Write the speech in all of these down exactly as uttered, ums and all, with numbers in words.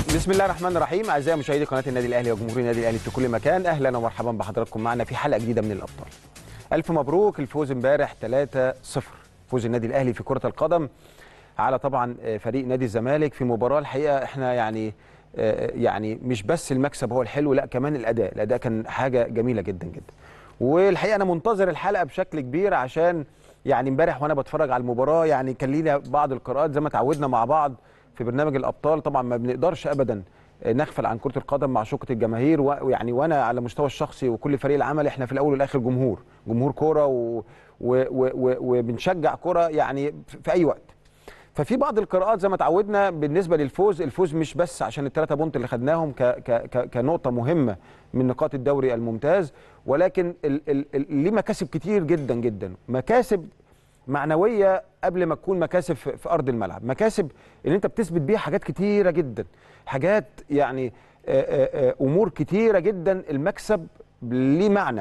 بسم الله الرحمن الرحيم. اعزائي مشاهدي قناه النادي الاهلي وجمهور النادي الاهلي في كل مكان، اهلا ومرحبا بحضراتكم معنا في حلقه جديده من الابطال. الف مبروك الفوز امبارح ثلاثة صفر، فوز النادي الاهلي في كره القدم على طبعا فريق نادي الزمالك في مباراه الحقيقه احنا يعني يعني مش بس المكسب هو الحلو، لا كمان الاداء، الاداء كان حاجه جميله جدا جدا. والحقيقه انا منتظر الحلقه بشكل كبير عشان يعني امبارح وانا بتفرج على المباراه يعني كان لينا بعض القراءات زي ما اتعودنا مع بعض في برنامج الابطال. طبعا ما بنقدرش ابدا نغفل عن كره القدم مع شوكه الجماهير، ويعني وانا على المستوى الشخصي وكل فريق العمل احنا في الاول والاخر جمهور جمهور كوره و... و... و... وبنشجع كوره يعني في اي وقت. ففي بعض القراءات زي ما اتعودنا بالنسبه للفوز، الفوز مش بس عشان الثلاثه بونت اللي خدناهم ك... ك... ك... كنقطه مهمه من نقاط الدوري الممتاز، ولكن ال... ال... ال... ليه مكاسب كتير جدا جدا، مكاسب معنويه قبل ما تكون مكاسب في ارض الملعب، مكاسب ان انت بتثبت بيها حاجات كتيره جدا، حاجات يعني امور كتيره جدا. المكسب ليه معنى،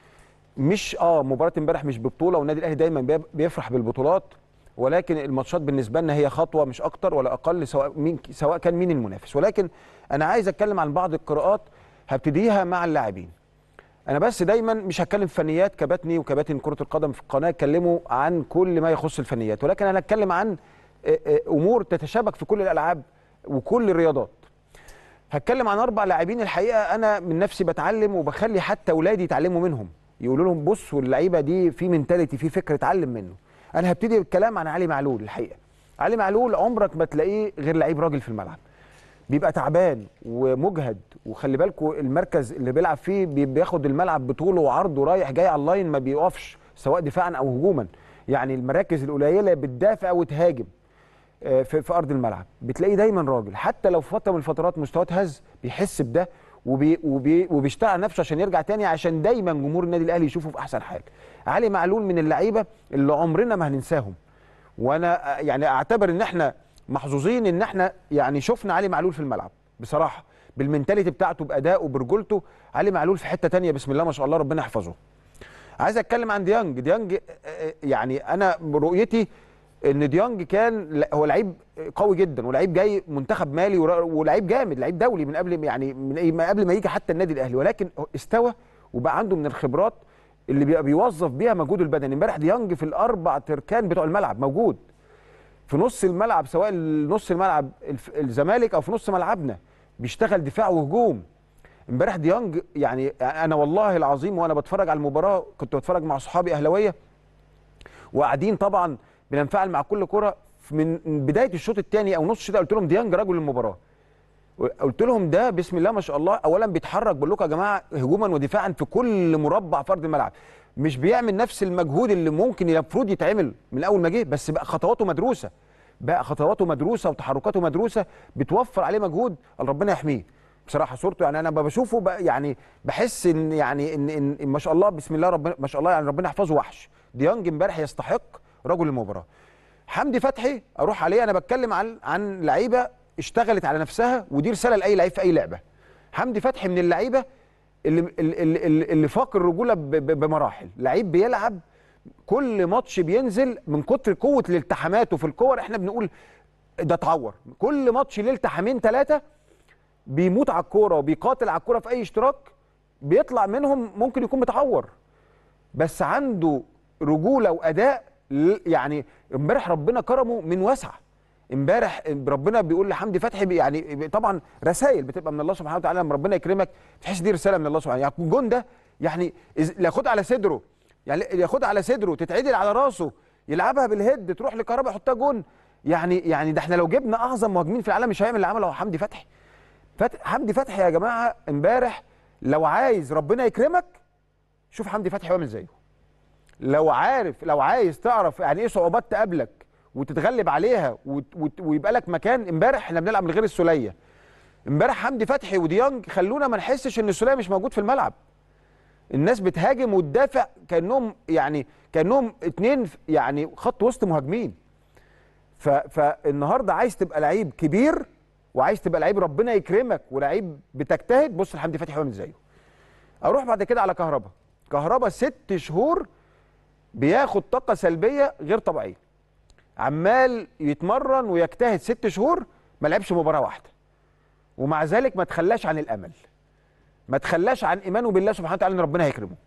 مش اه مباراه امبارح مش ببطوله، والنادي الاهلي دايما بيفرح بالبطولات، ولكن الماتشات بالنسبه لنا هي خطوه مش اكتر ولا اقل، سواء مين سواء كان مين المنافس. ولكن انا عايز اتكلم عن بعض القراءات هبتديها مع اللاعبين. انا بس دايما مش هتكلم في فنيات، كباتني وكباتن كره القدم في القناه اتكلموا عن كل ما يخص الفنيات، ولكن انا هتكلم عن امور تتشابك في كل الالعاب وكل الرياضات. هتكلم عن اربع لاعبين الحقيقه انا من نفسي بتعلم وبخلي حتى اولادي يتعلموا منهم، يقولوا لهم بصوا اللعيبه دي في منتاليتي، في فكر اتعلم منه. انا هبتدي بالكلام عن علي معلول. الحقيقه علي معلول عمرك ما تلاقيه غير لعيب راجل في الملعب، بيبقى تعبان ومجهد، وخلي بالكم المركز اللي بيلعب فيه بياخد الملعب بطوله وعرضه رايح جاي على اللاين، ما بيقفش سواء دفاعا او هجوما. يعني المراكز القليله بتدافع وتهاجم في, في ارض الملعب، بتلاقيه دايما راجل، حتى لو في فتره من الفترات مستواه اتهز بيحس بده وبي وبي وبيشتغل نفسه عشان يرجع تاني، عشان دايما جمهور النادي الاهلي يشوفه في احسن حال. علي معلول من اللعيبه اللي عمرنا ما هننساهم، وانا يعني اعتبر ان احنا محظوظين ان احنا يعني شفنا علي معلول في الملعب بصراحه، بالمنتاليتي بتاعته، بادائه، برجولته. علي معلول في حته ثانيه بسم الله ما شاء الله، ربنا يحفظه. عايز اتكلم عن ديانج. ديانج يعني انا رؤيتي ان ديانج كان هو لعيب قوي جدا، ولعيب جاي منتخب مالي، ولعيب جامد، لعيب دولي من قبل يعني من قبل ما يجي حتى النادي الاهلي، ولكن استوى وبقى عنده من الخبرات اللي بيبقى بيوظف بيها مجهوده البدني. امبارح ديانج في الاربع تركان بتوع الملعب موجود في نص الملعب، سواء نص الملعب الزمالك او في نص ملعبنا، بيشتغل دفاع وهجوم. امبارح ديانج يعني انا والله العظيم وانا بتفرج على المباراه كنت بتفرج مع صحابي اهلاويه وقاعدين طبعا بننفعل مع كل كره، من بدايه الشوط الثاني او نص الشوط قلت لهم ديانج رجل المباراه. قلت لهم ده بسم الله ما شاء الله، اولا بيتحرك بقول لكم يا جماعه هجوما ودفاعا في كل مربع في ارض الملعب، مش بيعمل نفس المجهود اللي ممكن المفروض يتعمل من اول ما جه، بس بقى خطواته مدروسه، بقى خطواته مدروسه وتحركاته مدروسه بتوفر عليه مجهود. ربنا يحميه بصراحه، صورته يعني انا بشوفه بقى يعني بحس ان يعني ان, إن, إن ما شاء الله بسم الله ربنا ما شاء الله، يعني ربنا يحفظه. وحش ديانج امبارح يستحق رجل المباراه. حمدي فتحي اروح عليه، انا بتكلم عن عن لعيبه اشتغلت على نفسها، ودي رساله لاي لعيب في اي لعبه. حمدي فتحي من اللعيبه اللي اللي, اللي, اللي فاق الرجوله بمراحل، لعيب بيلعب كل ماتش بينزل من كتر قوه الالتحاماته في الكور، احنا بنقول ده اتعور، كل ماتش ليه التحامين ثلاثه بيموت على الكوره وبيقاتل على الكوره في اي اشتراك، بيطلع منهم ممكن يكون متعور، بس عنده رجوله واداء. يعني امبارح ربنا كرمه من وسع، امبارح ربنا بيقول لحمدي فتحي يعني طبعا رسائل بتبقى من الله سبحانه وتعالى، لما ربنا يكرمك تحس دي رساله من الله سبحانه وتعالى. يعني الجون ده يعني ياخدها على صدره، يعني ياخدها على صدره تتعدل على راسه، يلعبها بالهيد تروح لكهرباء يحطها جون. يعني يعني ده احنا لو جبنا اعظم مهاجمين في العالم مش هيعمل اللي عمله حمدي فتحي. فتح حمدي فتحي يا جماعه امبارح، لو عايز ربنا يكرمك شوف حمدي فتحي عامل زيه. لو عارف لو عايز تعرف يعني ايه صعوبات تقابلك وتتغلب عليها ويبقى لك مكان، امبارح احنا بنلعب من غير السوليه. امبارح حمدي فتحي وديانج خلونا ما نحسش ان السوليه مش موجود في الملعب. الناس بتهاجم وتدافع كانهم يعني كانهم اتنين يعني خط وسط مهاجمين. فالنهارده عايز تبقى لعيب كبير وعايز تبقى لعيب ربنا يكرمك ولعيب بتجتهد، بص لحمدي فتحي عامل زيه. اروح بعد كده على كهربا. كهربا ست شهور بياخد طاقه سلبيه غير طبيعيه، عمال يتمرن ويجتهد ست شهور ما لعبش مباراه واحده، ومع ذلك ما تخلاش عن الامل، ما تخلاش عن ايمانه بالله سبحانه وتعالى ان ربنا هيكرمه.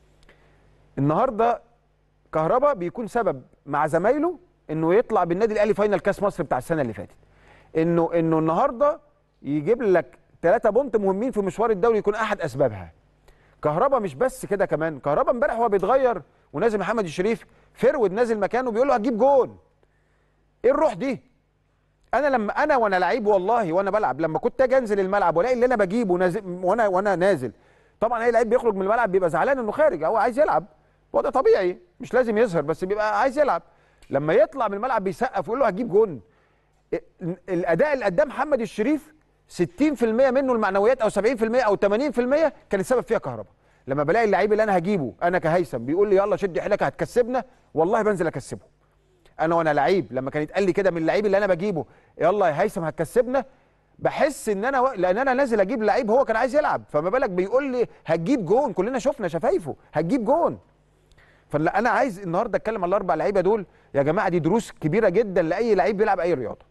النهارده كهربا بيكون سبب مع زمايله انه يطلع بالنادي الاهلي فاينل كاس مصر بتاع السنه اللي فاتت، انه انه النهارده يجيب لك ثلاثة بونت مهمين في مشوار الدوري، يكون احد اسبابها. كهربا مش بس كده، كمان كهربا امبارح هو بيتغير ونازل محمد الشريف فرود نازل مكانه بيقول له هتجيب جون. ايه الروح دي؟ انا لما انا وانا لعيب والله وانا بلعب، لما كنت اجي انزل الملعب والاقي اللي انا بجيبه نازل وانا وانا نازل، طبعا اي لعيب بيخرج من الملعب بيبقى زعلان انه خارج، هو عايز يلعب، وده طبيعي مش لازم يظهر بس بيبقى عايز يلعب. لما يطلع من الملعب بيسقف ويقول له هتجيب جون. الاداء اللي قدام محمد الشريف ستين في المية منه المعنويات او سبعين في المية او ثمانين في المية كان السبب فيها كهربا. لما بلاقي اللعيب اللي انا هجيبه انا كهيثم بيقول لي يلا شد حيلك هتكسبنا، والله بنزل اكسبه. انا وانا لعيب لما كان يتقال لي كده من اللعيب اللي انا بجيبه يلا يا هيثم هتكسبنا، بحس ان انا و... لان انا نازل اجيب لعيب هو كان عايز يلعب، فما بالك بيقول لي هتجيب جون، كلنا شفنا شفايفه هتجيب جون. فانا عايز النهارده اتكلم على الاربع لعيبه دول يا جماعه، دي دروس كبيره جدا لاي لعيب بيلعب اي رياضه.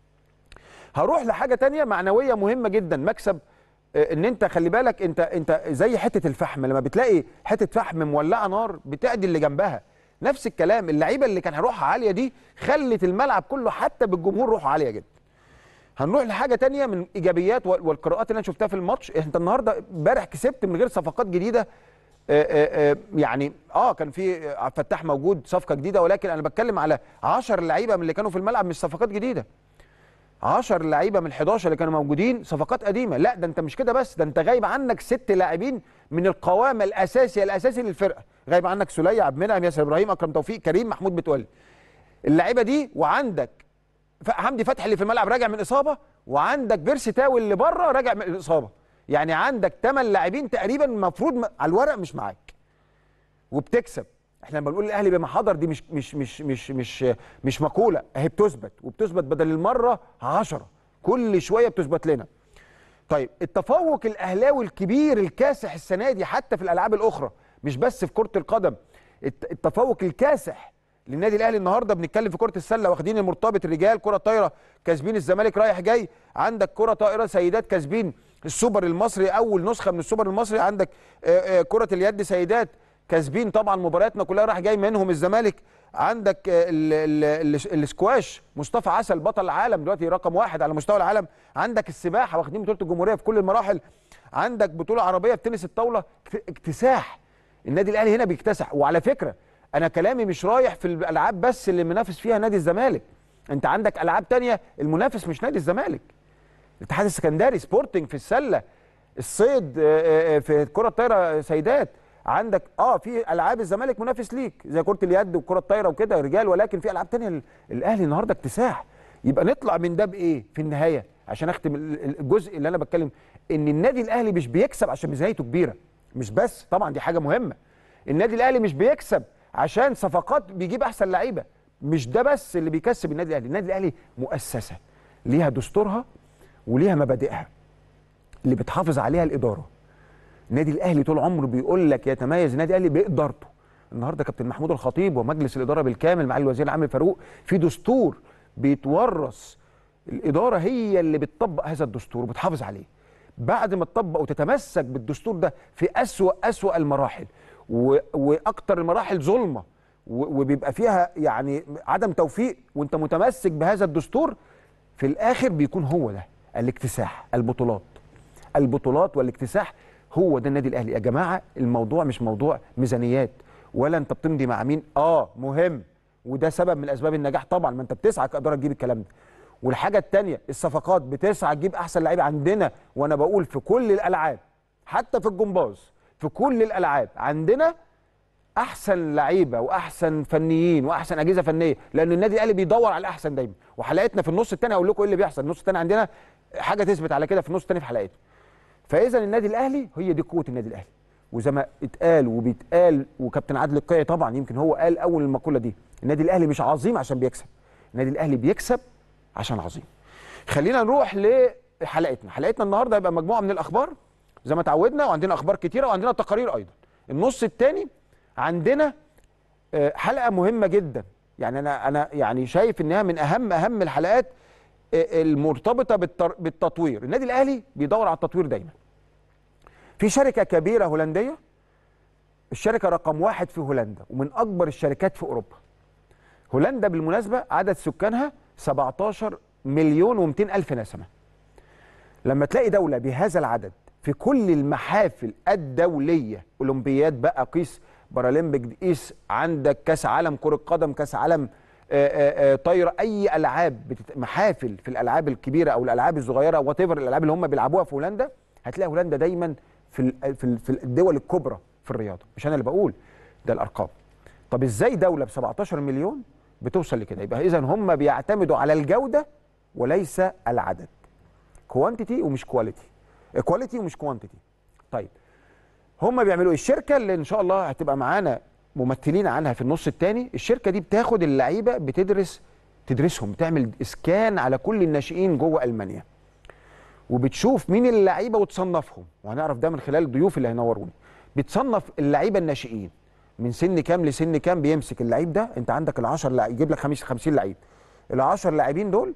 هروح لحاجه تانية معنويه مهمه جدا، مكسب ان انت خلي بالك انت انت زي حته الفحم، لما بتلاقي حته فحم مولعه نار بتعدي اللي جنبها. نفس الكلام، اللعيبه اللي كان روحها عاليه دي خلت الملعب كله حتى بالجمهور روحه عاليه جدا. هنروح لحاجه تانية من ايجابيات والقراءات اللي انا شفتها في الماتش. انت النهارده امبارح كسبت من غير صفقات جديده. آآ آآ يعني اه كان في عبد الفتاح موجود صفقه جديده، ولكن انا بتكلم على عشرة لعيبه من اللي كانوا في الملعب مش صفقات جديده. عشرة لعيبه من الحداشر اللي كانوا موجودين صفقات قديمه. لا ده انت مش كده بس، ده انت غايب عنك ست لاعبين من القوام الاساسي الاساسي للفرقه. غايب عنك سلية، عبد المنعم، ياسر ابراهيم، اكرم توفيق، كريم، محمود متولي. اللعيبه دي، وعندك حمدي فتحي اللي في الملعب راجع من اصابه، وعندك بيرسي تاوي اللي بره راجع من الاصابه. يعني عندك ثمان لاعبين تقريبا المفروض على الورق مش معاك وبتكسب. احنا لما بنقول الاهلي بما حضر دي مش مش مش مش مش مش مقوله، اهي بتثبت وبتثبت بدل المره عشرة، كل شويه بتثبت لنا. طيب التفوق الاهلاوي الكبير الكاسح السنه دي حتى في الالعاب الاخرى مش بس في كره القدم، التفوق الكاسح للنادي الاهلي النهارده. بنتكلم في كره السله واخدين المرتبط الرجال، كره طايره كاسبين الزمالك رايح جاي، عندك كره طائره سيدات كاسبين السوبر المصري اول نسخه من السوبر المصري، عندك كره اليد سيدات كاسبين طبعا مبارياتنا كلها راح جاي منهم الزمالك، عندك السكواش مصطفى عسل بطل العالم دلوقتي رقم واحد على مستوى العالم، عندك السباحه واخدين بطوله الجمهوريه في كل المراحل، عندك بطوله عربيه في تنس الطاوله. اكتساح النادي الاهلي هنا بيكتسح. وعلى فكره انا كلامي مش رايح في الالعاب بس اللي منافس فيها نادي الزمالك، انت عندك العاب تانية المنافس مش نادي الزمالك. الاتحاد السكندري، سبورتنج في السله، الصيد في كره الطايره سيدات، عندك اه في العاب الزمالك منافس ليك زي كره اليد وكره الطايره وكده رجال، ولكن في العاب ثانيه الاهلي النهارده اكتساح. يبقى نطلع من ده بايه في النهايه عشان اختم الجزء اللي انا بتكلم ان النادي الاهلي مش بيكسب عشان ميزانيته كبيره، مش بس طبعا دي حاجه مهمه. النادي الاهلي مش بيكسب عشان صفقات بيجيب احسن لعيبه، مش ده بس اللي بيكسب النادي الاهلي. النادي الاهلي مؤسسه ليها دستورها وليها مبادئها اللي بتحافظ عليها الاداره. النادي الاهلي طول عمره بيقول لك يتميز النادي الاهلي بادارته. النهارده كابتن محمود الخطيب ومجلس الاداره بالكامل مع الوزير العام فاروق في دستور بيتورث، الاداره هي اللي بتطبق هذا الدستور وبتحافظ عليه. بعد ما تطبق وتتمسك بالدستور ده في اسوأ اسوأ المراحل واكتر المراحل ظلمه وبيبقى فيها يعني عدم توفيق، وانت متمسك بهذا الدستور في الاخر بيكون هو ده الاكتساح، البطولات البطولات والاكتساح هو ده النادي الاهلي. يا جماعه الموضوع مش موضوع ميزانيات ولا انت بتمضي مع مين، اه مهم وده سبب من اسباب النجاح طبعا، ما انت بتسعى كاداره تجيب الكلام ده. والحاجه الثانيه الصفقات، بتسعى تجيب احسن لعيبه عندنا، وانا بقول في كل الالعاب حتى في الجمباز في كل الالعاب عندنا احسن لعيبه واحسن فنيين واحسن اجهزه فنيه، لان النادي الاهلي بيدور على الاحسن دايما. وحلقتنا في النص الثاني اقول لكم ايه اللي بيحصل، النص الثاني عندنا حاجه تثبت على كده في النص الثاني في حلقتنا. فاذا النادي الاهلي هي دي قوه النادي الاهلي، وزي ما اتقال وبيتقال وكابتن عادل القيعي طبعا يمكن هو قال اول المقوله دي، النادي الاهلي مش عظيم عشان بيكسب، النادي الاهلي بيكسب عشان عظيم. خلينا نروح لحلقتنا. حلقتنا النهارده هيبقى مجموعه من الاخبار زي ما اتعودنا، وعندنا اخبار كتيره وعندنا تقارير ايضا. النص الثاني عندنا حلقه مهمه جدا، يعني انا انا يعني شايف انها من اهم اهم الحلقات المرتبطه بالتطوير. النادي الاهلي بيدور على التطوير دايما. في شركه كبيره هولنديه، الشركه رقم واحد في هولندا ومن اكبر الشركات في اوروبا. هولندا بالمناسبه عدد سكانها سبعتاشر مليون ومئتين الف نسمه. لما تلاقي دوله بهذا العدد في كل المحافل الدوليه، اولمبياد بقى، قيس بارالمبيك، قيس عندك كاس عالم كره قدم، كاس عالم طايره، اي العاب بتت... محافل في الالعاب الكبيره او الالعاب الصغيره، وات ايفر الالعاب اللي هم بيلعبوها في هولندا، هتلاقي هولندا دايما في ال... في, ال... في الدول الكبرى في الرياضه. مش انا اللي بقول، ده الارقام. طب ازاي دوله ب سبعتاشر مليون بتوصل لكده؟ يبقى اذا هم بيعتمدوا على الجوده وليس العدد. كوانتيتي ومش كواليتي، كواليتي ومش كوانتيتي. طيب هم بيعملوا ايه؟ الشركه اللي ان شاء الله هتبقى معانا ممثلين عنها في النص الثاني، الشركه دي بتاخد اللعيبه، بتدرس تدرسهم، بتعمل اسكان على كل الناشئين جوه المانيا، وبتشوف مين اللعيبه وتصنفهم، وهنعرف ده من خلال الضيوف اللي هينوروني. بتصنف اللعيبه الناشئين من سن كام لسن كام، بيمسك اللعيب ده، انت عندك ال10 لعيب، يجيب لك خمسين لعيب، ال10 لاعبين دول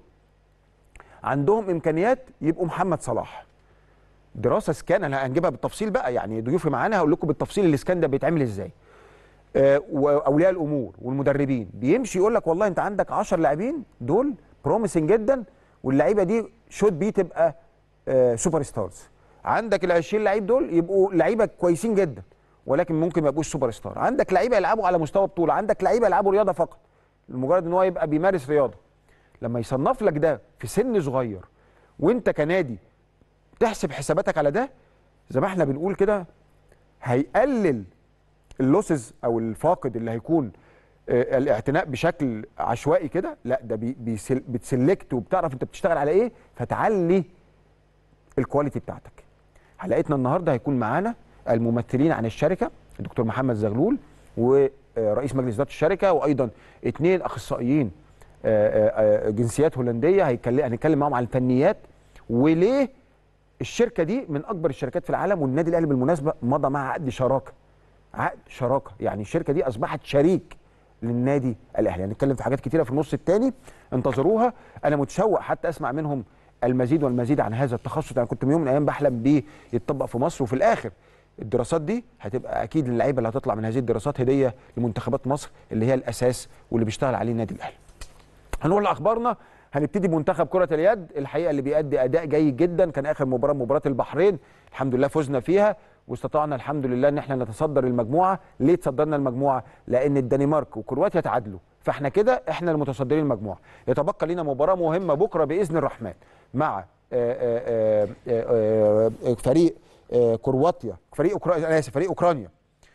عندهم امكانيات يبقوا محمد صلاح. دراسه سكان انا هنجيبها بالتفصيل بقى، يعني ضيوفي معانا هقول لكم بالتفصيل الاسكان ده بيتعمل ازاي. آه واولياء الامور والمدربين بيمشي يقول لك والله انت عندك عشرة لاعبين دول بروميسنج جدا، واللعيبه دي شوت بي تبقى آه سوبر ستارز. عندك ال عشرين لعيب دول يبقوا لعيبه كويسين جدا ولكن ممكن ما يبقوش سوبر ستار. عندك لعيبه يلعبوا على مستوى بطوله، عندك لعيبه يلعبوا رياضه فقط لمجرد ان هو يبقى بيمارس رياضه. لما يصنف لك ده في سن صغير وانت كنادي تحسب حساباتك على ده، زي ما احنا بنقول كده، هيقلل اللوسز او الفاقد اللي هيكون آه الاعتناء بشكل عشوائي كده. لا ده بي بتسلكت وبتعرف انت بتشتغل على ايه، فتعلي الكواليتي بتاعتك. حلقتنا النهارده هيكون معانا الممثلين عن الشركه، الدكتور محمد زغلول ورئيس مجلس اداره الشركه، وايضا اثنين اخصائيين جنسيات هولنديه هنتكلم معاهم عن الفنيات وليه الشركه دي من اكبر الشركات في العالم. والنادي الاهلي بالمناسبه مضى معها عقد شراكه، عقد شراكه، يعني الشركه دي اصبحت شريك للنادي الاهلي. هنتكلم يعني في حاجات كتيره في النص الثاني، انتظروها. انا متشوق حتى اسمع منهم المزيد والمزيد عن هذا التخصص. انا كنت من يوم من الايام بحلم بيه يتطبق في مصر، وفي الاخر الدراسات دي هتبقى اكيد للعيبه اللي هتطلع من هذه الدراسات هديه لمنتخبات مصر اللي هي الاساس واللي بيشتغل عليه النادي الاهلي. هنقول لاخبارنا. هنبتدي بمنتخب كره اليد الحقيقه اللي بيأدي اداء جيد جدا. كان اخر مباراه مباراه البحرين، الحمد لله فزنا فيها واستطعنا الحمد لله ان احنا نتصدر المجموعه. ليه تصدرنا المجموعه؟ لان الدنمارك وكرواتيا تعادلوا، فاحنا كده احنا المتصدرين المجموعه. يتبقى لنا مباراه مهمه بكره باذن الرحمن مع آآ آآ فريق كرواتيا، فريق اوكرانيا، انا اسف فريق اوكرانيا.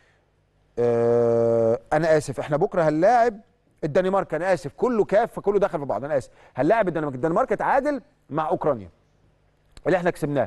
انا اسف احنا بكره هنلاعب الدنمارك، انا اسف كله كاف فكله دخل في بعض، انا اسف. هنلاعب الدنمارك، الدنمارك اتعادل مع اوكرانيا اللي احنا كسبناه.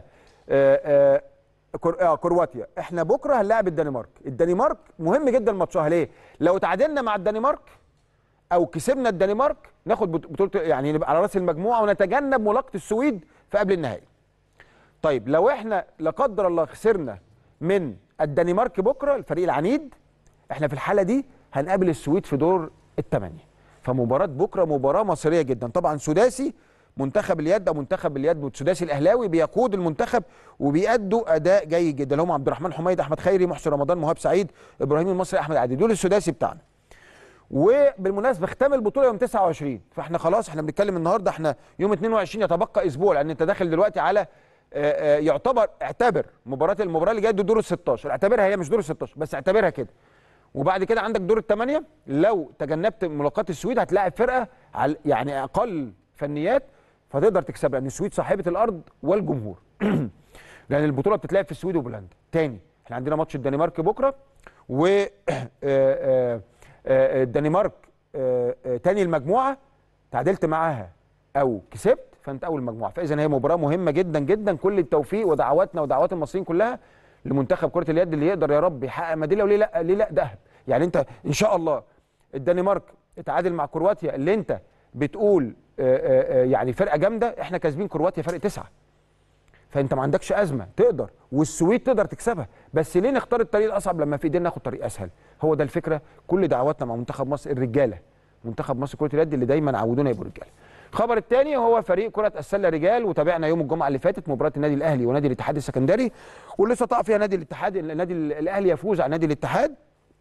كرواتيا، احنا بكره هنلاعب الدنمارك. الدنمارك مهم جدا ماتشها، ليه؟ لو تعادلنا مع الدنمارك او كسبنا الدنمارك ناخد بطوله، يعني نبقى على راس المجموعه ونتجنب ملاقه السويد في قبل النهائي. طيب لو احنا لا قدر الله خسرنا من الدنمارك بكره الفريق العنيد، احنا في الحاله دي هنقابل السويد في دور الثمانيه. فمباراه بكره مباراه مصيريه جدا. طبعا سداسي منتخب اليد او منتخب اليد والسداسي الاهلاوي بيقود المنتخب وبيأدوا اداء جيد جدا، اللي هم عبد الرحمن حميد، احمد خيري، محسن رمضان، مهاب سعيد، ابراهيم المصري، احمد عادل، دول السداسي بتاعنا. وبالمناسبه اختم البطوله يوم تسعة وعشرين، فاحنا خلاص احنا بنتكلم النهارده احنا يوم اتنين وعشرين، يتبقى اسبوع، لان انت داخل دلوقتي على آآ آآ يعتبر اعتبر مباراه المباراه اللي جايه دور ال ستاشر، اعتبرها هي مش دور ال ستاشر بس اعتبرها كده. وبعد كده عندك دور الثمانيه، لو تجنبت ملاقات السويد هتلاعب فرقه على يعني اقل فنيات فتقدر تكسبها، لان السويد صاحبه الارض والجمهور. لان البطوله بتتلعب في السويد وبولندا. تاني احنا عندنا ماتش الدنمارك بكره، و الدنمارك تاني المجموعه، تعادلت معاها او كسبت فانت اول المجموعه. فاذا هي مباراه مهمه جدا جدا. كل التوفيق ودعواتنا ودعوات المصريين كلها لمنتخب كره اليد اللي يقدر يا رب يحقق ميداليه، وليه لا ليه لا ذهب. يعني انت ان شاء الله الدنمارك اتعادل مع كرواتيا اللي انت بتقول آآ آآ يعني فرقه جامده، احنا كاسبين كرواتيا فرق تسعه، فانت ما عندكش ازمه تقدر، والسويد تقدر تكسبها. بس ليه نختار الطريق الاصعب لما في ايدينا ناخد طريق اسهل؟ هو ده الفكره. كل دعواتنا مع منتخب مصر الرجاله، منتخب مصر كره اليد اللي دايما عودونا يبقوا رجاله. الخبر الثاني هو فريق كره السله رجال، وتابعنا يوم الجمعه اللي فاتت مباراه النادي الاهلي ونادي الاتحاد السكندري، واللي استطاع فيها نادي الاتحاد النادي الاهلي يفوز على نادي الاتحاد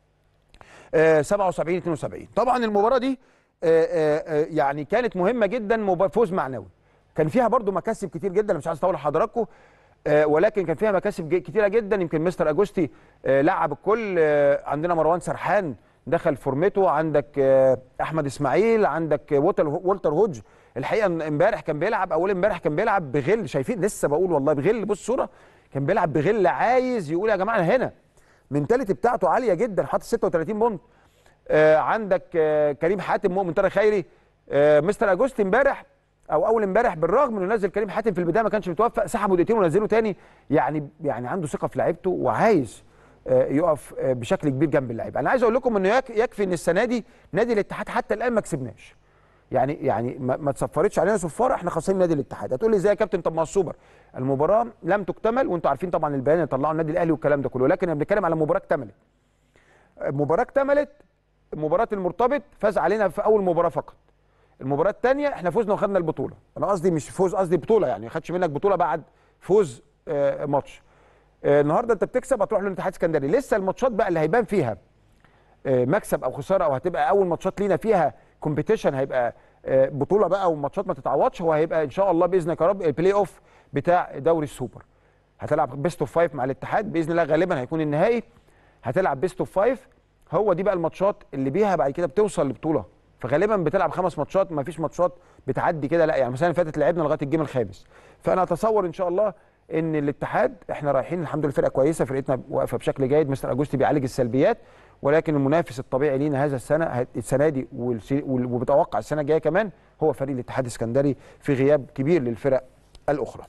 سبعة وسبعين اثنين وسبعين. طبعا المباراه دي آآ آآ يعني كانت مهمه جدا، فوز معنوي. كان فيها برضو مكاسب كتير جدا، مش عايز اطول حضراتكم، ولكن كان فيها مكاسب كتيره جدا. يمكن مستر اجوستي لعب الكل. عندنا مروان سرحان دخل فورمته، عندك احمد اسماعيل، عندك والتر هوج. الحقيقه امبارح كان بيلعب، اول امبارح كان بيلعب بغل، شايفين لسه بقول والله بغل. بص الصوره، كان بيلعب بغل، عايز يقول يا جماعه هنا المنتاليتي بتاعته عاليه جدا، حاطط ستة وثلاثين بونت. آه عندك آه كريم حاتم، مؤمن طارق خيري. آه مستر اجوستي امبارح او اول امبارح بالرغم انه نزل كريم حاتم في البدايه ما كانش متوفق، سحبه دقيقتين ونزله تاني. يعني يعني عنده ثقه في لعيبته وعايز آه يقف آه بشكل كبير جنب اللعيبه. انا عايز اقول لكم انه يكفي ان السنه دي نادي الاتحاد حتى الان ما كسبناش. يعني يعني ما, ما تصفرتش علينا صفاره احنا خاصين نادي الاتحاد. هتقول لي ازاي يا كابتن؟ طب ما هو السوبر المباراه لم تكتمل، وانتم عارفين طبعا البيان اللي طلعوا النادي الاهلي والكلام ده كله، لكن انا بنتكلم على مباراه اكتملت. مباراه اكتملت، مباراه المرتبط فاز علينا في اول مباراه فقط. المباراه الثانيه احنا فزنا وخدنا البطوله. انا قصدي مش فوز، قصدي بطوله، يعني ما خدش منك بطوله بعد فوز آه ماتش. آه النهارده انت بتكسب هتروح للاتحاد السكندري. لسه الماتشات بقى اللي هيبان فيها آه مكسب او خساره، او هتبقى اول ماتشات لينا فيها كومبيتيشن، هيبقى آه بطوله بقى وماتشات ما تتعوضش. هو هيبقى ان شاء الله باذنك يا رب البلاي اوف بتاع دوري السوبر. هتلعب بيست اوف فايف مع الاتحاد باذن الله، غالبا هيكون النهائي. هتلعب بيست اوف فايف، هو دي بقى الماتشات اللي بيها بعد كده بتوصل لبطوله. فغالبا بتلعب خمس ماتشات، ما فيش ماتشات بتعدي كده، لا. يعني مثلا اللي فاتت لعبنا لغايه الجيم الخامس. فانا اتصور ان شاء الله ان الاتحاد احنا رايحين الحمد لله فرقه كويسه، فرقتنا واقفه بشكل جيد، مستر اجوستي بيعالج السلبيات، ولكن المنافس الطبيعي لينا هذا السنه السنه دي وبتوقع السنه الجايه كمان هو فريق الاتحاد السكندري في غياب كبير للفرق الاخرى.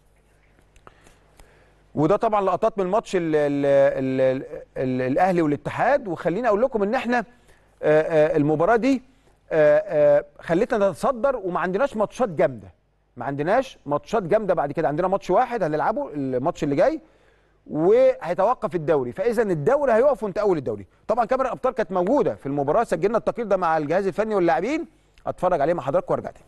وده طبعا لقطات من ماتش ال ال ال ال الاهلي والاتحاد. وخليني اقول لكم ان احنا المباراه دي خلتنا نتصدر وما عندناش ماتشات جامده، ما عندناش ماتشات جامده بعد كده. عندنا ماتش واحد هنلعبه الماتش اللي جاي وهيتوقف الدوري، فاذا الدوري هيقف وانت اول الدوري. طبعا كاميرا الابطال كانت موجوده في المباراه، سجلنا التقرير ده مع الجهاز الفني واللاعبين، اتفرج عليه مع حضراتكم وارجع تاني.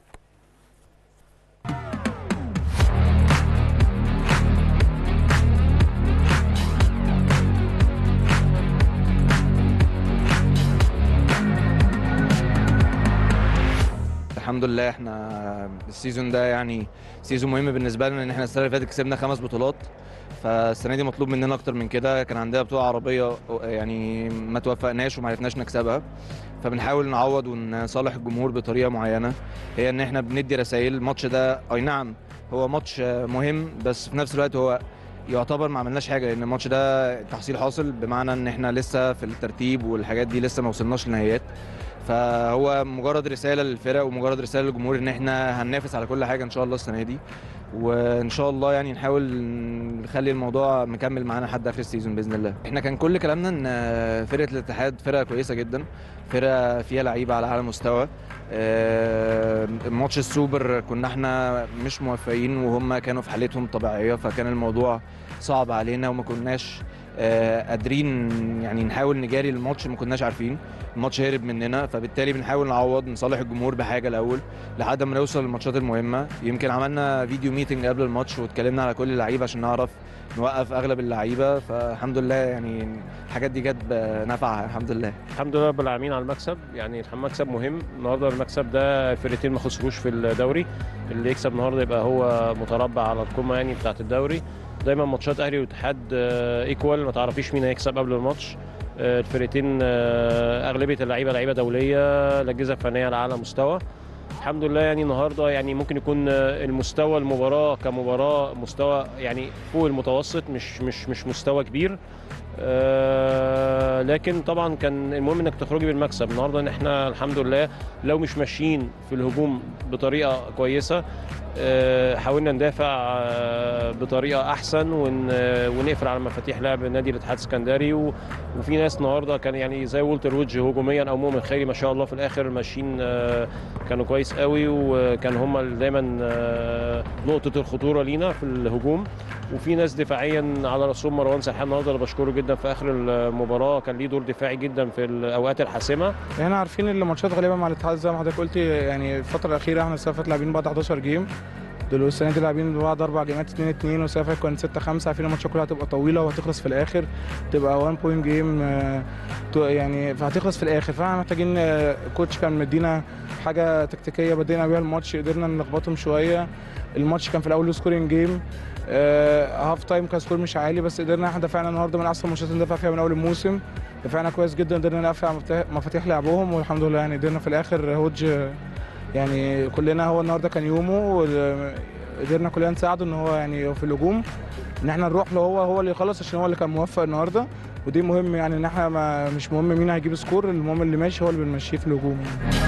الحمد لله احنا السيزون ده يعني سيزون مهم بالنسبه لنا، ان احنا السنه اللي فاتت كسبنا خمس بطولات، فالسنه دي مطلوب مننا اكتر من كده. كان عندنا بطوله عربيه يعني ما توفقناش وما عرفناش نكسبها، فبنحاول نعوض ونصالح الجمهور بطريقه معينه، هي ان احنا بندي رسائل. الماتش ده اي نعم هو ماتش مهم، بس في نفس الوقت هو يعتبر ما عملناش حاجه، لان الماتش ده تحصيل حاصل، بمعنى ان احنا لسه في الترتيب والحاجات دي لسه ما وصلناش لنهائيات. فهو مجرد رساله للفرق ومجرد رساله للجمهور ان احنا هننافس على كل حاجه ان شاء الله السنه دي، وان شاء الله يعني نحاول نخلي الموضوع مكمل معانا لحد اخر السيزون باذن الله. احنا كان كل كلامنا ان فرقه الاتحاد فرقه كويسه جدا، فرقه فيها لعيبه على اعلى مستوى. ماتش السوبر كنا احنا مش موفقين وهم كانوا في حالتهم الطبيعيه، فكان الموضوع صعب علينا وما كناش قادرين يعني نحاول نجاري الماتش، ما كناش عارفين الماتش هرب مننا، فبالتالي بنحاول نعوض نصالح الجمهور بحاجه الاول لحد ما نوصل للماتشات المهمه. يمكن عملنا فيديو ميتنج قبل الماتش واتكلمنا على كل اللعيبه عشان نعرف نوقف اغلب اللعيبه، فالحمد لله يعني الحاجات دي جت بنفعها الحمد لله. الحمد لله رب العالمين على المكسب، يعني المكسب مهم النهارده. المكسب ده الفرقتين ما خسروش في الدوري، اللي يكسب النهارده يبقى هو متربع على القمه يعني بتاعه الدوري. دايما ماتشات اهلي واتحاد ايكوال، ما تعرفيش مين هيكسب قبل الماتش. الفرقتين اغلبيه اللعيبه لعيبه دوليه، الاجهزه الفنيه على اعلى مستوى. الحمد لله يعني النهارده يعني ممكن يكون المستوى المباراه كمباراه مستوى يعني فوق المتوسط، مش مش مش مستوى كبير، لكن طبعا كان المهم انك تخرجي بالمكسب النهارده. ان احنا الحمد لله لو مش ماشيين في الهجوم بطريقه كويسه، حاولنا ندافع بطريقه احسن ونقفل على مفاتيح لعب نادي الاتحاد السكندري. وفي ناس النهارده كان يعني زي والتر وودج هجوميا او مؤمن خيري ما شاء الله في الاخر ماشيين كانوا كويس قوي، وكان هم دايما نقطه الخطوره لينا في الهجوم. وفي ناس دفاعيا على راسهم مروان سرحان النهارده اللي بشكره جدا في اخر المباراه، كان ليه دور دفاعي جدا في الاوقات الحاسمه. احنا عارفين ان الماتشات غالبا مع الاتحاد زي ما حضرتك قلت، يعني الفتره الاخيره احنا السنه اللي فاتت لاعبين بعد حداشر جيم، دول السنه دي لاعبين بعد اربع جيمات اتنين اتنين، والسنه اللي فاتت كانت ستة خمسة. عارفين الماتشات كلها هتبقى طويله وهتخلص في الاخر، تبقى واحد بوينت جيم يعني، فهتخلص في الاخر. فاحنا محتاجين كوتش كان مدينا حاجه تكتيكيه بدينا بيها الماتش، قدرنا نلخبطهم شويه. الماتش كان في الاول سكورينج جيم، هاف تايم كان سكور مش عالي، بس قدرنا احنا دفعنا النهارده من احسن الماتشات اللي ندافع فيها من اول الموسم. دفعنا كويس جدا، قدرنا نقفل مفاتيح لعبهم، والحمد لله يعني قدرنا في الاخر هوج يعني كلنا، هو النهارده كان يومه، وقدرنا كلنا نساعده ان هو يعني في الهجوم ان احنا نروح له، هو هو اللي يخلص عشان هو اللي كان موفق النهارده، ودي مهم يعني ان احنا ما مش مهم مين هيجيب سكور، المهم اللي ماشي هو اللي بنمشيه في الهجوم يعني.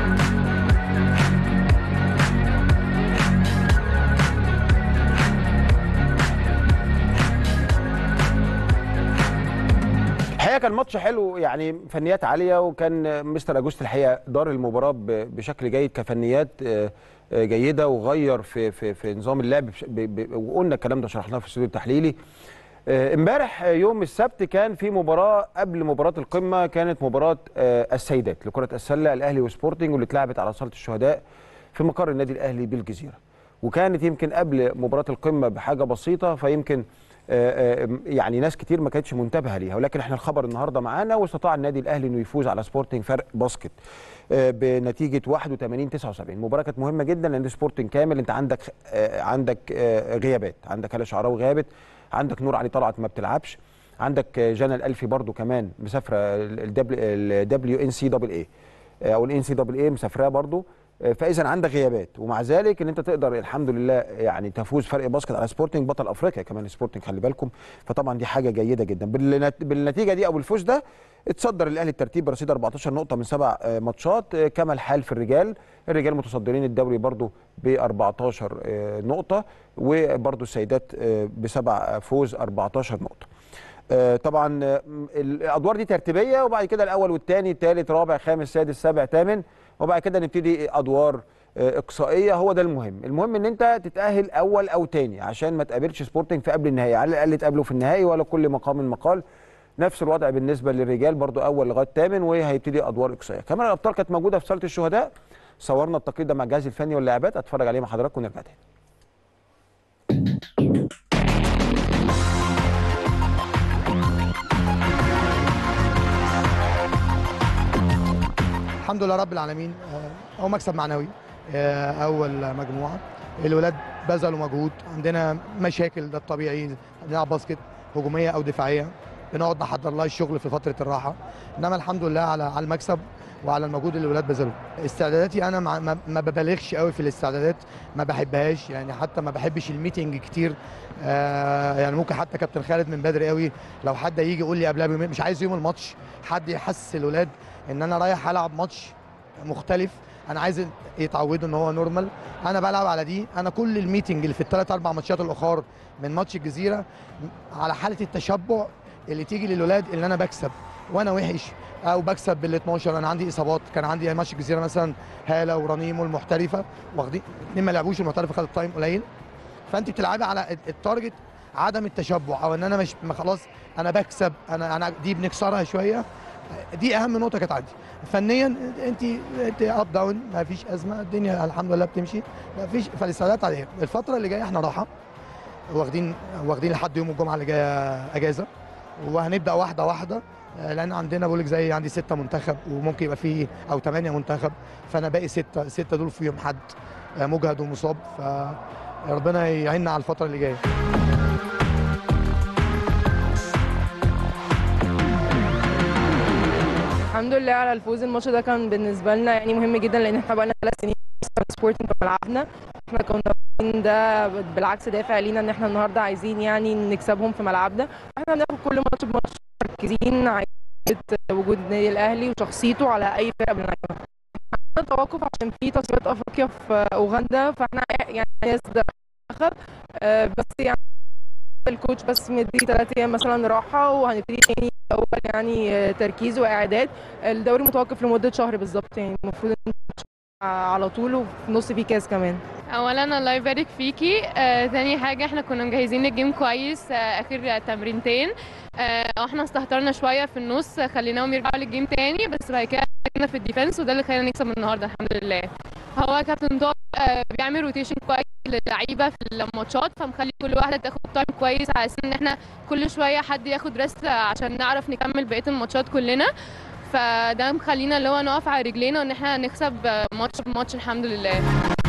الحقيقه كان ماتش حلو يعني، فنيات عاليه، وكان مستر اجوست الحقيقه دار المباراه بشكل جيد كفنيات جيده، وغير في في في نظام اللعب، وقلنا الكلام ده شرحناه في الاستوديو التحليلي. امبارح يوم السبت كان في مباراه قبل مباراه القمه، كانت مباراه السيدات لكره السله، الاهلي وسبورتنج، واللي اتلعبت على صاله الشهداء في مقر النادي الاهلي بالجزيره، وكانت يمكن قبل مباراه القمه بحاجه بسيطه، فيمكن يعني ناس كتير ما كانتش منتبهه ليها، ولكن احنا الخبر النهارده معانا، واستطاع النادي الاهلي انه يفوز على سبورتنج فرق باسكت بنتيجه واحد وتمانين تسعة وسبعين. المباراه كانت مهمه جدا لان سبورتنج كامل، انت عندك عندك غيابات، عندك هلا شعراوي غابت، عندك نور علي طلعت ما بتلعبش، عندك جانا الالفي برضو كمان مسافره الدبليو ان سي دبل اي او الان سي دبل اي مسافراه برضو، فاذا عندك غيابات، ومع ذلك ان انت تقدر الحمد لله يعني تفوز فرق باسكت على سبورتنج بطل افريقيا كمان سبورتنج، خلي بالكم، فطبعا دي حاجه جيده جدا. بالنتيجه دي او بالفوز ده اتصدر الاهلي الترتيب برصيد اربعتاشر نقطه من سبع ماتشات، كما الحال في الرجال، الرجال متصدرين الدوري برضو ب اربعتاشر نقطه، وبرضو السيدات بسبع فوز اربعتاشر نقطه. طبعا الادوار دي ترتيبيه، وبعد كده الاول والثاني الثالث رابع خامس سادس سابع ثامن، وبعد كده نبتدي ادوار اقصائيه. هو ده المهم، المهم ان انت تتاهل اول او ثاني عشان ما تقابلش سبورتنج في قبل النهائي، على الاقل تقابله في النهائي، ولا كل مقام مقال. نفس الوضع بالنسبه للرجال برضو، اول لغايه ثامن، وهيبتدي ادوار اقصائيه. كمان الابطال كانت موجوده في صاله الشهداء، صورنا التقرير ده مع الجهاز الفني واللاعبات، اتفرج عليه مع حضراتكم ونرجع تاني. الحمد لله رب العالمين، هو مكسب معنوي. اول مجموعه الولاد بذلوا مجهود، عندنا مشاكل ده الطبيعي، بنلعب باسكت هجوميه او دفاعيه، بنقعد نحضر لها الشغل في فتره الراحه، انما الحمد لله على على المكسب وعلى المجهود اللي الولاد بذلوه. استعداداتي انا ما, ما ببالغش قوي في الاستعدادات، ما بحبهاش يعني، حتى ما بحبش الميتنج كتير. آه يعني ممكن حتى كابتن خالد من بدري قوي لو حد يجي يقول لي قبلها بيومين، مش عايز يوم الماتش حد يحسس الولاد ان انا رايح العب ماتش مختلف، انا عايز يتعودوا ان هو نورمال، انا بلعب على دي. انا كل الميتنج اللي في الثلاث اربع ماتشات الاخر من ماتش الجزيره على حاله التشبع اللي تيجي للولاد، اللي انا بكسب وانا وحش او بكسب بال اتناشر. انا عندي اصابات، كان عندي ماتش الجزيره مثلا هاله ورنيم والمحترفه واخدين اتنين ما لعبوش، المحترفه خدت تايم قليل، فانت بتلعبي على التارجت عدم التشبع، او ان انا مش خلاص انا بكسب، انا انا دي بنكسرها شويه. دي اهم نقطه كانت عندي. فنيا انت انت اب داون ما فيش ازمه، الدنيا الحمد لله بتمشي، ما فيش، فالاستعدادات عليها. الفتره اللي جايه احنا راحه، واخدين واخدين لحد يوم الجمعه اللي جايه اجازه، وهنبدا واحده واحده، لان عندنا بقول لك زي عندي سته منتخب، وممكن يبقى فيه او ثمانيه منتخب، فانا باقي سته سته دول فيهم حد مجهد ومصاب، فربنا يعيننا على الفتره اللي جايه. الحمد لله على الفوز. الماتش ده كان بالنسبه لنا يعني مهم جدا، لان احنا بقالنا ثلاث سنين سبورتنج في ملعبنا، احنا كنا ده بالعكس دافع لينا ان احنا النهارده عايزين يعني نكسبهم في ملعبنا. احنا بناخد كل ماتش بماتش مركزين، عايزين وجود النادي الاهلي وشخصيته على اي فرقه بنلعبها. عندنا توقف عشان في تصفيات افريقيا في اوغندا، فاحنا يعني ناس منتخب، بس يعني الكوتش بس مدي ثلاث ايام مثلا راحه، وهنبتدي تاني اول يعني تركيز واعداد. الدوري متوقف لمده شهر بالظبط، يعني المفروض على طول، وفي النص في كاس كمان. اولا الله يبارك فيكي. آه، تاني حاجه احنا كنا مجهزين الجيم كويس. آه، اخر تمرينتين آه، احنا استهترنا شويه في النص، خليناهم يرجعوا للجيم تاني، بس بعد كده رجعنا في الديفنس، وده اللي خلانا نكسب النهارده الحمد لله. هو كابتن طارق آه، بيعمل روتيشن كويس للعيبه في الماتشات، فمخلي كل واحده تاخد تايم كويس على اساس ان احنا كل شويه حد ياخد ريست عشان نعرف نكمل بقيه الماتشات كلنا. فده مخلينا اللي هو نقف على رجلينا وان احنا نكسب ماتش بماتش الحمد لله.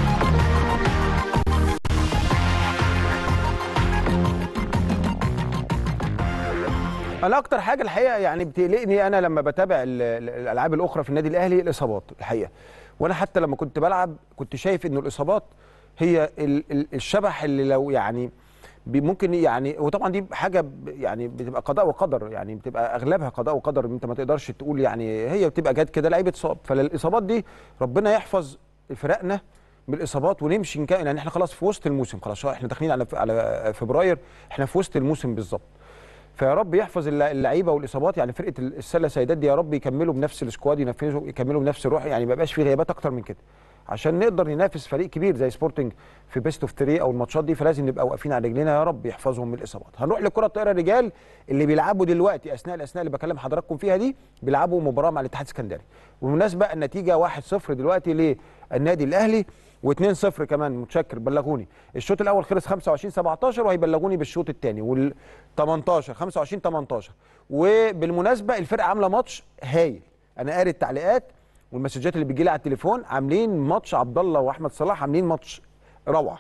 انا اكتر حاجه الحقيقه يعني بتقلقني انا لما بتابع الالعاب الاخرى في النادي الاهلي الاصابات الحقيقه. وانا حتى لما كنت بلعب كنت شايف انه الاصابات هي الشبح اللي لو يعني ممكن يعني، وطبعا دي حاجه يعني بتبقى قضاء وقدر، يعني بتبقى اغلبها قضاء وقدر، انت ما تقدرش تقول يعني هي بتبقى جت كده لعيبه اتصاب. فالاصابات دي ربنا يحفظ فرقنا من الاصابات ونمشي نكمل، يعني احنا خلاص في وسط الموسم، خلاص احنا داخلين على على فبراير، احنا في وسط الموسم بالظبط. فيا رب يحفظ اللعيبه والاصابات، يعني فرقه السله سيدات دي يا رب يكملوا بنفس السكواد، ينفذوا يكملوا بنفس الروح، يعني ما يبقاش في غيابات اكتر من كده عشان نقدر ننافس فريق كبير زي سبورتنج في بيست اوف ثلاثة او الماتشات دي. فلازم نبقى واقفين على رجلينا، يا رب يحفظهم من الاصابات. هنروح لكره الطائره الرجال اللي بيلعبوا دلوقتي اثناء الاثناء اللي بكلم حضراتكم فيها دي، بيلعبوا مباراه مع الاتحاد السكندري. وبالمناسبه النتيجه واحد صفر دلوقتي للنادي الاهلي واثنين صفر كمان، متشكر بلغوني. الشوط الاول خلص خمسة وعشرين سبعتاشر وهيبلغوني بالشوط الثاني وال تمنتاشر خمسة وعشرين تمنتاشر. وبالمناسبه الفرقه عامله ماتش هايل، انا قاري التعليقات والمسجات اللي بتجي لي على التليفون، عاملين ماتش عبد الله واحمد صلاح، عاملين ماتش روعه.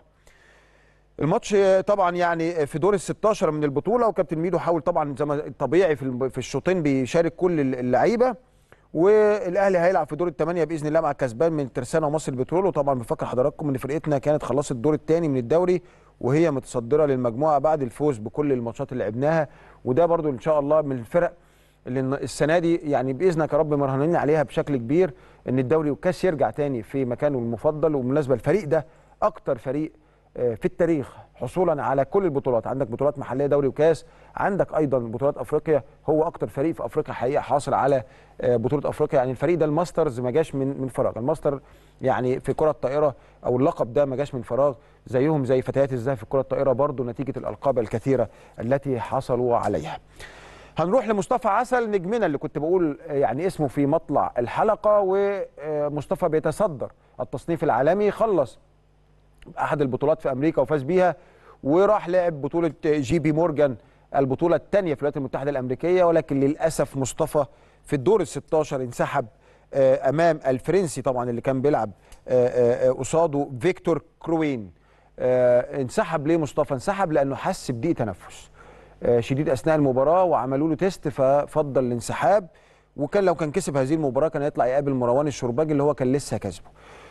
الماتش طبعا يعني في دور ال ستاشر من البطوله، وكابتن ميدو حاول طبعا زي ما طبيعي في في الشوطين بيشارك كل اللعيبه، والاهلي هيلعب في دور الثمانيه باذن الله مع الكسبان من ترسانه ومصر البترول. وطبعا بفكر حضراتكم ان فرقتنا كانت خلصت الدور الثاني من الدوري وهي متصدره للمجموعه بعد الفوز بكل الماتشات اللي لعبناها، وده برضو ان شاء الله من الفرق اللي السنه دي يعني باذنك يا رب مرهنين عليها بشكل كبير ان الدوري والكاس يرجع تاني في مكانه المفضل. وبالمناسبه الفريق ده اكتر فريق في التاريخ حصولا على كل البطولات، عندك بطولات محليه دوري وكاس، عندك ايضا بطولات افريقيا، هو اكتر فريق في افريقيا حقيقه حاصل على بطوله افريقيا. يعني الفريق ده الماسترز ما جاش من من فراغ، الماستر يعني في كره الطائره او اللقب ده ما جاش من فراغ، زيهم زي فتيات الذهب في كره الطائره برضو نتيجه الالقاب الكثيره التي حصلوا عليها. هنروح لمصطفى عسل نجمنا اللي كنت بقول يعني اسمه في مطلع الحلقه، ومصطفى بيتصدر التصنيف العالمي، خلص احد البطولات في امريكا وفاز بيها، وراح لعب بطوله جي بي مورجان البطوله الثانيه في الولايات المتحده الامريكيه. ولكن للاسف مصطفى في الدور ال ستاشر انسحب امام الفرنسي طبعا اللي كان بيلعب قصاده فيكتور كروين. انسحب ليه مصطفى؟ انسحب لانه حس بضيق تنفس شديد اثناء المباراه وعملوا له تيست ففضل الانسحاب، وكان لو كان كسب هذه المباراه كان هيطلع يقابل مروان الشرباجي اللي هو كان لسه كسبه.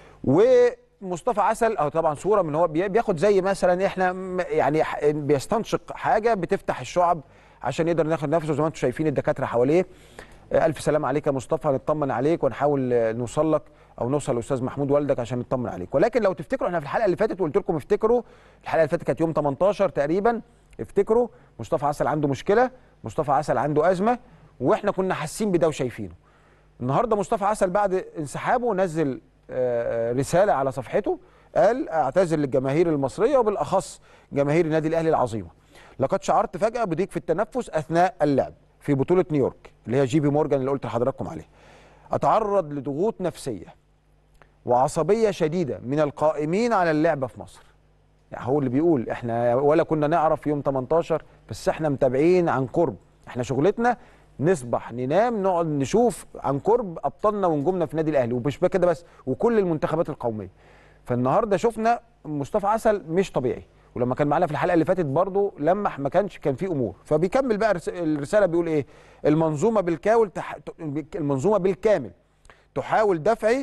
ومصطفى عسل او طبعا صوره من هو بياخد زي مثلا احنا يعني بيستنشق حاجه بتفتح الشعب عشان يقدر ياخد نفسه، زي ما انتم شايفين الدكاتره حواليه. الف سلام عليك يا مصطفى، هنطمن عليك ونحاول نوصل لك او نوصل لاستاذ محمود والدك عشان نطمن عليك. ولكن لو تفتكروا احنا في الحلقه اللي فاتت وقلت لكم افتكروا، الحلقه اللي فاتت كانت يوم تمنتاشر تقريبا، افتكروا مصطفى عسل عنده مشكله، مصطفى عسل عنده ازمه، واحنا كنا حاسين بده وشايفينه. النهارده مصطفى عسل بعد انسحابه نزل رساله على صفحته، قال اعتذر للجماهير المصريه وبالاخص جماهير النادي الاهلي العظيمه، لقد شعرت فجاه بضيق في التنفس اثناء اللعب في بطوله نيويورك اللي هي جي بي مورجان اللي قلت لحضراتكم عليها. اتعرض لضغوط نفسيه وعصبيه شديده من القائمين على اللعبه في مصر. يعني هو اللي بيقول احنا ولا كنا نعرف يوم تمنتاشر، بس احنا متابعين عن قرب، احنا شغلتنا نصبح ننام نقعد نشوف عن قرب ابطالنا ونجومنا في النادي الاهلي، ومش كده بس وكل المنتخبات القوميه. فالنهارده شفنا مصطفى عسل مش طبيعي، ولما كان معانا في الحلقه اللي فاتت برضه لمح ما كانش كان في امور. فبيكمل بقى الرساله بيقول ايه؟ المنظومه بالكامل تح... المنظومه بالكامل تحاول دفعي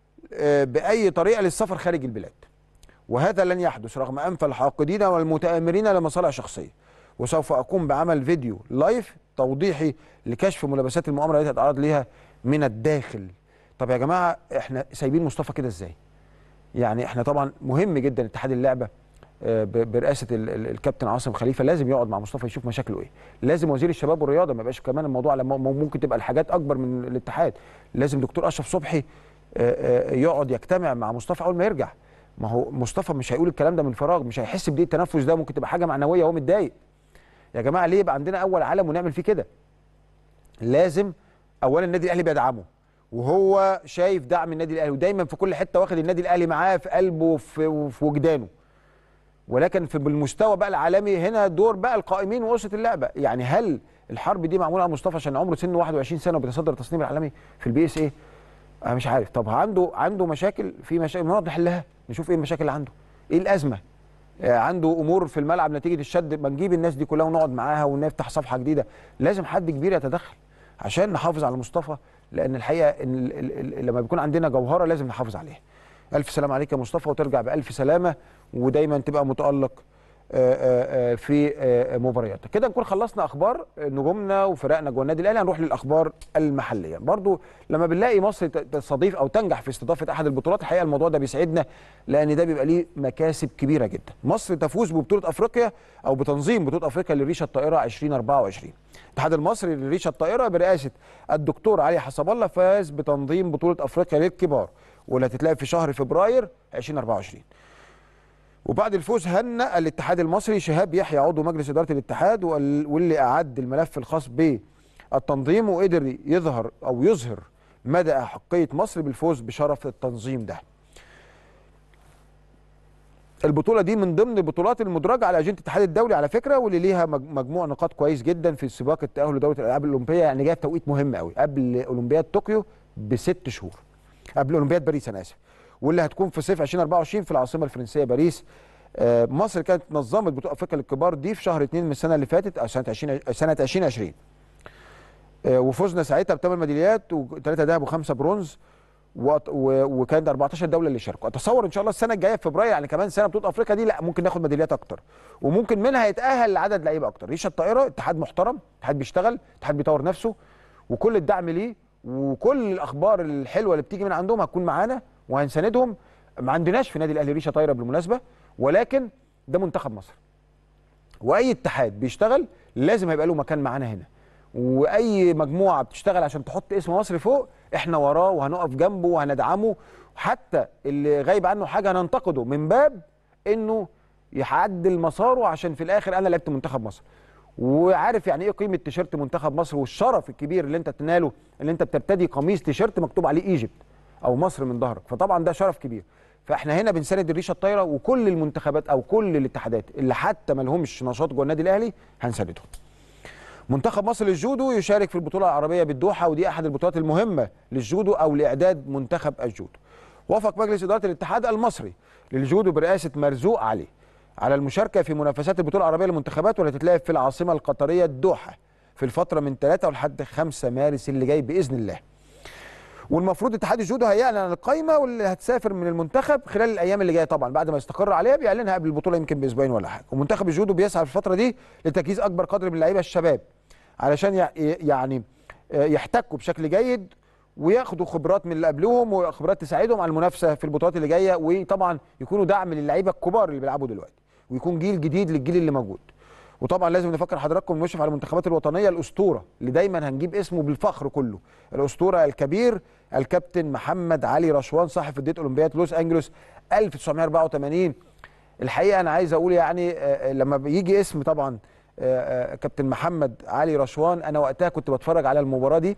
باي طريقه للسفر خارج البلاد، وهذا لن يحدث رغم انف الحاقدين والمتآمرين لمصالح شخصيه، وسوف اقوم بعمل فيديو لايف توضيحي لكشف ملابسات المؤامره التي اتعرض ليها من الداخل. طب يا جماعه احنا سايبين مصطفى كده ازاي؟ يعني احنا طبعا مهم جدا اتحاد اللعبه برئاسه الكابتن عاصم خليفه لازم يقعد مع مصطفى يشوف مشاكله ايه، لازم وزير الشباب والرياضه ما يبقاش كمان الموضوع لما ممكن تبقى الحاجات اكبر من الاتحاد، لازم دكتور اشرف صبحي يقعد يجتمع مع مصطفى اول ما يرجع. ما هو مصطفى مش هيقول الكلام ده من فراغ، مش هيحس بضيق التنفس ده، ممكن تبقى حاجه معنويه وهو متضايق. يا جماعه ليه يبقى عندنا اول علم ونعمل فيه كده؟ لازم اولا النادي الاهلي بيدعمه، وهو شايف دعم النادي الاهلي، ودايما في كل حته واخد النادي الاهلي معاه في قلبه وفي, وفي وجدانه. ولكن في بالمستوى بقى العالمي هنا دور بقى القائمين ووسط اللعبه. يعني هل الحرب دي معموله على مصطفى عشان عمره سنه واحد وعشرين سنه وبيتصدر التصنيف العالمي في البي اس ايه؟ انا مش عارف. طب عنده عنده مشاكل، في مشاكل نقعد نحلها، نشوف ايه المشاكل اللي عنده، ايه الازمه. آه عنده امور في الملعب نتيجه الشد، ما نجيب الناس دي كلها ونقعد معاها ونفتح صفحه جديده. لازم حد كبير يتدخل عشان نحافظ على مصطفى، لان الحقيقه إن لما بيكون عندنا جوهره لازم نحافظ عليها. الف سلام عليك يا مصطفى، وترجع بالف سلامه، ودايما تبقى متالق في مبارياتك. كده نكون خلصنا اخبار نجومنا وفرقنا جوه النادي الاهلي. هنروح للاخبار المحليه. برضو لما بنلاقي مصر تستضيف او تنجح في استضافه احد البطولات، الحقيقه الموضوع ده بيسعدنا، لان ده بيبقى ليه مكاسب كبيره جدا. مصر تفوز ببطوله افريقيا او بتنظيم بطوله افريقيا للريشه الطائره ألفين وأربعة وعشرين. الاتحاد المصري للريشه الطائره برئاسه الدكتور علي حسب الله فاز بتنظيم بطوله افريقيا للكبار، واللي هتتلعب في شهر فبراير ألفين وأربعة وعشرين. وبعد الفوز هنأ الاتحاد المصري شهاب يحيى عضو مجلس إدارة الاتحاد، واللي أعد الملف الخاص بالتنظيم، وقدر يظهر أو يظهر مدى أحقية مصر بالفوز بشرف التنظيم ده. البطولة دي من ضمن البطولات المدرجة على أجندة الاتحاد الدولي على فكرة، واللي ليها مجموع نقاط كويس جدا في سباق التأهل لدورة الألعاب الأولمبية. يعني جاية في توقيت مهم قوي قبل أولمبياد طوكيو بست شهور، قبل أولمبياد باريس أنا آسف، واللي هتكون في صيف ألفين وأربعة وعشرين في العاصمه الفرنسيه باريس. مصر كانت نظمت بطوله افريقيا للكبار دي في شهر اتنين من السنه اللي فاتت، او سنه عشرين سنه ألفين وعشرين، وفزنا ساعتها بثمان ميداليات، وثلاثه ذهب وخمسه برونز، وكانت أربعتاشر دوله اللي شاركوا. اتصور ان شاء الله السنه الجايه في فبراير، يعني كمان سنه بطوله افريقيا دي، لا ممكن ناخد ميداليات اكتر، وممكن منها يتاهل لعدد لعيبه اكتر. ريشه الطائره اتحاد محترم، اتحاد بيشتغل، اتحاد بيطور نفسه، وكل الدعم ليه، وكل الاخبار الحلوه اللي بتيجي من عندهم هتكون معانا وهنساندهم. ما عندناش في نادي الاهلي ريشه طايره بالمناسبه، ولكن ده منتخب مصر، واي اتحاد بيشتغل لازم هيبقى له مكان معانا هنا، واي مجموعه بتشتغل عشان تحط اسم مصر فوق احنا وراه وهنقف جنبه وهندعمه، حتى اللي غايب عنه حاجه هننتقده من باب انه يعدل مساره، عشان في الاخر انا لعبت منتخب مصر وعارف يعني ايه قيمه تيشيرت منتخب مصر، والشرف الكبير اللي انت تناله اللي انت بترتدي قميص تيشيرت مكتوب عليه ايجيبت او مصر من ظهرك، فطبعا ده شرف كبير. فاحنا هنا بنساند الريشه الطايره، وكل المنتخبات او كل الاتحادات اللي حتى ما لهمش نشاط جوه النادي الاهلي هنساندهم. منتخب مصر للجودو يشارك في البطوله العربيه بالدوحه، ودي احد البطولات المهمه للجودو او لاعداد منتخب الجودو. وافق مجلس اداره الاتحاد المصري للجودو برئاسه مرزوق علي على المشاركه في منافسات البطوله العربيه للمنتخبات، والتي تتلعب في العاصمه القطريه الدوحه في الفتره من ثلاثة لحد خمسة مارس اللي جاي باذن الله. والمفروض اتحاد الجودو هيعلن عن القائمه واللي هتسافر من المنتخب خلال الايام اللي جايه، طبعا بعد ما يستقر عليها بيعلنها قبل البطوله يمكن باسبوعين ولا حاجه. ومنتخب الجودو بيسعى في الفتره دي لتجهيز اكبر قدر من اللعيبه الشباب علشان يعني يحتكوا بشكل جيد وياخدوا خبرات من اللي قبلهم، وخبرات تساعدهم على المنافسه في البطولات اللي جايه، وطبعا يكونوا دعم للعيبه الكبار اللي بيلعبوا دلوقتي، ويكون جيل جديد للجيل اللي موجود. وطبعا لازم نفكر حضراتكم نشرف على المنتخبات الوطنيه الاسطوره اللي دايما هنجيب اسمه بالفخر كله، الاسطوره الكبير الكابتن محمد علي رشوان صاحب فضيه اولمبياد لوس انجلوس ألف وتسعمائة وأربعة وثمانين. الحقيقه انا عايز اقول يعني لما بيجي اسم طبعا كابتن محمد علي رشوان، انا وقتها كنت بتفرج على المباراه دي،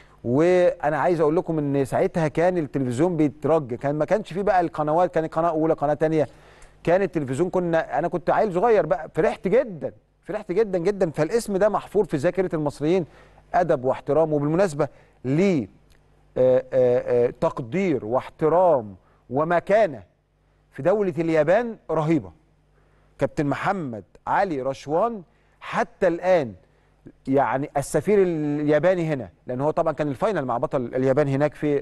وانا عايز اقول لكم ان ساعتها كان التلفزيون بيترج، كان ما كانش فيه بقى القنوات، كانت قناه اولى قناه ثانيه، كان التلفزيون كنا انا كنت عيل صغير بقى، فرحت جدا فرحت جدا جدا. فالاسم ده محفور في ذاكره المصريين ادب واحترام، وبالمناسبه ليه تقدير واحترام ومكانه في دوله اليابان رهيبه. كابتن محمد علي رشوان حتى الان يعني السفير الياباني هنا، لان هو طبعا كان الفاينل مع بطل اليابان هناك في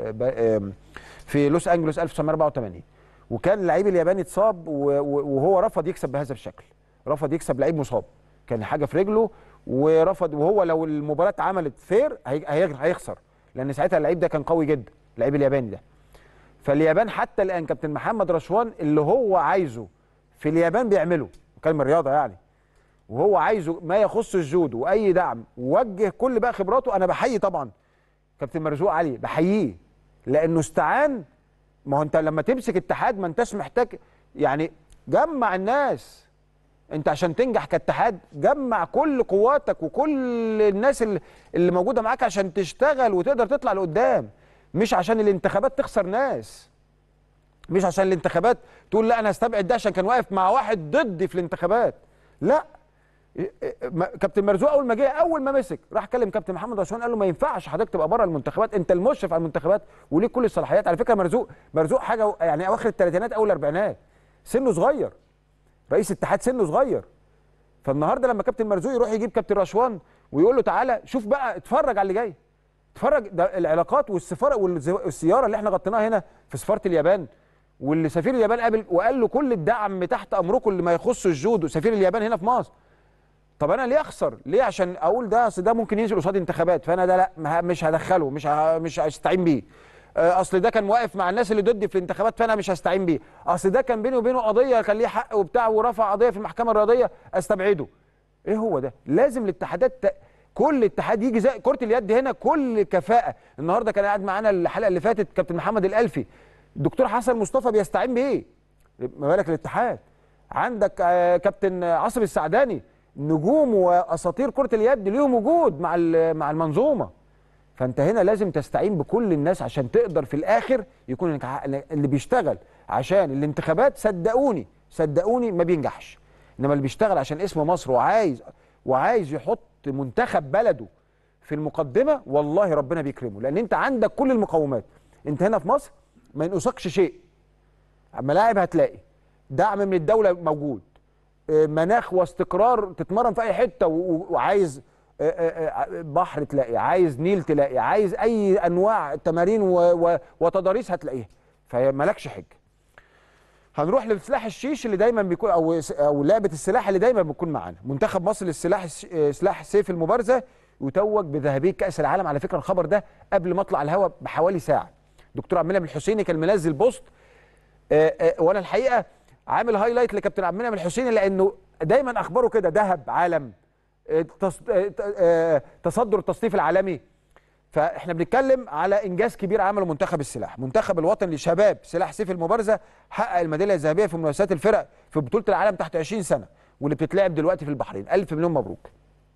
في لوس انجلوس ألف وتسعمائة وأربعة وثمانين، وكان اللعيب الياباني اتصاب وهو رفض يكسب بهذا الشكل، رفض يكسب لعيب مصاب، كان حاجه في رجله ورفض، وهو لو المباراه اتعملت فير هيخسر، لان ساعتها اللعيب ده كان قوي جدا اللعيب الياباني ده. فاليابان حتى الان كابتن محمد رشوان اللي هو عايزه في اليابان بيعمله، وكان من الرياضه يعني، وهو عايزه ما يخص الجودو واي دعم، ووجه كل بقى خبراته. انا بحيي طبعا كابتن مرزوق علي، بحييه، لانه استعان. ما هو انت لما تمسك اتحاد ما انتش محتاج يعني جمع الناس. انت عشان تنجح كاتحاد جمع كل قواتك وكل الناس اللي, اللي موجوده معاك عشان تشتغل وتقدر تطلع لقدام، مش عشان الانتخابات تخسر ناس، مش عشان الانتخابات تقول لا انا هستبعد ده عشان كان واقف مع واحد ضدي في الانتخابات. لا، كابتن مرزوق اول ما جه اول ما مسك راح كلم كابتن محمد رشوان قال له ما ينفعش حضرتك تبقى بره المنتخبات، انت المشرف على المنتخبات وليك كل الصلاحيات. على فكره مرزوق مرزوق حاجه يعني اواخر الثلاثينات اول الاربعينات، سنه صغير، رئيس اتحاد سنه صغير. فالنهارده لما كابتن مرزوق يروح يجيب كابتن رشوان ويقول له تعالى شوف بقى اتفرج على اللي جاي، اتفرج ده العلاقات والسفاره والسياره اللي احنا غطيناها هنا في سفاره اليابان، واللي سفير اليابان قابل وقال له كل الدعم تحت امركم اللي ما يخص الجودو، سفير اليابان هنا في مصر. طب انا ليه اخسر؟ ليه عشان اقول ده اصل ده ممكن ينزل قصاد انتخابات فانا ده لا مش هدخله، مش ه... مش هستعين بيه. اصل ده كان واقف مع الناس اللي ضدي في الانتخابات فانا مش هستعين بيه. اصل ده كان بيني وبينه قضيه كان ليه حق وبتاع ورفع قضيه في المحكمه الرياضيه استبعده. ايه هو ده؟ لازم الاتحادات ت... كل اتحاد يجي زي كره اليد هنا كل كفاءه. النهارده كان قاعد معانا الحلقه اللي فاتت كابتن محمد الالفي، الدكتور حسن مصطفى بيستعين بايه؟ ما بالك الاتحاد. عندك كابتن عاصم السعداني، نجوم واساطير كره اليد ليهم وجود مع مع المنظومه. فانت هنا لازم تستعين بكل الناس عشان تقدر في الاخر يكون اللي بيشتغل عشان الانتخابات صدقوني صدقوني ما بينجحش، انما اللي بيشتغل عشان اسم مصر وعايز وعايز يحط منتخب بلده في المقدمه والله ربنا بيكرمه، لان انت عندك كل المقومات. انت هنا في مصر ما ينقصكش شيء، ملاعب هتلاقي، دعم من الدوله موجود، مناخ واستقرار تتمرن في اي حته، وعايز بحر تلاقي، عايز نيل تلاقي، عايز اي انواع تمارين وتضاريس هتلاقيها، فمالكش حجه. هنروح لسلاح الشيش اللي دايما بيكون او او لعبه السلاح اللي دايما بتكون معانا. منتخب مصر للسلاح سلاح سيف المبارزه يتوج بذهبيه كاس العالم. على فكره الخبر ده قبل ما اطلع الهواء بحوالي ساعه دكتور عبد المنعم الحسيني كان منزل بوست، وانا الحقيقه عامل هايلايت لكابتن عبد المنعم الحسيني لانه دايما اخباره كده ذهب عالم، تصدر التصنيف العالمي. فاحنا بنتكلم على انجاز كبير عمله منتخب السلاح، منتخب الوطني لشباب سلاح سيف المبارزه حقق الميداليه الذهبيه في منافسات الفرق في بطوله العالم تحت عشرين سنه واللي بتتلعب دلوقتي في البحرين. الف مليون مبروك.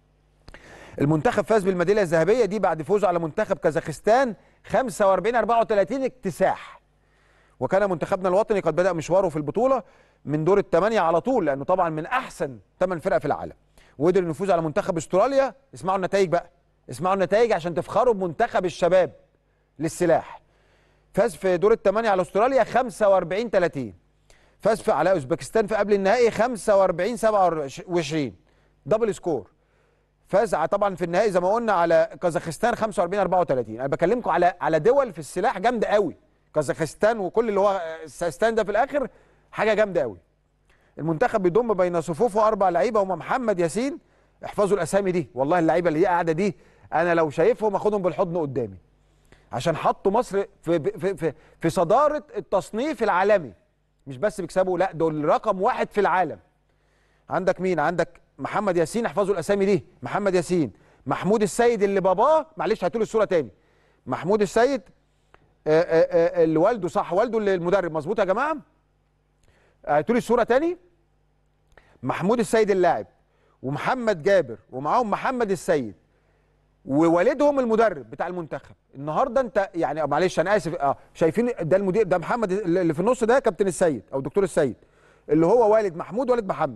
المنتخب فاز بالميداليه الذهبيه دي بعد فوزه على منتخب كازاخستان خمسة وأربعين أربعة وثلاثين اكتساح. وكان منتخبنا الوطني قد بدأ مشواره في البطوله من دور الثمانيه على طول، لانه طبعا من احسن ثمان فرق في العالم، وقدر انه يفوز على منتخب استراليا. اسمعوا النتائج بقى، اسمعوا النتائج عشان تفخروا بمنتخب الشباب للسلاح. فاز في دور الثمانيه على استراليا خمسة وأربعين ثلاثين، فاز في على اوزبكستان في قبل النهائي خمسة وأربعين سبعة وعشرين دبل سكور. فاز طبعا في النهائي زي ما قلنا على كازاخستان خمسة وأربعين أربعة وثلاثين. انا بكلمكم على على دول في السلاح جامده قوي، كازاخستان وكل اللي هو ساستان ده في الاخر حاجه جامده قوي. المنتخب بيضم بين صفوفه اربع لعيبه هم محمد ياسين، احفظوا الاسامي دي والله، اللعيبه اللي هي قاعده دي انا لو شايفهم اخدهم بالحضن قدامي، عشان حطوا مصر في في في, في صداره التصنيف العالمي، مش بس بيكسبوا لا دول رقم واحد في العالم. عندك مين؟ عندك محمد ياسين، احفظوا الاسامي دي، محمد ياسين، محمود السيد اللي باباه، معلش هاتوا لي الصوره تاني، محمود السيد آآ آآ اللي والده صح، والده اللي المدرب، مظبوط يا جماعه؟ هاتوا لي الصوره تاني. محمود السيد اللاعب ومحمد جابر ومعاهم محمد السيد ووالدهم المدرب بتاع المنتخب. النهارده انت يعني معلش انا اسف اه شايفين ده المدير ده محمد اللي في النص ده كابتن السيد او دكتور السيد اللي هو والد محمود والد محمد.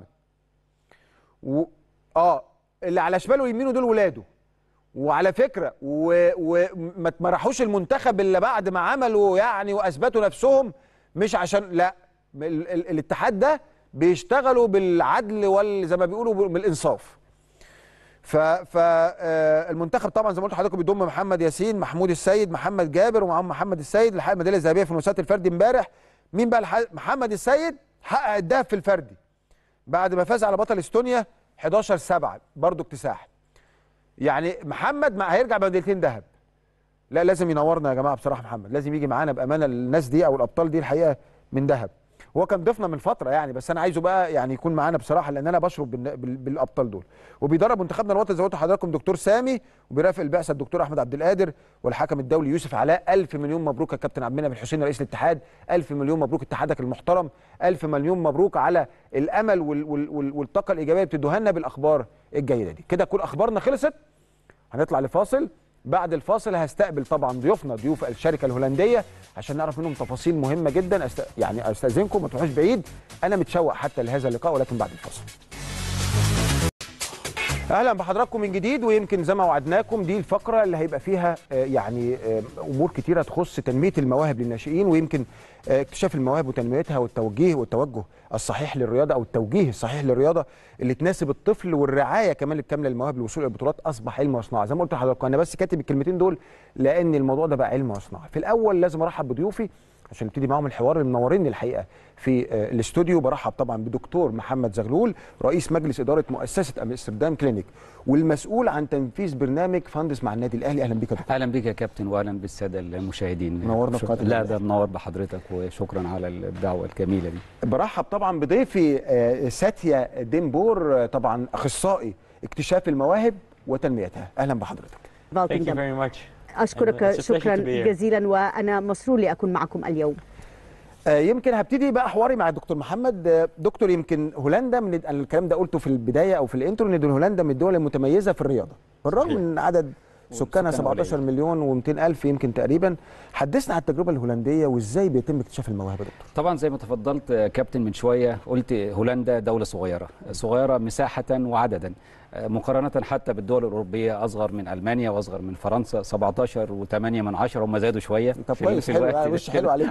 و اه اللي على شماله ويمينه دول ولاده. وعلى فكره وما ما راحوش المنتخب الا بعد ما عملوا يعني واثبتوا نفسهم، مش عشان لا ال ال الاتحاد ده بيشتغلوا بالعدل وال زي ما بيقولوا بالانصاف. ف فالمنتخب طبعا زي ما قلت لحضراتكم بيضم محمد ياسين، محمود السيد، محمد جابر ومعاهم محمد السيد اللي حقق الميداليه الذهبيه في منافسات الفردي امبارح. مين بقى الح... محمد السيد حقق الذهب في الفردي بعد ما فاز على بطل استونيا حداشر سبعة برضه اكتساح. يعني محمد ما هيرجع بميداليتين ذهب. لا لازم ينورنا يا جماعه بصراحه، محمد لازم يجي معانا بامانه، الناس دي او الابطال دي الحقيقه من ذهب. هو كان ضيفنا من فتره يعني، بس انا عايزه بقى يعني يكون معانا بصراحه، لان انا بشرب بال... بال... بالابطال دول. وبيدرب منتخبنا الوطني زي ما قلت لحضراتكم دكتور سامي، وبيرافق البعثه الدكتور احمد عبد القادر، والحكم الدولي يوسف علاء. الف مليون مبروك يا كابتن عبد المنعم الحسيني رئيس الاتحاد، الف مليون مبروك اتحادك المحترم، الف مليون مبروك على الامل وال... وال... وال... والطاقه الايجابيه اللي بتدوها لنا بالاخبار الجيده دي. كده كل اخبارنا خلصت، هنطلع لفاصل. بعد الفاصل هستقبل طبعا ضيوفنا ضيوف الشركه الهولنديه عشان نعرف منهم تفاصيل مهمه جدا. أست... يعني استاذنكم ما تروحوش بعيد، انا متشوق حتى لهذا اللقاء، ولكن بعد الفاصل. اهلا بحضراتكم من جديد، ويمكن زي ما وعدناكم دي الفقره اللي هيبقى فيها يعني امور كتيره تخص تنميه المواهب للناشئين، ويمكن اكتشاف المواهب وتنميتها والتوجيه والتوجه الصحيح للرياضه، او التوجيه الصحيح للرياضه اللي تناسب الطفل، والرعايه كمان الكامله للمواهب للوصول الى البطولات، اصبح علم وصناعه. زي ما قلت لحضراتكم انا بس كاتب الكلمتين دول لان الموضوع ده بقى علم وصناعه. في الاول لازم ارحب بضيوفي عشان نبتدي معاهم الحوار اللي منورين الحقيقه في الاستوديو. برحب طبعا بدكتور محمد زغلول رئيس مجلس اداره مؤسسه امستردام كلينيك والمسؤول عن تنفيذ برنامج فاندس مع النادي الاهلي. اهلا بك يا دكتور. اهلا بك يا كابتن، واهلا بالساده المشاهدين. منورنا في قناه لا ده منور بحضرتك، وشكرا على الدعوه الجميله دي. برحب طبعا بضيفي ساتيا ديمبور، طبعا اخصائي اكتشاف المواهب وتنميتها. اهلا بحضرتك. Thank you very much. أشكرك شكرا جزيلا، وأنا مسرور لأكون معكم اليوم. يمكن هبتدي بقى حواري مع دكتور محمد. دكتور، يمكن هولندا من الكلام ده قلته في البدايه او في الانترو ان هولندا من الدول المتميزه في الرياضه بالرغم من عدد سكانها سبعتاشر مليون ومئتين ألف يمكن تقريبا. حدثنا عن التجربه الهولنديه وازاي بيتم اكتشاف المواهب يا دكتور. طبعا زي ما تفضلت كابتن من شويه، قلت هولندا دوله صغيره صغيره مساحه وعددا، مقارنه حتى بالدول الاوروبيه، اصغر من المانيا واصغر من فرنسا، سبعتاشر وثمانية من عشرة، هم زادوا شويه. طب كويس، حلو، وش حلو عليك.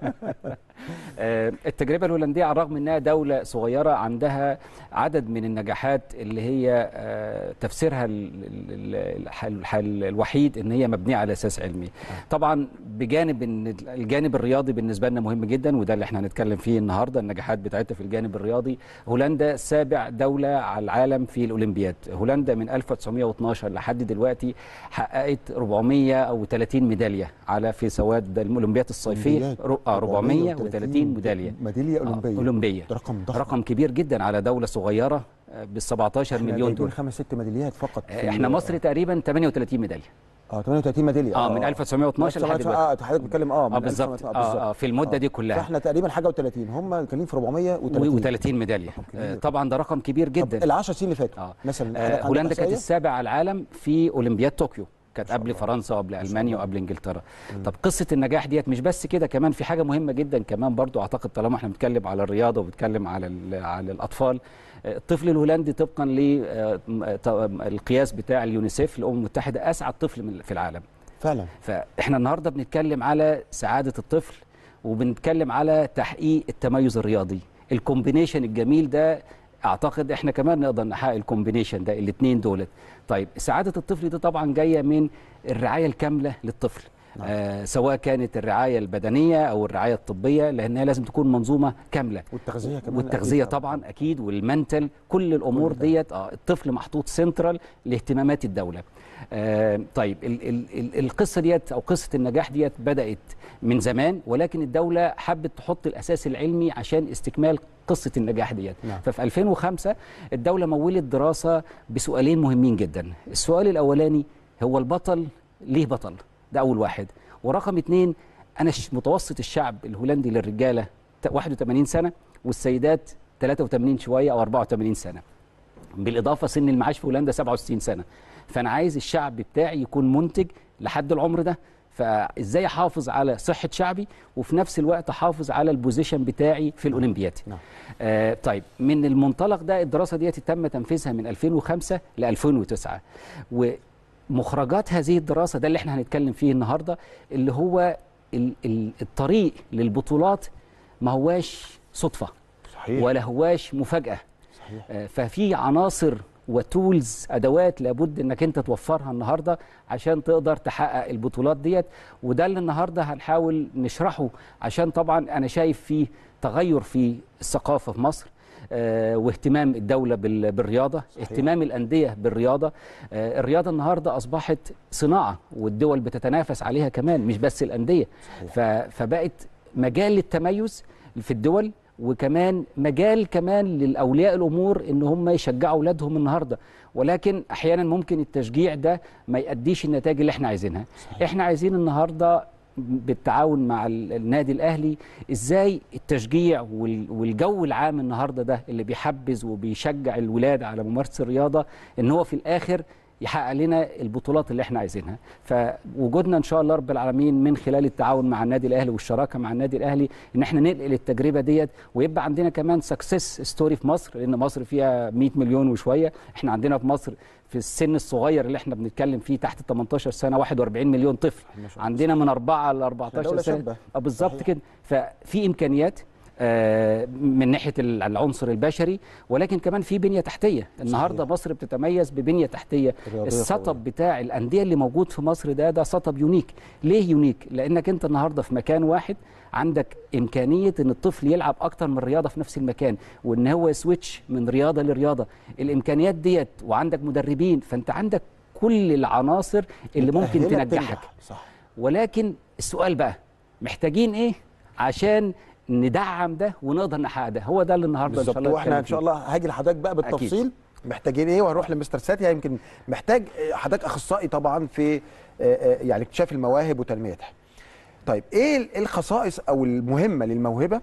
التجربه الهولنديه على الرغم انها دوله صغيره عندها عدد من النجاحات اللي هي تفسيرها الوحيد ان هي مبنيه على اساس علمي. طبعا بجانب ان الجانب الرياضي بالنسبه لنا مهم جدا، وده اللي احنا هنتكلم فيه النهارده، النجاحات بتاعتها في الجانب الرياضي. هولندا سابع دوله على العالم في الاولمبياد. هولندا من ألف وتسعمائة واثناشر لحد دلوقتي حققت أربعمائة وثلاثين ميداليه على في سواد الاولمبياد الصيفيه. أربعمائة وثلاثين ميداليه ميداليه اولمبيه. اولمبيه ده رقم ضخم، رقم كبير جدا على دوله صغيره بال سبعتاشر مليون دول. خمس ست ميداليات فقط. احنا مصر تقريبا ثمانية وثلاثين ميداليه. اه ثمانية وثلاثين ميداليه. اه من ألف وتسعمائة واثناشر لحد دلوقتي. اه حضرتك بتتكلم اه اه بالظبط. اه, آه في المده آه. دي كلها. فاحنا تقريبا حاجه و30، هم كانوا في أربعمائة وثلاثين ميداليه. آه طبعا ده رقم كبير جدا. العشر سنين اللي فاتوا آه. مثلا آه هولندا كانت السابعه على العالم في اولمبياد طوكيو، كانت قبل فرنسا وقبل المانيا وقبل انجلترا. طب قصه النجاح ديت مش بس كده، كمان في حاجه مهمه جدا كمان برضو، اعتقد طالما احنا بنتكلم على الرياضه وبنتكلم على على الاطفال، الطفل الهولندي طبقا للقياس بتاع اليونيسيف الامم المتحده اسعد طفل في العالم فعلا. فاحنا النهارده بنتكلم على سعاده الطفل، وبنتكلم على تحقيق التميز الرياضي. الكومبينيشن الجميل ده اعتقد احنا كمان نقدر نحقق الكومبينيشن ده، الاثنين دولت. طيب سعاده الطفل دي طبعا جايه من الرعايه الكامله للطفل. نعم. آه سواء كانت الرعايه البدنيه او الرعايه الطبيه، لانها لازم تكون منظومه كامله. والتغذيه كمان. والتغذيه أكيد طبعا اكيد، والمنتل، كل الامور كل ديت اه الطفل محطوط سنترال لاهتمامات الدوله. آه طيب ال ال ال القصه ديت او قصه النجاح ديت بدات من زمان، ولكن الدوله حبت تحط الاساس العلمي عشان استكمال قصه النجاح ديت. نعم. ففي ألفين وخمسة الدوله مولت دراسه بسؤالين مهمين جدا. السؤال الاولاني هو البطل ليه بطل؟ ده اول واحد. ورقم اثنين، انا متوسط الشعب الهولندي للرجاله واحد وثمانين سنه، والسيدات ثلاثة وثمانين شويه او أربعة وثمانين سنه، بالاضافه سن المعاش في هولندا سبعة وستين سنه. فانا عايز الشعب بتاعي يكون منتج لحد العمر ده، فازاي احافظ على صحه شعبي وفي نفس الوقت احافظ على البوزيشن بتاعي في الاولمبياد. نعم. آه طيب من المنطلق ده الدراسه دي تم تنفيذها من ألفين وخمسة ل ألفين وتسعة، ومخرجات هذه الدراسه ده اللي احنا هنتكلم فيه النهارده، اللي هو ال ال الطريق للبطولات ما هواش صدفه. صحيح. ولا هواش مفاجاه. صحيح. آه ففي عناصر وتولز، ادوات لابد انك انت توفرها النهارده عشان تقدر تحقق البطولات ديت. وده اللي النهارده هنحاول نشرحه، عشان طبعا انا شايف فيه تغير في الثقافه في مصر، آه واهتمام الدوله بالرياضه. صحيح. اهتمام الانديه بالرياضه. آه الرياضه النهارده اصبحت صناعه، والدول بتتنافس عليها كمان، مش بس الانديه. فبقت مجال للتميز في الدول، وكمان مجال كمان للاولياء الامور ان هم يشجعوا اولادهم النهارده، ولكن احيانا ممكن التشجيع ده ما يؤديش النتائج اللي احنا عايزينها. صحيح. احنا عايزين النهارده بالتعاون مع النادي الاهلي ازاي التشجيع والجو العام النهارده ده اللي بيحبذ وبيشجع الولاد على ممارسه الرياضه ان هو في الاخر يحقق لنا البطولات اللي احنا عايزينها. فوجودنا ان شاء الله رب العالمين من خلال التعاون مع النادي الاهلي والشراكه مع النادي الاهلي ان احنا ننقل التجربه ديت ويبقى عندنا كمان سكسس ستوري في مصر، لان مصر فيها مئة مليون وشويه. احنا عندنا في مصر في السن الصغير اللي احنا بنتكلم فيه تحت ثمانية عشر سنه واحد وأربعين مليون طفل، عندنا من أربعة ل أربعتاشر سنه. اه بالظبط كده. ففي امكانيات من ناحيه العنصر البشري، ولكن كمان في بنيه تحتيه. النهارده صحيح. مصر بتتميز ببنيه تحتيه. السطب بتاع الانديه اللي موجود في مصر ده ده سطب يونيك. ليه يونيك؟ لانك انت النهارده في مكان واحد عندك امكانيه ان الطفل يلعب اكتر من رياضه في نفس المكان، وان هو يسويتش من رياضه لرياضه. الامكانيات ديت وعندك مدربين، فانت عندك كل العناصر اللي ممكن تنجحك. صح. ولكن السؤال بقى محتاجين ايه عشان ندعم ده ونقدر نحقق ده؟ هو ده اللي النهارده ان شاء الله. واحنا ان شاء الله هاجي لحضرتك بقى بالتفصيل. أكيد. محتاجين ايه، وهروح لمستر ساتيا. يمكن محتاج حضرتك اخصائي طبعا في يعني اكتشاف المواهب وتنميتها. طيب ايه الخصائص او المهمه للموهبه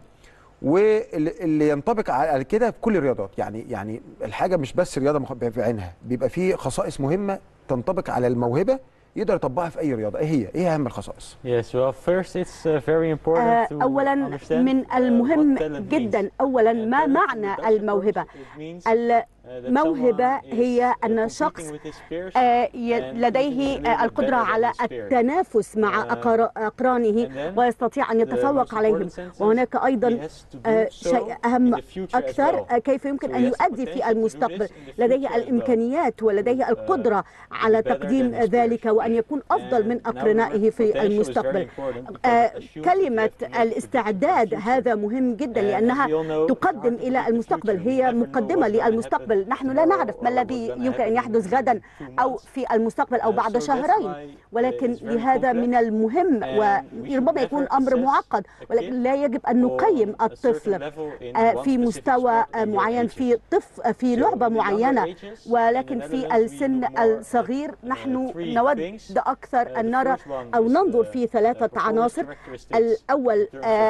واللي ينطبق على كده في كل الرياضات؟ يعني يعني الحاجه مش بس رياضه بعينها، بيبقى في خصائص مهمه تنطبق على الموهبه يقدر يطبقها في اي رياضه. ايه هي؟ ايه اهم الخصائص؟ Yes, well, first it's uh, very important to اولا من المهم جدا اولا ما معنى الموهبه. الموهبه هي ان شخص لديه القدره على التنافس مع اقرانه ويستطيع ان يتفوق عليهم. وهناك ايضا شيء اهم اكثر، كيف يمكن ان يؤدي في المستقبل. لديه الامكانيات ولديه القدره على تقديم ذلك وأن يكون أفضل من أقرنائه في المستقبل. آه كلمة الاستعداد هذا مهم جدا، لأنها تقدم إلى المستقبل، هي مقدمة للمستقبل. نحن لا نعرف ما الذي يمكن أن يحدث غدا أو في المستقبل أو بعد شهرين، ولكن لهذا من المهم، وربما يكون أمر معقد، ولكن لا يجب أن نقيم الطفل آه في مستوى معين في طفل في لعبة معينة، ولكن في السن الصغير نحن نود أكثر أن نرى أو ننظر في ثلاثة عناصر. الأول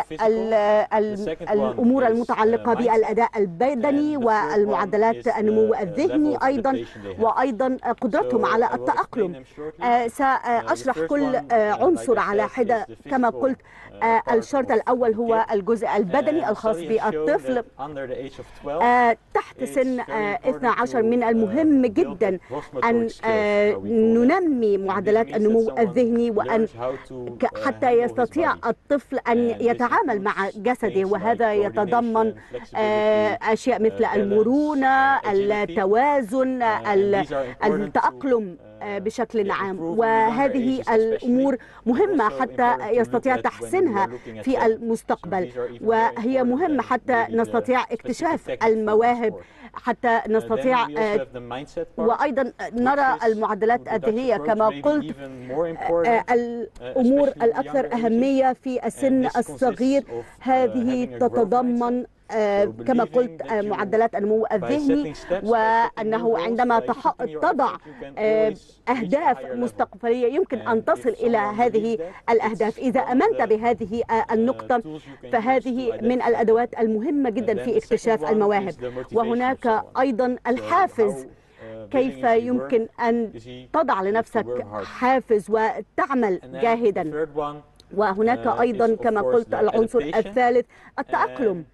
الأمور المتعلقة بالأداء البدني والمعدلات النمو الذهني أيضا، وأيضا قدرتهم على التأقلم. سأشرح كل عنصر على حدة. كما قلت الشرط الأول هو الجزء البدني الخاص بالطفل تحت سن اثني عشر. من المهم جدا أن ننمي معدلات النمو الذهني، وأن حتى يستطيع الطفل أن يتعامل مع جسده، وهذا يتضمن أشياء مثل المرونة، التوازن، التأقلم بشكل عام. وهذه الأمور مهمة حتى يستطيع تحسينها في المستقبل، وهي مهمة حتى نستطيع اكتشاف المواهب، حتى نستطيع وأيضا نرى المعدلات الذهنية. كما قلت الأمور الأكثر أهمية في السن الصغير هذه تتضمن كما قلت معدلات النمو الذهني، وأنه عندما تضع أهداف مستقبلية يمكن أن تصل إلى هذه الأهداف. إذا أمنت بهذه النقطة فهذه من الأدوات المهمة جدا في اكتشاف المواهب. وهناك أيضا الحافز، كيف يمكن أن تضع لنفسك حافز وتعمل جاهدا. وهناك أيضا كما قلت العنصر الثالث التأقلم،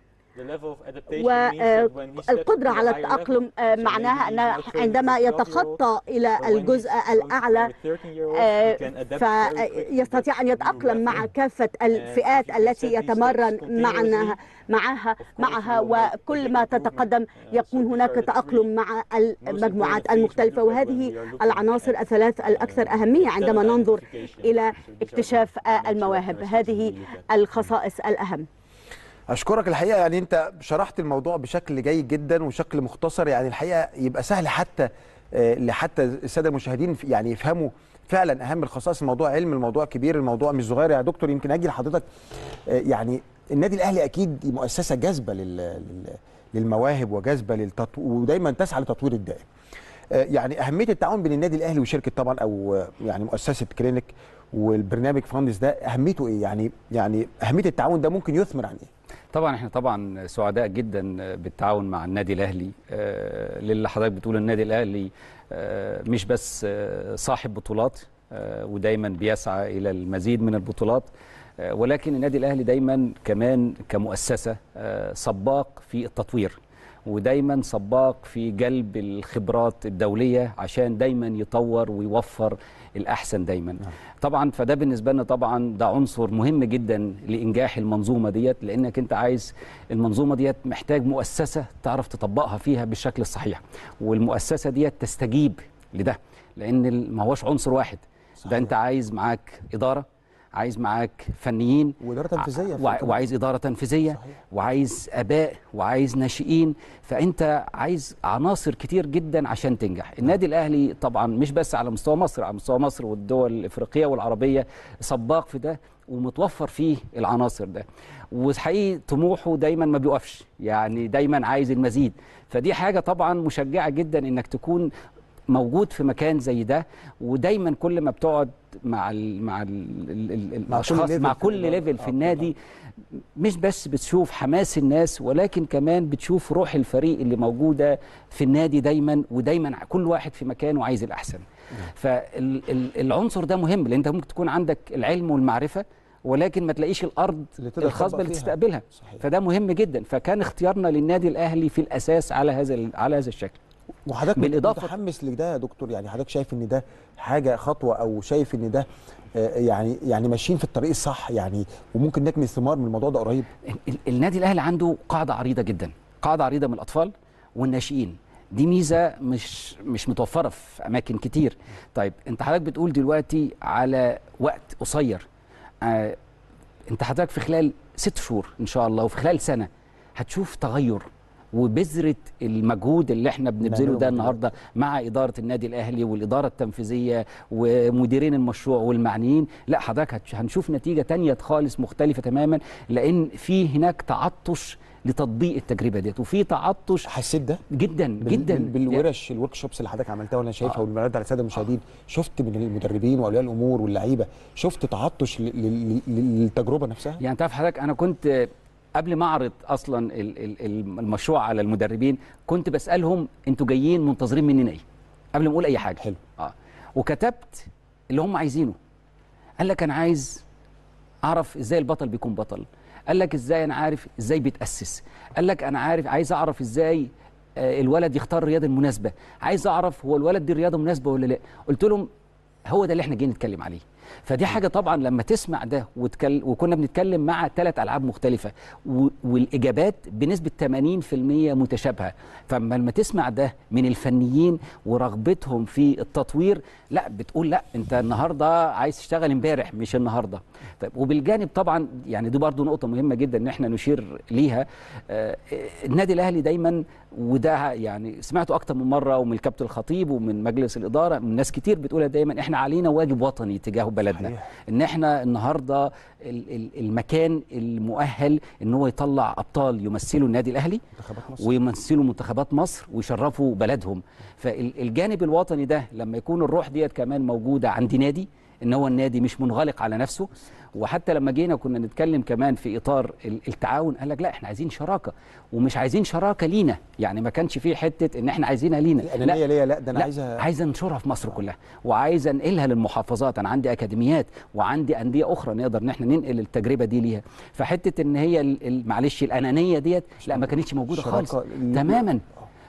والقدرة على التأقلم معناها أن عندما يتخطى إلى الجزء الأعلى فيستطيع أن يتأقلم مع كافة الفئات التي يتمرن معنا معها معها وكل ما تتقدم يكون هناك تأقلم مع المجموعات المختلفة. وهذه العناصر الثلاث الأكثر أهمية عندما ننظر إلى اكتشاف المواهب. هذه الخصائص الأهم. أشكرك الحقيقة، يعني أنت شرحت الموضوع بشكل جيد جدا وشكل مختصر، يعني الحقيقة يبقى سهل حتى لحتى السادة المشاهدين يعني يفهموا فعلا أهم الخصائص. الموضوع علم، الموضوع كبير، الموضوع مش صغير. يا دكتور يمكن أجي لحضرتك يعني النادي الاهلي اكيد مؤسسه جاذبه لل... للمواهب وجاذبه للتطوير، ودايما تسعى لتطوير الدائم. يعني اهميه التعاون بين النادي الاهلي وشركه طبعا او يعني مؤسسه كلينيك والبرنامج فاندز ده اهميته ايه؟ يعني يعني اهميه التعاون ده ممكن يثمر عن ايه؟ طبعا احنا طبعا سعداء جدا بالتعاون مع النادي الاهلي. آه للي حضرتك بتقول النادي الاهلي آه مش بس آه صاحب بطولات آه ودايما بيسعى الى المزيد من البطولات، آه ولكن النادي الاهلي دايما كمان كمؤسسه آه سباق في التطوير، ودايما سباق في جلب الخبرات الدوليه عشان دايما يطور ويوفر الاحسن دايما. طبعا فده بالنسبه لنا طبعا ده عنصر مهم جدا لانجاح المنظومه ديت، لانك انت عايز المنظومه ديت محتاج مؤسسه تعرف تطبقها فيها بالشكل الصحيح، والمؤسسه ديت تستجيب لده، لان ما هوش عنصر واحد. صحيح. ده انت عايز معاك اداره، عايز معاك فنيين واداره تنفيذيه وعايز اداره تنفيذيه. صحيح. وعايز اباء وعايز ناشئين، فانت عايز عناصر كتير جدا عشان تنجح. النادي الاهلي طبعا مش بس على مستوى مصر، على مستوى مصر والدول الافريقيه والعربيه سباق في ده ومتوفر فيه العناصر ده، وحقيقي طموحه دايما ما بيوقفش، يعني دايما عايز المزيد. فدي حاجه طبعا مشجعه جدا انك تكون موجود في مكان زي ده، ودايما كل ما بتقعد مع ال مع ال ال الاشخاص مع كل ليفل في النادي مش بس بتشوف حماس الناس، ولكن كمان بتشوف روح الفريق اللي موجوده في النادي دايما، ودايما كل واحد في مكانه عايز الاحسن. فالعنصر ده مهم، لان انت ممكن تكون عندك العلم والمعرفه ولكن ما تلاقيش الارض الخصبه اللي تستقبلها. صحيح. فده مهم جدا. فكان اختيارنا للنادي الاهلي في الاساس على هذا على هذا الشكل. وحضرتك بالإضافة متحمس لده يا دكتور؟ يعني حضرتك شايف ان ده حاجه خطوه، او شايف ان ده يعني يعني ماشيين في الطريق الصح يعني، وممكن نكمل ثمار من الموضوع ده قريب؟ النادي الاهلي عنده قاعده عريضه جدا، قاعده عريضه من الاطفال والناشئين. دي ميزه مش مش متوفره في اماكن كتير. طيب انت حضرتك بتقول دلوقتي على وقت قصير، آه انت حضرتك في خلال ست شهور ان شاء الله وفي خلال سنه هتشوف تغير، وبذره المجهود اللي احنا بنبذله ده النهارده مع اداره النادي الاهلي والاداره التنفيذيه ومديرين المشروع والمعنيين، لا حضرتك هنشوف نتيجه تانية خالص مختلفه تماما، لان في هناك تعطش لتطبيق التجربه ديت، وفي تعطش. حسيت ده جدا جدا بالورش الورك شوبس اللي حضرتك عملتها وانا شايفها، آه. والمعرض على الساده المشاهدين، شفت من المدربين واولياء الامور واللعيبه، شفت تعطش للتجربه نفسها. يعني تعرف حضرتك انا كنت قبل ما اعرض اصلا المشروع على المدربين كنت بسالهم انتوا جايين منتظرين مننا ايه قبل ما اقول اي حاجه. حلو. اه وكتبت اللي هم عايزينه. قال لك انا عايز اعرف ازاي البطل بيكون بطل، قال لك ازاي انا عارف ازاي بيتاسس، قال لك انا عارف عايز اعرف ازاي آه الولد يختار الرياضه المناسبه، عايز اعرف هو الولد دي الرياضه مناسبه ولا لا. قلت لهم هو ده اللي احنا جايين نتكلم عليه. فدي حاجه طبعا لما تسمع ده وتكل... وكنا بنتكلم مع ثلاث العاب مختلفه و... والاجابات بنسبه ثمانين بالمئة متشابهه، فلما تسمع ده من الفنيين ورغبتهم في التطوير، لا بتقول لا انت النهارده عايز تشتغل امبارح مش النهارده. طيب وبالجانب طبعا يعني دي برضو نقطه مهمه جدا ان احنا نشير ليها. آه النادي الاهلي دايما، وده يعني سمعته اكتر من مره ومن الكابتن الخطيب ومن مجلس الاداره، من ناس كتير بتقولها دايما، احنا علينا واجب وطني تجاه بلدنا. صحيح. ان احنا النهارده المكان المؤهل ان هو يطلع ابطال يمثلوا النادي الاهلي ويمثلوا منتخبات مصر ويشرفوا بلدهم. فالجانب الوطني ده لما يكون الروح ديت كمان موجوده عند نادي، ان هو النادي مش منغلق على نفسه. وحتى لما جينا كنا نتكلم كمان في اطار التعاون، قال لك لا احنا عايزين شراكه، ومش عايزين شراكه لينا، يعني ما كانش فيه حته ان احنا عايزينها لينا، لا ليا لا ده انا عايزها عايزه انشرها في مصر كلها، وعايزه انقلها للمحافظات. انا عندي اكاديميات وعندي انديه اخرى نقدر ان احنا ننقل التجربه دي ليها. فحته ان هي معلش الانانيه ديت لا ما كانتش موجوده خالص تماما.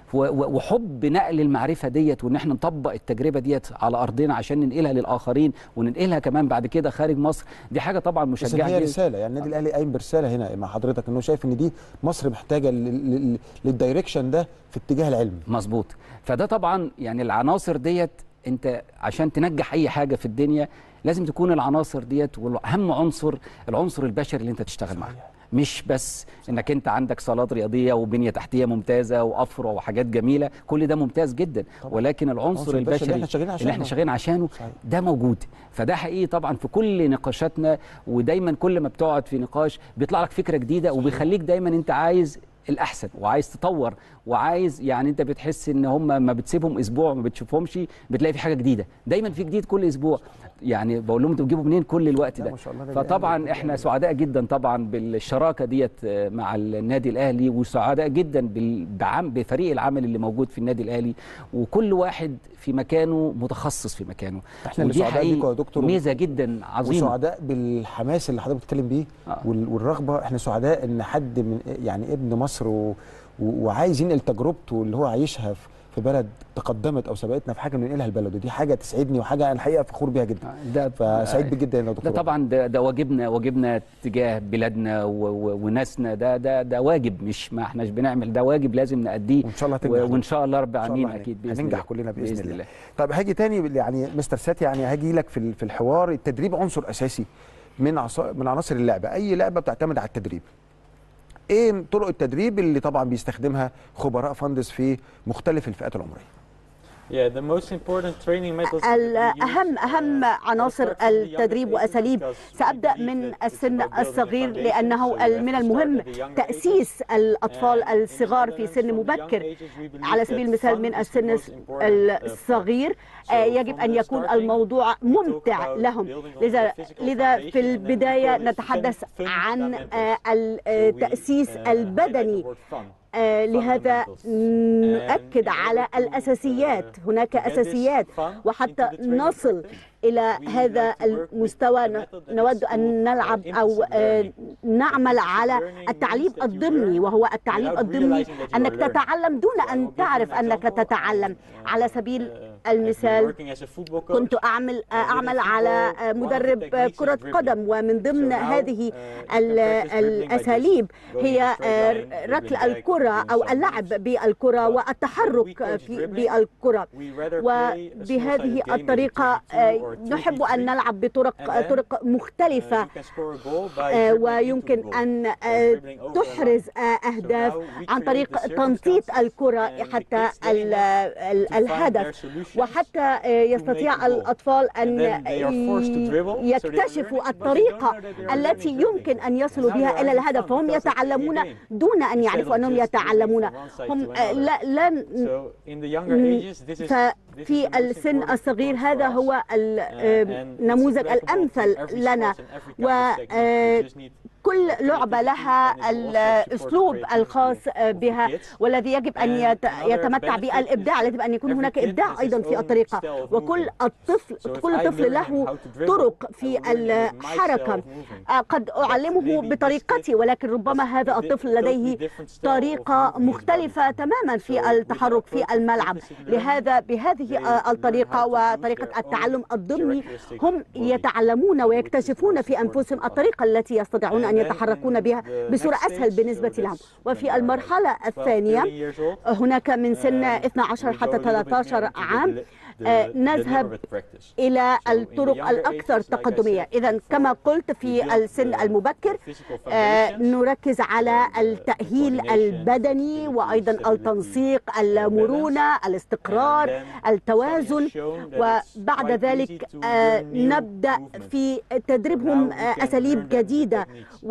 وحب نقل المعرفه ديت، وان احنا نطبق التجربه ديت على ارضنا عشان ننقلها للاخرين وننقلها كمان بعد كده خارج مصر، دي حاجه طبعا مشجعه. بس هي رساله، يعني النادي الاهلي قايم برساله هنا مع حضرتك، انه شايف ان دي مصر محتاجه للدايركشن ده في اتجاه العلم. مظبوط. فده طبعا يعني العناصر ديت، انت عشان تنجح اي حاجه في الدنيا لازم تكون العناصر ديت، واهم عنصر العنصر البشري اللي انت تشتغل معاه. مش بس انك انت عندك صالات رياضيه وبنيه تحتيه ممتازه وافرع وحاجات جميله، كل ده ممتاز جدا، ولكن العنصر البشري اللي احنا شغالين عشانه, اللي احنا شغالين عشانه ده موجود. فده حقيقي طبعا في كل نقاشاتنا، ودايما كل ما بتقعد في نقاش بيطلع لك فكره جديده، وبيخليك دايما انت عايز الاحسن وعايز تطور وعايز، يعني انت بتحس ان هم ما بتسيبهم اسبوع ما بتشوفهمش بتلاقي في حاجه جديده، دايما في جديد كل اسبوع. يعني بقول لهم انتوا بتجيبوا منين كل الوقت ده؟ فطبعا احنا سعداء جدا طبعا بالشراكه ديت مع النادي الاهلي، وسعداء جدا بعم بفريق العمل اللي موجود في النادي الاهلي، وكل واحد في مكانه متخصص في مكانه. احنا اللي سعداء بيكم يا دكتور، ميزه جدا عظيمه، وسعداء بالحماس اللي حضرتك بتتكلم بيه آه. والرغبه. احنا سعداء ان حد من يعني ابن مصر و... وعايز ينقل تجربته اللي هو عايشها في بلد تقدمت او سبقتنا في حاجه ننقلها لبلده، دي حاجه تسعدني وحاجه انا الحقيقه فخور بيها جدا. ده فسعيد بيك جدا يا دكتور. ده طبعا ده, ده واجبنا واجبنا تجاه بلادنا وناسنا، ده ده ده واجب، مش ما احناش بنعمل، ده واجب لازم نأديه، وان شاء الله تنجح، وان شاء الله رب العالمين اكيد باذن الله هننجح كلنا باذن, بإذن الله. الله. طيب هاجي تاني يعني مستر ساتي، يعني هاجي لك في في الحوار. التدريب عنصر اساسي من من عناصر اللعبه، اي لعبه بتعتمد على التدريب. ايه طرق التدريب اللي طبعا بيستخدمها خبراء فاندس في مختلف الفئات العمريه؟ الأهم أهم عناصر التدريب وأساليب، سأبدأ من السن الصغير لأنه من المهم تأسيس الأطفال الصغار في سن مبكر. على سبيل المثال من السن الصغير يجب أن يكون الموضوع ممتع لهم، لذا لذا في البداية نتحدث عن التأسيس البدني. آه لهذا نؤكد على الأساسيات، هناك أساسيات، وحتى نصل إلى هذا المستوى نود أن نلعب أو آه نعمل على التعليم الضمني، وهو التعليم الضمني أنك تتعلم دون أن تعرف أنك تتعلم. على سبيل المثال كنت أعمل أعمل على مدرب كرة قدم، ومن ضمن هذه الأساليب هي ركل الكرة أو اللعب بالكرة والتحرك في بالكرة، وبهذه الطريقة نحب أن نلعب بطرق طرق مختلفة، ويمكن أن تحرز أهداف عن طريق تنطيط الكرة حتى الهدف، وحتى يستطيع الأطفال أن يكتشفوا الطريقة التي يمكن أن يصلوا بها إلى الهدف، فهم يتعلمون دون أن يعرفوا أنهم يتعلمون. هم لا لن ففي السن الصغير هذا هو النموذج الأمثل لنا، و كل لعبة لها الأسلوب الخاص بها والذي يجب أن يتمتع بالإبداع. يجب أن يكون هناك إبداع أيضا في الطريقة، وكل الطفل كل طفل له طرق في الحركة. قد أعلمه بطريقتي، ولكن ربما هذا الطفل لديه طريقة مختلفة تماما في التحرك في الملعب. لهذا بهذه الطريقة وطريقة التعلم الضمني هم يتعلمون ويكتشفون في أنفسهم الطريقة التي يستطيعون أن يتحركون بها بصورة أسهل بالنسبة لهم. وفي المرحلة الثانية هناك من سن اثني عشر حتى ثلاثة عشر عام نذهب إلى الطرق الأكثر تقدمية. إذا كما قلت في السن المبكر نركز على التأهيل البدني، وأيضا التنسيق، المرونة، الاستقرار، التوازن، وبعد ذلك نبدأ في تدريبهم أساليب جديدة،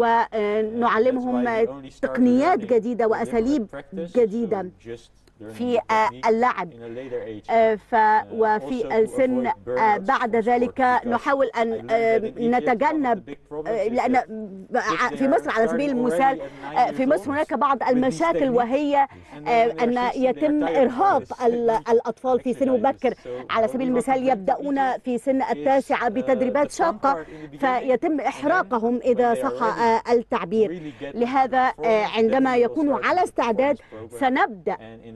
ونعلمهم تقنيات جديدة وأساليب جديدة في اللعب. ف وفي السن بعد ذلك نحاول أن نتجنب، لأن في مصر على سبيل المثال في مصر هناك بعض المشاكل، وهي أن يتم إرهاق الأطفال في سن مبكر. على سبيل المثال يبدأون في سن التاسعة بتدريبات شاقة فيتم إحراقهم إذا صح التعبير. لهذا عندما يكونوا على استعداد سنبدأ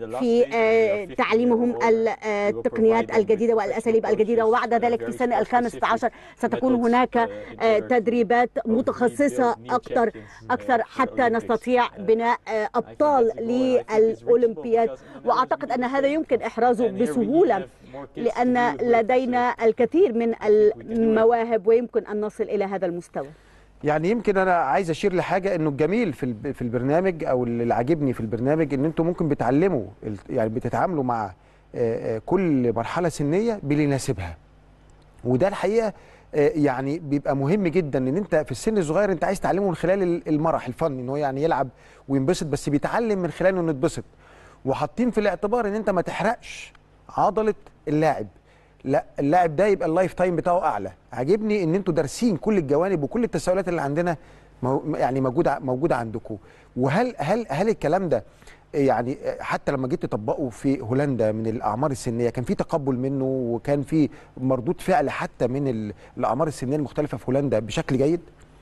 في تعليمهم التقنيات الجديدة والأساليب الجديدة، وبعد ذلك في السنة الخامسة عشر ستكون هناك تدريبات متخصصة أكثر أكثر حتى نستطيع بناء أبطال للأولمبياد. وأعتقد أن هذا يمكن إحرازه بسهولة، لأن لدينا الكثير من المواهب ويمكن أن نصل إلى هذا المستوى. يعني يمكن انا عايز اشير لحاجه، انه الجميل في في البرنامج او اللي عاجبني في البرنامج ان انتم ممكن بتعلموا يعني بتتعاملوا مع كل مرحله سنيه باللي يناسبها، وده الحقيقه يعني بيبقى مهم جدا ان انت في السن الصغير انت عايز تعلمه من خلال المرح الفن، ان هو يعني يلعب وينبسط، بس بيتعلم من خلاله انه يتبسط، وحاطين في الاعتبار ان انت ما تحرقش عضله اللاعب، لا اللاعب ده يبقى اللايف تايم بتاعه اعلى. عاجبني ان انتوا دارسين كل الجوانب وكل التساؤلات اللي عندنا يعني موجوده موجوده عندكم. وهل هل هل الكلام ده يعني حتى لما جيت تطبقه في هولندا من الاعمار السنيه كان في تقبل منه وكان في مردود فعل حتى من الاعمار السنيه المختلفه في هولندا بشكل جيد؟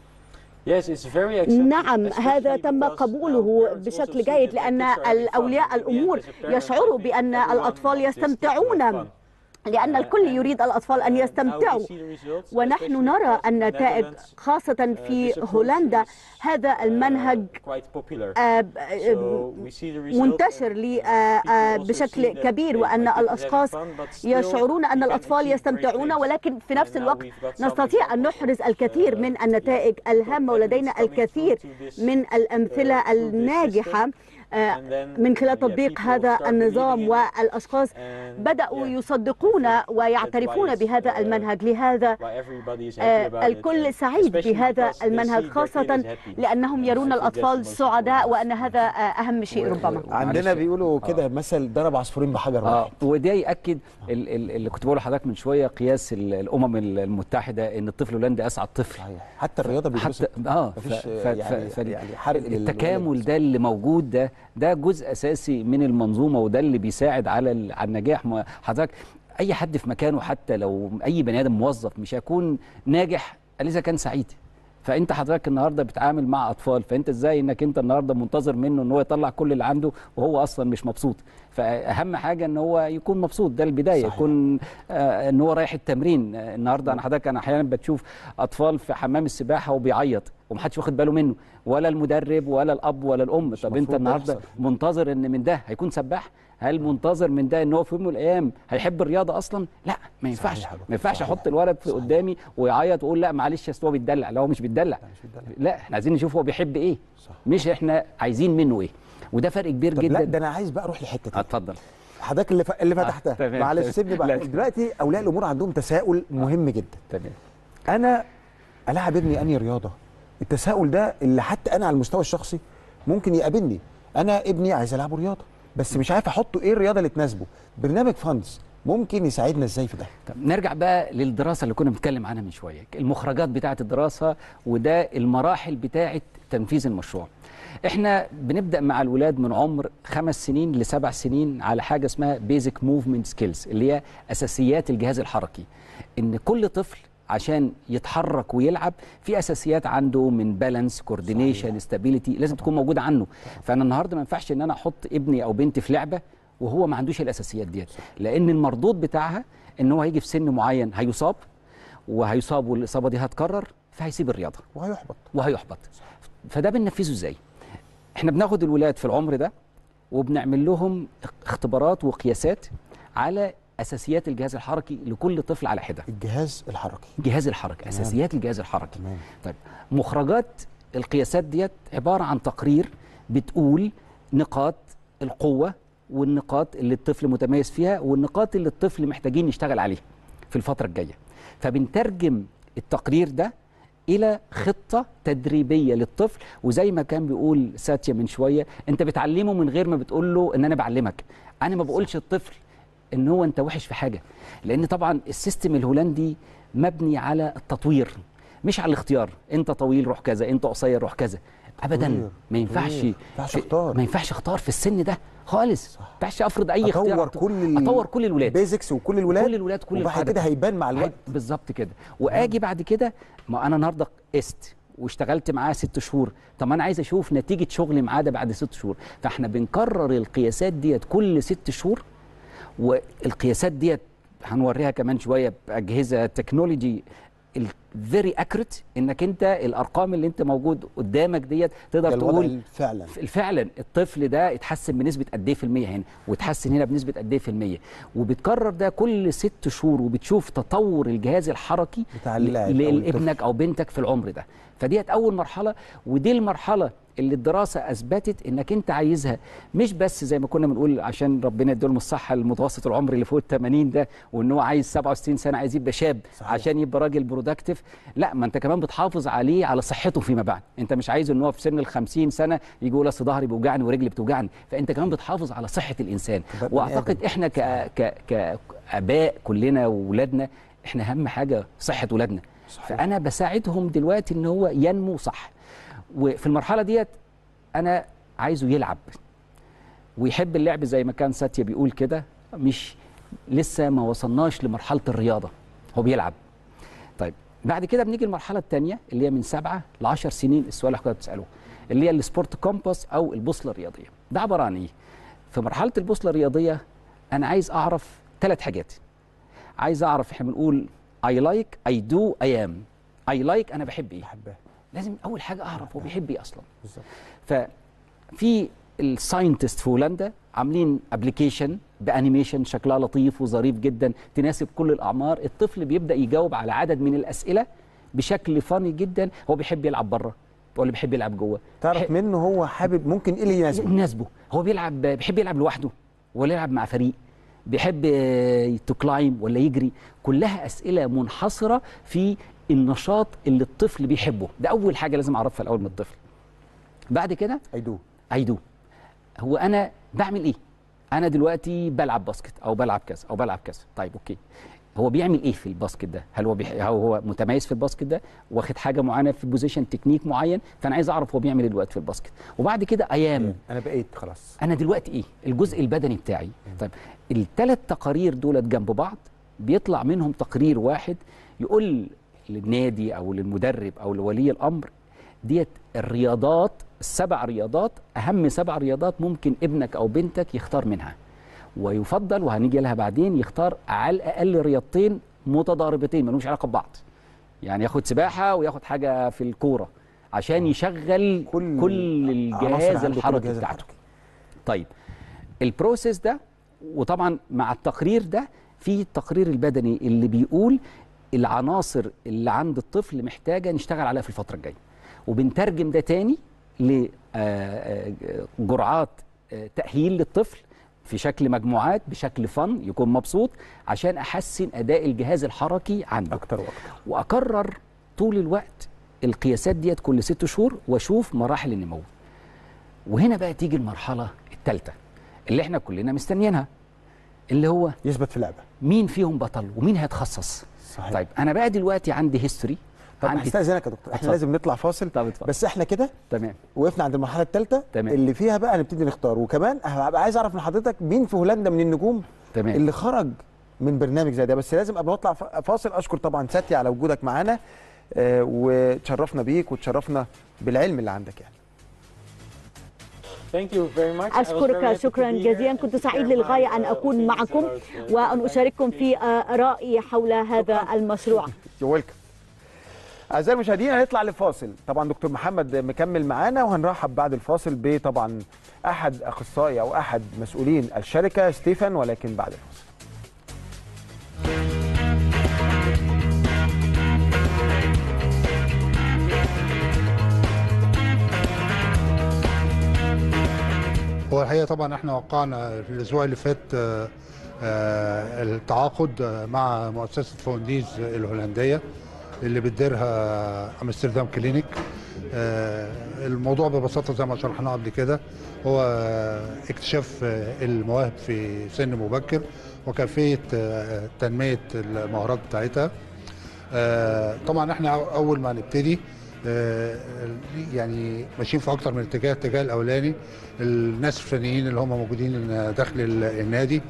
نعم، هذا تم قبوله بشكل جيد، لأن أولياء الأمور يشعروا بأن الأطفال يستمتعون، لأن الكل يريد الأطفال أن يستمتعوا، ونحن نرى النتائج خاصة في هولندا. هذا المنهج منتشر بشكل كبير، وأن الأشخاص يشعرون أن الأطفال يستمتعون، ولكن في نفس الوقت نستطيع أن نحرز الكثير من النتائج الهامة، ولدينا الكثير من الأمثلة الناجحة من خلال تطبيق هذا النظام، والأشخاص بدأوا يصدقون ويعترفون بهذا المنهج. لهذا الكل سعيد بهذا المنهج، خاصة لأنهم يرون الأطفال سعداء، وأن هذا أهم شيء ربما. عندنا بيقولوا كده مثل ضرب عصفورين بحجر واحد، وده يأكد اللي كنت بقوله لحضرتك من شوية، قياس الأمم المتحدة إن الطفل الهولندي أسعد طفل. حتى الرياضة بيبص اه يعني حرق التكامل ده اللي موجود ده ده جزء اساسي من المنظومه، وده اللي بيساعد على على النجاح. حضرتك اي حد في مكانه، حتى لو اي بني ادم موظف، مش هيكون ناجح الا اذا كان سعيد. فانت حضرتك النهارده بتتعامل مع اطفال، فانت ازاي انك انت النهارده منتظر منه ان هو يطلع كل اللي عنده وهو اصلا مش مبسوط؟ فاهم حاجه ان هو يكون مبسوط، ده البدايه. صحيح. يكون آه ان هو رايح التمرين. آه النهارده انا حضرتك انا احيانا بتشوف اطفال في حمام السباحه وبيعيط ومحدش واخد باله منه، ولا المدرب ولا الاب ولا الام. طب انت النهارده منتظر ان من ده هيكون سباح؟ هل منتظر من ده ان هو في يوم من الايام هيحب الرياضه اصلا؟ لا، ما ينفعش. ما ينفعش احط الولد في قدامي ويعيط ويقول لا معلش اصل هو بيتدلع. لا، هو مش بيتدلع. لا، احنا عايزين نشوف هو بيحب ايه، صح. مش احنا عايزين منه ايه. وده فرق كبير جدا. لا، ده انا عايز بقى اروح لحته. اتفضل حضرتك اللي ف... اللي فتحتها. آه، معلش سيبني بقى. دلوقتي اولياء الامور عندهم تساؤل مهم جدا. تمام. انا العب ابني انهي رياضه؟ التساؤل ده اللي حتى انا على المستوى الشخصي ممكن يقابلني. انا ابني عايز العبه رياضه، بس مش عارف احطه ايه الرياضه اللي تناسبه. برنامج فاندز ممكن يساعدنا ازاي في ده؟ طب نرجع بقى للدراسه اللي كنا بنتكلم عنها من شويه، المخرجات بتاعه الدراسه، وده المراحل بتاعه تنفيذ المشروع. احنا بنبدا مع الولاد من عمر خمس سنين لسبع سنين على حاجه اسمها بيزك موفمنت سكيلز، اللي هي اساسيات الجهاز الحركي. ان كل طفل عشان يتحرك ويلعب في اساسيات عنده من بالانس، كوردينيشن، ستابيليتي، لازم تكون موجوده عنه. فانا النهارده ما ينفعش ان انا احط ابني او بنتي في لعبه وهو ما عندوش الاساسيات ديت، لان المردود بتاعها ان هو هيجي في سن معين هيصاب، وهيصاب والاصابه دي هتكرر، فهيسيب الرياضه وهيحبط وهيحبط. فده بننفذه ازاي؟ احنا بناخد الولاد في العمر ده وبنعمل لهم اختبارات وقياسات على اساسيات الجهاز الحركي لكل طفل على حده. الجهاز الحركي الجهاز الحركي اساسيات الجهاز الحركي. تمام. طيب مخرجات القياسات ديت عباره عن تقرير بتقول نقاط القوه والنقاط اللي الطفل متميز فيها والنقاط اللي الطفل محتاجين نشتغل عليها في الفتره الجايه. فبنترجم التقرير ده الى خطه تدريبيه للطفل، وزي ما كان بيقول ساتيا من شويه، انت بتعلمه من غير ما بتقول له ان انا بعلمك. انا ما بقولش الطفل ان هو انت وحش في حاجه، لان طبعا السيستم الهولندي مبني على التطوير مش على الاختيار. انت طويل روح كذا، انت قصير روح كذا. ابدا ما ينفعش اختار ما ينفعش اختار في السن ده خالص. ما ينفعش افرض اي اختيار. اطور كل اطور كل الولاد بيزكس وكل الولاد كل الولاد كل وبعد كده هيبان مع الوقت. بالظبط كده. واجي بعد كده، ما انا النهارده قست واشتغلت معاه ست شهور، طب ما انا عايز اشوف نتيجه شغلي معاه ده بعد ست شهور. فاحنا بنكرر القياسات ديت كل ست شهور، والقياسات ديت هنوريها كمان شويه باجهزه تكنولوجي الفيري اكوريت انك انت الارقام اللي انت موجود قدامك ديت تقدر تقول فعلا فعلا الطفل ده اتحسن بنسبه قد ايه في الميه هنا، واتحسن هنا بنسبه قد ايه في الميه، وبتكرر ده كل ست شهور وبتشوف تطور الجهاز الحركي بتاع لابنك او بنتك في العمر ده. فديت اول مرحله، ودي المرحله اللي الدراسه اثبتت انك انت عايزها مش بس زي ما كنا بنقول عشان ربنا يديلهم الصحه المتوسط العمر اللي فوق ال ثمانين ده، وان هو عايز سبعة وستين سنه عايز يبقى شاب صحيح. عشان يبقى راجل برودكتيف، لا ما انت كمان بتحافظ عليه على صحته فيما بعد. انت مش عايز ان هو في سن ال خمسين سنه يجي يقول اصل ظهري بيوجعني ورجلي بتوجعني، فانت كمان بتحافظ على صحه الانسان. واعتقد احنا ك ك كاباء كلنا واولادنا احنا اهم حاجه صحه اولادنا، فانا بساعدهم دلوقتي ان هو ينمو صح. وفي المرحله ديت انا عايزه يلعب ويحب اللعب زي ما كان ساتيا بيقول كده، مش لسه ما وصلناش لمرحله الرياضه، هو بيلعب. طيب بعد كده بنيجي المرحله الثانيه اللي هي من سبعة ل عشر سنين، السؤال اللي حضرتك بتساله اللي هي السبورت كومباس او البوصله الرياضيه. ده عباره عن ايه؟ في مرحله البوصله الرياضيه انا عايز اعرف ثلاث حاجات. عايز اعرف، احنا بنقول اي لايك اي دو اي ام. اي لايك انا بحب ايه؟ بحبها. لازم اول حاجه اعرف هو بيحب ايه اصلا. بالظبط. ففي الساينتست في هولندا عاملين ابلكيشن بانيميشن شكلها لطيف وظريف جدا تناسب كل الاعمار. الطفل بيبدا يجاوب على عدد من الاسئله بشكل فاني جدا. هو بيحب يلعب بره ولا بيحب يلعب جوه؟ تعرف بح... منه هو حابب ممكن ايه اللي يناسبه؟ يناسبه. هو بيلعب بيحب يلعب لوحده ولا يلعب مع فريق؟ بيحب تكلايم ولا يجري؟ كلها اسئله منحصره في النشاط اللي الطفل بيحبه. ده اول حاجه لازم اعرفها الاول من الطفل. بعد كده ايدو ايدو هو انا بعمل ايه؟ انا دلوقتي بلعب باسكت او بلعب كذا او بلعب كذا. طيب اوكي، هو بيعمل ايه في الباسكت ده؟ هل هو بيح... هو متميز في الباسكت ده؟ واخد حاجه معينه في بوزيشن تكنيك معين؟ فانا عايز اعرف هو بيعمل ايه دلوقتي في الباسكت. وبعد كده ايام انا بقيت خلاص انا دلوقتي ايه؟ الجزء البدني بتاعي. طيب الثلاث تقارير دولت جنب بعض بيطلع منهم تقرير واحد يقول للنادي او للمدرب او لولي الامر ديت الرياضات السبع رياضات اهم سبع رياضات ممكن ابنك او بنتك يختار منها، ويفضل وهنيجي لها بعدين يختار على الاقل رياضتين متضاربتين ما لهمش علاقه ببعض. يعني ياخد سباحه وياخد حاجه في الكوره عشان يشغل كل, كل الجهاز الحركي بتاعته. طيب البروسيس ده، وطبعا مع التقرير ده في التقرير البدني اللي بيقول العناصر اللي عند الطفل محتاجه نشتغل عليها في الفتره الجايه، وبنترجم ده تاني لجرعات تاهيل للطفل في شكل مجموعات بشكل فن يكون مبسوط عشان احسن اداء الجهاز الحركي عنده اكتر واكتر. واكرر طول الوقت القياسات ديت كل ست شهور واشوف مراحل النمو. وهنا بقى تيجي المرحله الثالثه اللي احنا كلنا مستنيينها، اللي هو يثبت في اللعبه مين فيهم بطل ومين هيتخصص. صحيح. طيب انا بقى دلوقتي عندي هيستوري. طب هستأذنك يا دكتور، احنا لازم نطلع فاصل. طب بس احنا كده تمام وقفنا عند المرحله الثالثه اللي فيها بقى نبتدي نختار. وكمان هبقى عايز اعرف من حضرتك مين في هولندا من النجوم تمام اللي خرج من برنامج زي ده. بس لازم قبل ما نطلع فاصل اشكر طبعا ساتيا على وجودك معانا، آه وتشرفنا بيك وتشرفنا بالعلم اللي عندك يعني. Thank you very much. أشكرك شكرا جزيلا، كنت سعيد للغاية أن أكون معكم وأن أشارككم في آرائي حول هذا المشروع. أعزائي المشاهدين هنطلع لفاصل. طبعا دكتور محمد مكمل معانا وهنرحب بعد الفاصل بطبعا أحد أخصائي أو أحد مسؤولين الشركة ستيفن، ولكن بعد الفاصل. هو الحقيقه طبعا احنا وقعنا في الاسبوع اللي فات التعاقد مع مؤسسه فونديز الهولنديه اللي بتديرها امستردام كلينيك. الموضوع ببساطه زي ما شرحناه قبل كده هو اكتشاف المواهب في سن مبكر وكيفيه تنميه المهارات بتاعتها. طبعا احنا اول ما نبتدي يعني ماشيين في اكتر من اتجاه. الاتجاه الاولاني الناس الفنيين اللي هم موجودين داخل النادي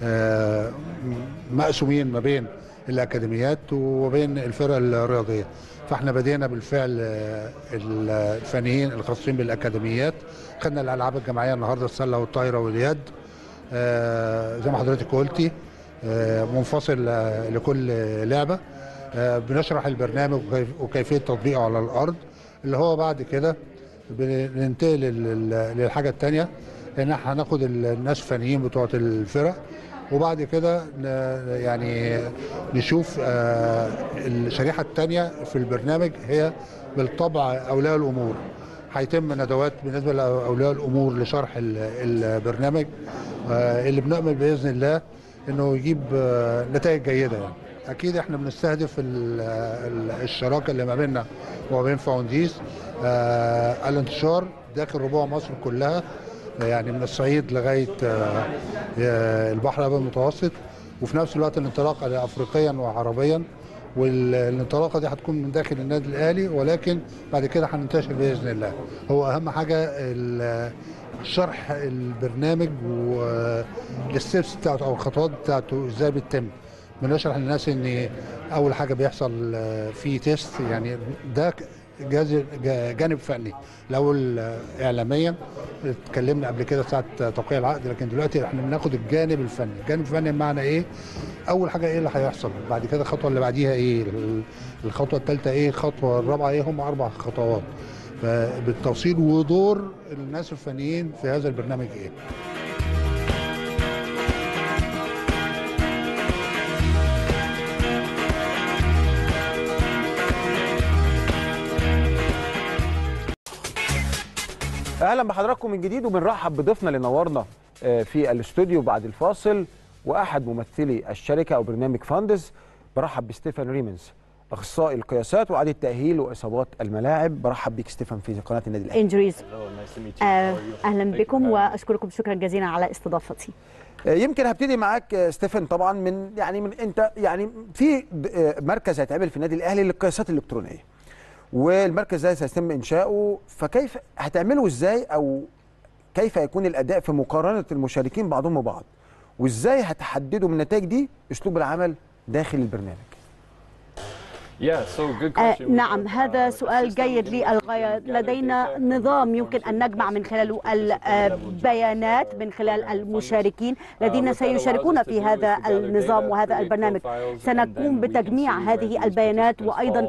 مقسومين ما بين الاكاديميات وبين الفرق الرياضيه. فاحنا بدينا بالفعل الفنيين الخاصين بالاكاديميات. خدنا الالعاب الجماعيه النهارده السله والطايره واليد زي ما حضرتك قلتي منفصل لكل لعبه. بنشرح البرنامج وكيفيه تطبيقه على الارض، اللي هو بعد كده بننتقل للحاجه الثانيه، ان احنا هناخد الناس الفنيين بتوع الفرق، وبعد كده يعني نشوف الشريحه الثانيه في البرنامج هي بالطبع اولياء الامور. هيتم ندوات بالنسبه لاولياء الامور لشرح البرنامج اللي بنأمل باذن الله انه يجيب نتائج جيده. يعني اكيد احنا بنستهدف الشراكه اللي ما بيننا وما بين فاونديز، الانتشار داخل ربوع مصر كلها، يعني من الصعيد لغايه البحر الابيض المتوسط، وفي نفس الوقت الانطلاقه افريقيا وعربيا، والانطلاقه دي هتكون من داخل النادي الاهلي، ولكن بعد كده هننتشر باذن الله. هو اهم حاجه شرح البرنامج والستبس بتاعته او الخطوات بتاعته ازاي بتتم. بنشرح للناس ان اول حاجه بيحصل في تيست، يعني ده جانب فني. الاول اعلاميا اتكلمنا قبل كده ساعه توقيع العقد، لكن دلوقتي احنا بناخد الجانب الفني. الجانب الفني بمعنى ايه؟ اول حاجه ايه اللي هيحصل، بعد كده الخطوه اللي بعديها ايه، الخطوه الثالثه ايه، الخطوه الرابعه ايه، هم اربع خطوات بالتوصيل، ودور الناس الفنيين في هذا البرنامج ايه. اهلا بحضراتكم من جديد، وبنرحب بضيفنا اللي نورنا في الاستوديو بعد الفاصل، واحد ممثلي الشركه او برنامج فاندز. برحب بستيفان ريمنز، اخصائي القياسات واعاده تاهيل واصابات الملاعب. برحب بيك ستيفان في قناه النادي الاهلي. انجريز. آه اهلا بكم واشكركم شكرا جزيلا على استضافتي. يمكن هبتدي معاك ستيفان، طبعا من يعني من انت يعني في مركز هيتعمل في النادي الاهلي للقياسات الالكترونيه، والمركز ده سيتم انشاؤه، فكيف هتعمله ازاي، او كيف يكون الاداء في مقارنه المشاركين بعضهم ببعض، وازاي هتحددوا من النتائج دي اسلوب العمل داخل البرنامج؟ آه نعم، هذا سؤال جيد للغاية. لدينا نظام يمكن أن نجمع من خلاله البيانات من خلال المشاركين الذين سيشاركون في هذا النظام وهذا البرنامج. سنقوم بتجميع هذه البيانات، وأيضا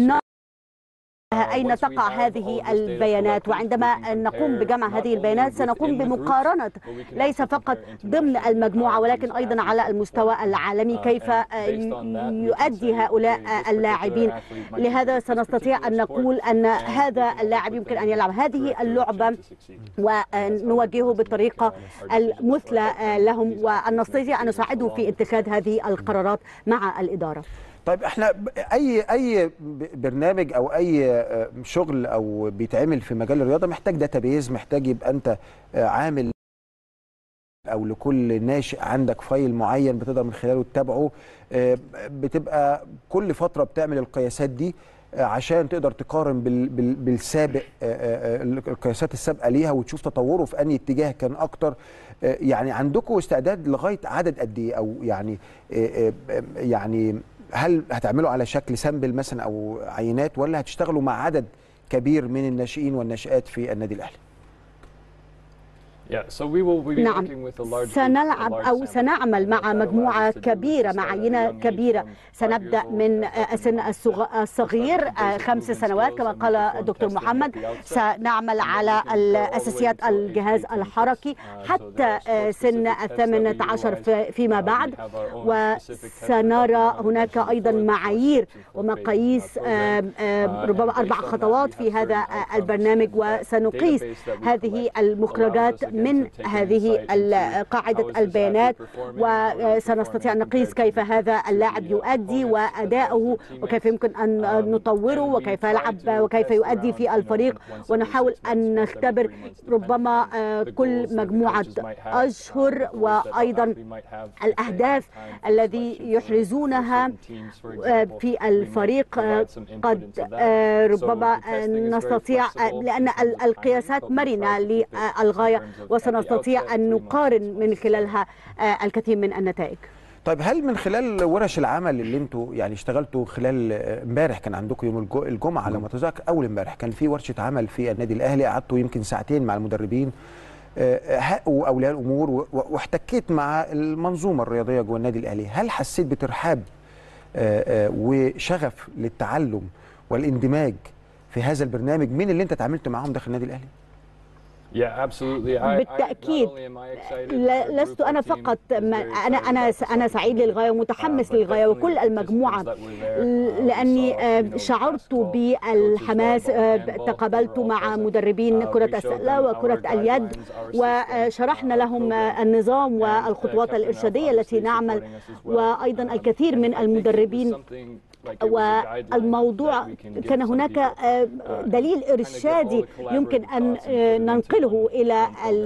أين تقع هذه البيانات، وعندما نقوم بجمع هذه البيانات سنقوم بمقارنة ليس فقط ضمن المجموعة ولكن أيضا على المستوى العالمي كيف يؤدي هؤلاء اللاعبين. لهذا سنستطيع أن نقول أن هذا اللاعب يمكن أن يلعب هذه اللعبة ونوجهه بالطريقة المثلى لهم، وأن نستطيع أن نساعده في اتخاذ هذه القرارات مع الإدارة. طيب احنا اي اي برنامج او اي شغل او بيتعمل في مجال الرياضه محتاج داتابيز، محتاج يبقى انت عامل او لكل ناشئ عندك فايل معين بتقدر من خلاله تتابعه، بتبقى كل فتره بتعمل القياسات دي عشان تقدر تقارن بالسابق القياسات السابقه ليها وتشوف تطوره في انهي اتجاه كان اكتر. يعني عندكم استعداد لغايه عدد قد ايه، او يعني يعني هل هتعملوا على شكل سامبل مثلا او عينات، ولا هتشتغلوا مع عدد كبير من الناشئين والناشئات في النادي الاهلي؟ نعم، سنلعب أو سنعمل مع مجموعة كبيرة، مع عينة كبيرة. سنبدأ من السن الصغير خمس سنوات كما قال دكتور محمد، سنعمل على الأساسيات الجهاز الحركي حتى سن الثامنة عشر فيما بعد، وسنرى هناك أيضا معايير ومقاييس ربما أربع خطوات في هذا البرنامج، وسنقيس هذه المخرجات من هذه قاعدة البيانات، وسنستطيع أن نقيس كيف هذا اللاعب يؤدي وأداؤه، وكيف يمكن أن نطوره، وكيف يلعب وكيف يؤدي في الفريق. ونحاول أن نختبر ربما كل مجموعة أشهر، وأيضا الأهداف الذي يحرزونها في الفريق. قد ربما نستطيع، لأن القياسات مرنة للغاية، وسنستطيع أن نقارن من خلالها الكثير من النتائج. طيب هل من خلال ورش العمل اللي انتوا يعني اشتغلتوا خلال امبارح، كان عندكم يوم الجمعة على ما اتذكر، أول امبارح كان في ورشة عمل في النادي الأهلي، قعدتوا يمكن ساعتين مع المدربين وأولياء الأمور، واحتكيت مع المنظومة الرياضية جوه النادي الأهلي، هل حسيت بترحاب آآ آآ وشغف للتعلم والاندماج في هذا البرنامج من اللي انت اتعاملت معاهم داخل النادي الاهلي؟ بالتأكيد. لست أنا فقط، أنا أنا أنا سعيد للغاية ومتحمس للغاية وكل المجموعة، لأني شعرت بالحماس. تقابلت مع مدربين كرة السلة وكرة اليد وشرحنا لهم النظام والخطوات الإرشادية التي نعمل، وأيضا الكثير من المدربين. والموضوع كان هناك دليل إرشادي يمكن أن ننقله إلى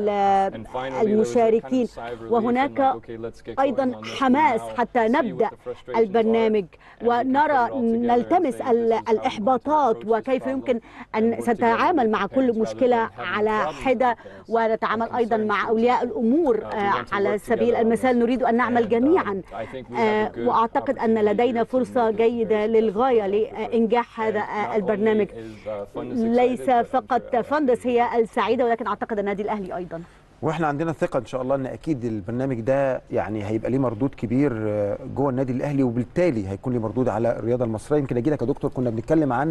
المشاركين، وهناك أيضا حماس حتى نبدأ البرنامج ونرى نلتمس الإحباطات وكيف يمكن أن نتعامل مع كل مشكلة على حدة، ونتعامل أيضا مع أولياء الأمور على سبيل المثال. نريد أن نعمل جميعا، وأعتقد أن لدينا فرصة جيدة للغاية لإنجاح هذا البرنامج. ليس فقط فندس هي السعيدة، ولكن أعتقد النادي الأهلي أيضا. واحنا عندنا ثقة إن شاء الله أن أكيد البرنامج ده يعني هيبقى ليه مردود كبير جوه النادي الأهلي، وبالتالي هيكون ليه مردود على الرياضة المصرية. يمكن أجي لك يا دكتور، كنا بنتكلم عن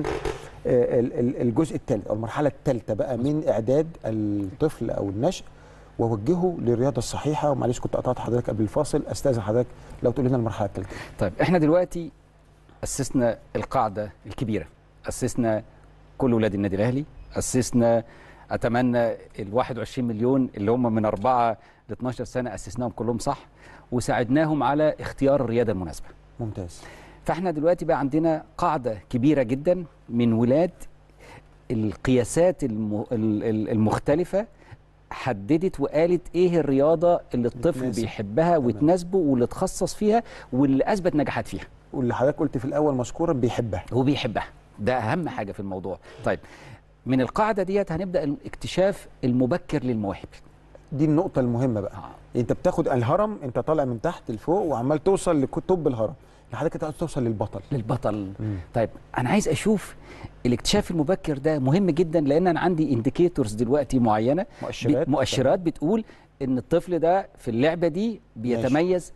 الجزء الثالث أو المرحلة الثالثة بقى من إعداد الطفل أو النشء ووجهه للرياضة الصحيحة. ومعلش كنت قطعت حضرتك قبل الفاصل، أستاذن حضرتك لو تقول لنا المرحلة الثالثة. طيب احنا دلوقتي أسسنا القاعدة الكبيرة، أسسنا كل ولاد النادي الأهلي، أسسنا أتمنى ال واحد وعشرين مليون اللي هم من أربعة ل اثناشر سنة أسسناهم كلهم صح، وساعدناهم على اختيار الرياضة المناسبة. ممتاز. فاحنا دلوقتي بقى عندنا قاعدة كبيرة جدا من ولاد القياسات المختلفة حددت وقالت ايه الرياضة اللي الطفل بيحبها وتناسبه واللي تخصص فيها واللي أثبت نجاحات فيها. واللي حضرتك قلت في الاول مشكورا بيحبها. هو بيحبها، ده اهم حاجه في الموضوع. طيب من القاعده ديت هنبدا الاكتشاف المبكر للمواهب. دي النقطه المهمه بقى. آه. انت بتاخد الهرم، انت طالع من تحت لفوق وعمال توصل لكتب الهرم لحضرتك انت عايز توصل للبطل. للبطل. مم. طيب انا عايز اشوف الاكتشاف المبكر ده مهم جدا، لان انا عندي انديكيتورز دلوقتي معينه، مؤشرات مؤشرات بتقول ان الطفل ده في اللعبه دي بيتميز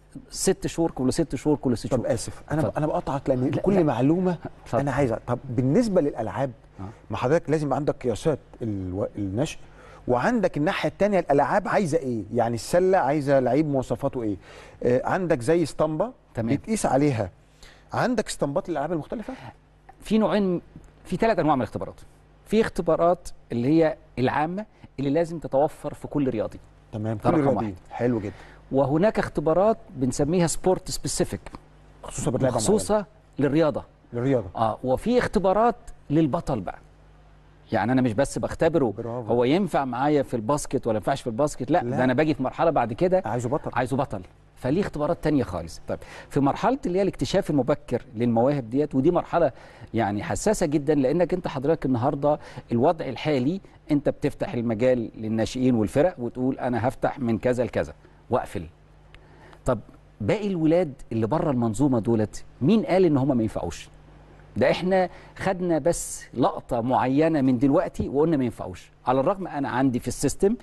ست شهور كل ست شهور كل ست شهور. طب اسف انا ب... انا بقطعك لان كل لا. معلومه فضل. انا عايزها. طب بالنسبه للالعاب ما حضرتك لازم يبقى عندك قياسات الو... النشء، وعندك الناحيه الثانيه الالعاب عايزه ايه؟ يعني السله عايزه لعيب مواصفاته ايه؟ آه عندك زي اسطمبه بتقيس عليها. عندك اسطمبات للالعاب المختلفه؟ في نوعين، في ثلاث انواع من الاختبارات. في اختبارات اللي هي العامه اللي لازم تتوفر في كل رياضي. تمام، كل رياضي. حلو جدا. وهناك اختبارات بنسميها سبورت سبيسيفيك، خصوصا بتلعب مخصوصه للرياضه. للرياضه اه وفي اختبارات للبطل بقى. يعني انا مش بس بختبره برافو. هو ينفع معايا في الباسكت ولا ينفعش في الباسكت، لا, لا. ده انا باجي في مرحله بعد كده عايزه بطل، عايزه بطل. فليه اختبارات تانية خالص. طيب في مرحله اللي هي الاكتشاف المبكر للمواهب ديت، ودي مرحله يعني حساسه جدا، لانك انت حضرتك النهارده الوضع الحالي انت بتفتح المجال للناشئين والفرق وتقول انا هفتح من كذا لكذا واقفل. طب باقي الولاد اللي بره المنظومه دولت مين قال ان هم ما ينفعوش؟ ده احنا خدنا بس لقطه معينه من دلوقتي وقلنا ما ينفعوش، على الرغم انا عندي في السيستم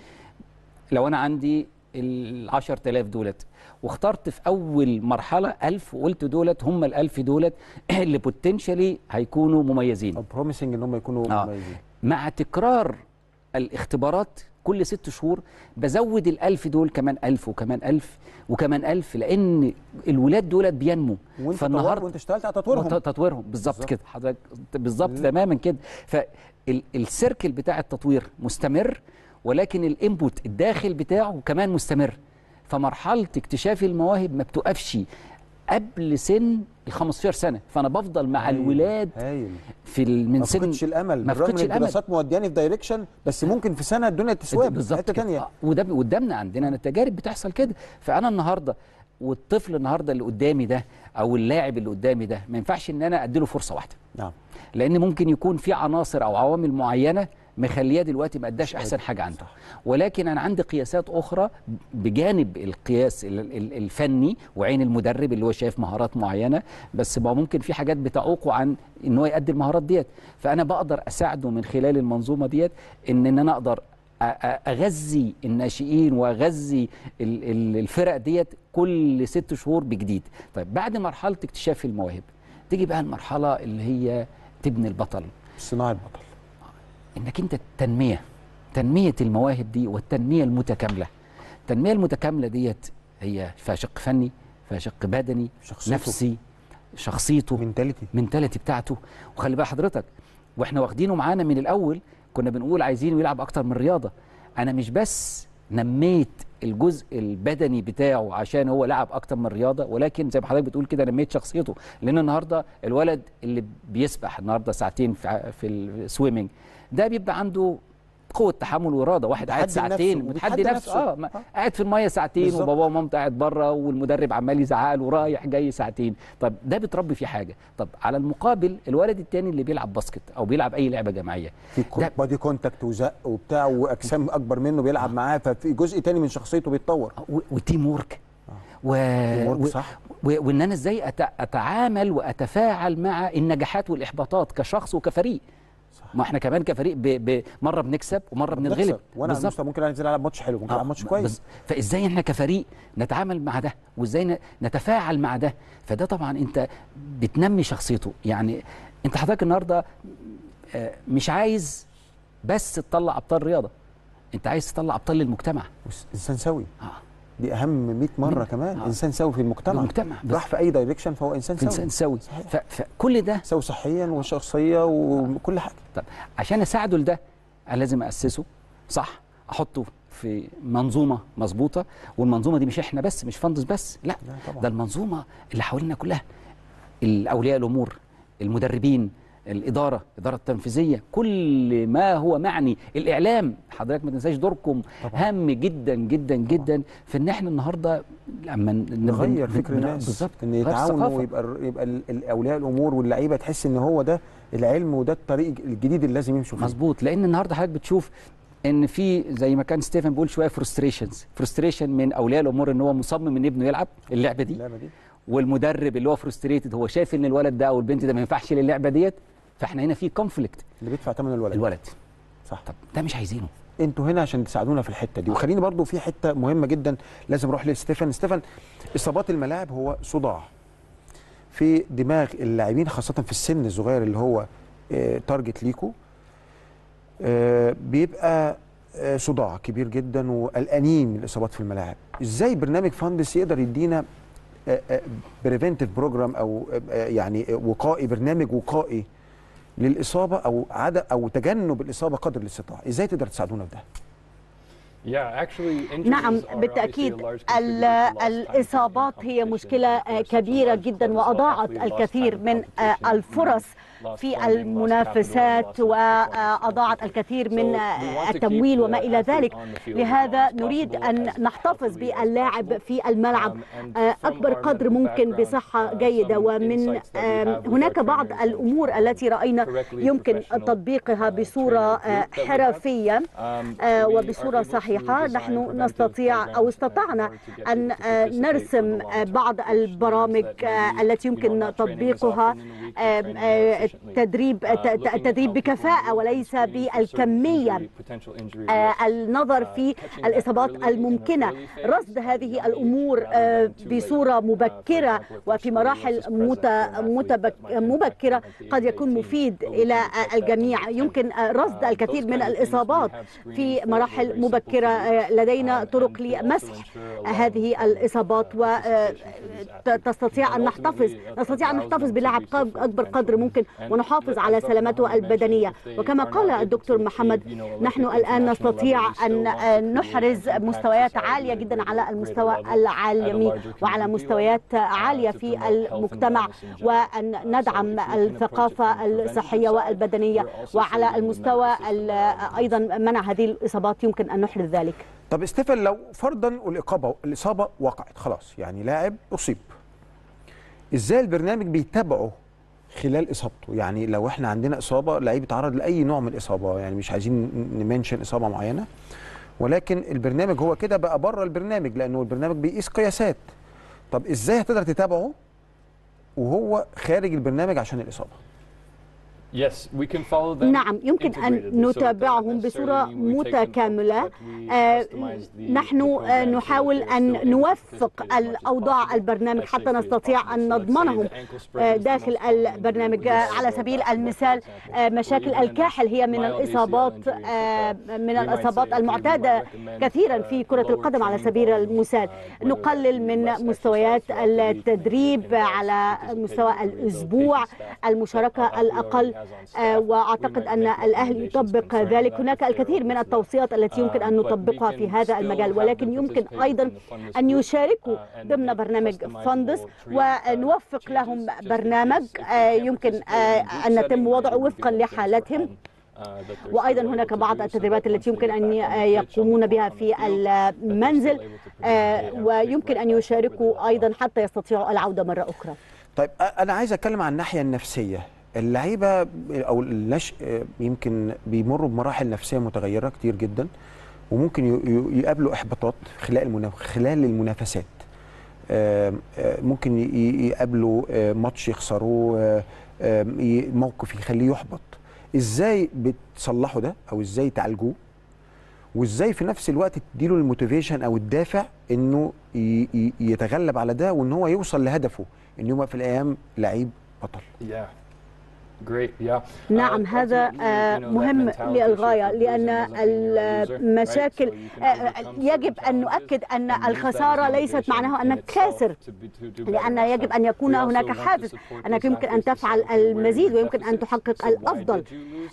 لو انا عندي ال عشرة آلاف دولت واخترت في اول مرحله ألف وقلت دولت هم الألف دولت اللي بوتنشالي هيكونوا مميزين، او بروميسنج ان هم يكونوا آه. مميزين. مع تكرار الاختبارات كل ست شهور بزود الألف دول كمان ألف وكمان ألف وكمان ألف، لأن الولاد دولت بينمو. فالنهارده وانت اشتغلت على تطويرهم تطويرهم بالظبط كده حضرتك، بالظبط تماما كده. فالسيركل بتاع التطوير مستمر، ولكن الانبوت الداخل بتاعه كمان مستمر. فمرحله اكتشاف المواهب ما بتوقفش قبل سن ال خمستاشر سنه، فانا بفضل مع هايل. الولاد هايل. في ما فقدتش الامل، ما فقدتش الامل. الدراسات مودياني في دايركشن، بس ممكن في سنه الدنيا تسواب في حته ثانيه. آه. وده قدامنا عندنا التجارب بتحصل كده. فانا النهارده والطفل النهارده اللي قدامي ده او اللاعب اللي قدامي ده ما ينفعش ان انا اديله فرصه واحده. نعم. لان ممكن يكون في عناصر او عوامل معينه مخليه دلوقتي ما اداش احسن حاجه عنده، ولكن انا عندي قياسات اخرى بجانب القياس الفني وعين المدرب اللي هو شايف مهارات معينه، بس ما ممكن في حاجات بتعوقه عن ان هو يؤدي المهارات ديت. فانا بقدر اساعده من خلال المنظومه ديت ان ان انا اقدر اغذي الناشئين واغذي الفرق ديت كل ست شهور بجديد. طيب بعد مرحله اكتشاف المواهب تيجي بقى المرحله اللي هي تبني البطل، صناعه البطل، انك انت التنميه تنميه المواهب دي والتنميه المتكامله. التنميه المتكامله ديت هي فيها شق فني، فيها شق بدني، شخصيته. نفسي، شخصيته، منتاليتي منتاليتي بتاعته. وخلي بقى حضرتك واحنا واخدينه معانا من الاول كنا بنقول عايزينه يلعب اكتر من رياضه. انا مش بس نميت الجزء البدني بتاعه عشان هو لعب اكتر من رياضه، ولكن زي ما حضرتك بتقول كده نميت شخصيته. لان النهارده الولد اللي بيسبح النهارده ساعتين في, في السويمنج ده بيبقى عنده قوه تحمل واراده. واحد قاعد ساعتين متحدي نفسه, نفسه. اه قاعد في الميه ساعتين بالزبط. وباباه ومامته قاعد بره والمدرب عمال يزعق له رايح جاي ساعتين. طب ده بتربي فيه حاجه. طب على المقابل الولد الثاني اللي بيلعب باسكت او بيلعب اي لعبه جماعيه في بادي كونتاكت وزق وبتاع واجسام اكبر منه بيلعب آه. معاه، ففي جزء ثاني من شخصيته بيتطور وتيم ورك و... و... صح. و... وان انا ازاي أت... اتعامل واتفاعل مع النجاحات والاحباطات كشخص وكفريق. ما احنا كمان كفريق ب... ب... مره بنكسب ومره بنتغلب. وانا بالظبط ممكن انزل العب ماتش حلو، ممكن العب ماتش كويس بس... فازاي احنا كفريق نتعامل مع ده وازاي ن... نتفاعل مع ده. فده طبعا انت بتنمي شخصيته. يعني انت حضرتك النهارده مش عايز بس تطلع ابطال رياضه، انت عايز تطلع ابطال للمجتمع. انسان سوي اه دي اهم مئة مره كمان. آه. انسان سوي في المجتمع، المجتمع راح في اي دايركشن فهو انسان سوي. انسان سوي ف... فكل ده سوي صحيا وشخصيه وكل حاجه. طب عشان اساعده لده انا لازم اسسه صح، احطه في منظومه مظبوطه. والمنظومه دي مش احنا بس، مش فندس بس، لا, لا ده المنظومه اللي حوالينا كلها، الاولياء الامور، المدربين، الاداره، الاداره التنفيذيه، كل ما هو معني، الاعلام. حضرتك ما تنساش دوركم طبعا. هام جدا جدا طبعا. جدا في ان احنا النهارده لما نغير فكر الناس بالظبط، ان يتعاونوا ويبقى يبقى الاولياء الامور واللعيبه تحس ان هو ده العلم وده الطريق الجديد اللي لازم يمشوا فيه. مظبوط. لان النهارده حضرتك بتشوف ان في زي ما كان ستيفن بيقول شويه فرستريشنز فرستريشن من اولياء الامور ان هو مصمم ان ابنه يلعب اللعبه دي, اللعبة دي. والمدرب اللي هو فرستريتد هو شايف ان الولد ده او البنت ده ما ينفعش للعبه ديت. فاحنا هنا في كونفليكت اللي بيدفع ثمن الولد الولد صح. طب ده مش عايزينه. انتوا هنا عشان تساعدونا في الحته دي. وخليني برضو في حته مهمه جدا لازم اروح لستيفن. ستيفن، اصابات الملاعب هو صداع في دماغ اللاعبين خاصه في السن الصغير اللي هو اه تارجت ليكو. اه بيبقى اه صداع كبير جدا وقلقانين من الاصابات في الملاعب. ازاي برنامج فاندس يقدر يدينا بريفنتيف بروجرام او يعني وقائي، برنامج وقائي للاصابه او عدم او تجنب الاصابه قدر الاستطاعه؟ ازاي تقدر تساعدونا في ده؟ نعم بالتأكيد الإصابات هي مشكلة كبيرة جدا وأضاعت الكثير من الفرص في المنافسات وأضاعت الكثير من التمويل وما إلى ذلك. لهذا نريد أن نحتفظ باللاعب في الملعب أكبر قدر ممكن بصحة جيدة. ومن هناك بعض الأمور التي رأينا يمكن تطبيقها بصورة حرفية وبصورة صحيحة. نحن نستطيع أو استطعنا أن نرسم بعض البرامج التي يمكن تطبيقها، تدريب التدريب بكفاءة وليس بالكمية، النظر في الإصابات الممكنة، رصد هذه الأمور بصورة مبكرة وفي مراحل مبكرة قد يكون مفيد إلى الجميع. يمكن رصد الكثير من الإصابات في مراحل مبكرة. لدينا طرق لمسح هذه الإصابات وتستطيع أن نحتفظ نستطيع أن نحتفظ بلاعب أكبر قدر ممكن ونحافظ على سلامته البدنية. وكما قال الدكتور محمد نحن الآن نستطيع أن نحرز مستويات عالية جدا على المستوى العالمي وعلى مستويات عالية في المجتمع، وأن ندعم الثقافة الصحية والبدنية، وعلى المستوى أيضا منع هذه الإصابات يمكن أن نحرز ذلك. طب ستيفن، لو فرضا الإصابة الإصابة وقعت خلاص، يعني لاعب أصيب، إزاي البرنامج بيتابعه خلال إصابته؟ يعني لو إحنا عندنا إصابة، لعيب اتعرض لأي نوع من الإصابة، يعني مش عايزين نمنشن إصابة معينة، ولكن البرنامج هو كده بقى بره البرنامج لأنه البرنامج بيقيس قياسات. طب إزاي هتقدر تتابعه وهو خارج البرنامج عشان الإصابة؟ نعم يمكن أن نتابعهم بصورة متكاملة. آه نحن آه نحاول أن نوفق الأوضاع البرنامج حتى نستطيع أن نضمنهم آه داخل البرنامج. آه على سبيل المثال آه مشاكل الكاحل هي من الإصابات آه من الإصابات المعتادة كثيرا في كرة القدم. على سبيل المثال نقلل من مستويات التدريب على مستوى الأسبوع، المشاركة الأقل، وأعتقد أن الأهلي يطبق ذلك. هناك الكثير من التوصيات التي يمكن أن نطبقها في هذا المجال، ولكن يمكن أيضا أن يشاركوا ضمن برنامج فندس ونوفق لهم برنامج يمكن أن يتم وضعه وفقا لحالتهم. وأيضا هناك بعض التدريبات التي يمكن أن يقومون بها في المنزل، ويمكن أن يشاركوا أيضا حتى يستطيعوا العودة مرة أخرى. طيب أنا عايز أتكلم عن الناحية النفسية. اللعيبة أو النشء يمكن بيمروا بمراحل نفسية متغيرة كتير جدا، وممكن يقابلوا إحباطات خلال خلال المنافسات. ممكن يقابلوا ماتش يخسروه، موقف يخليه يحبط. ازاي بتصلحوا ده او ازاي تعالجوه، وازاي في نفس الوقت تديله الموتيفيشن او الدافع انه يتغلب على ده وان هو يوصل لهدفه ان يوم في الايام لعيب بطل؟ نعم هذا مهم للغاية، لأن المشاكل يجب أن نؤكد أن الخسارة ليست معناها أنك خاسر، لأن يجب أن يكون هناك حافز أنك يمكن أن تفعل المزيد ويمكن أن تحقق الأفضل.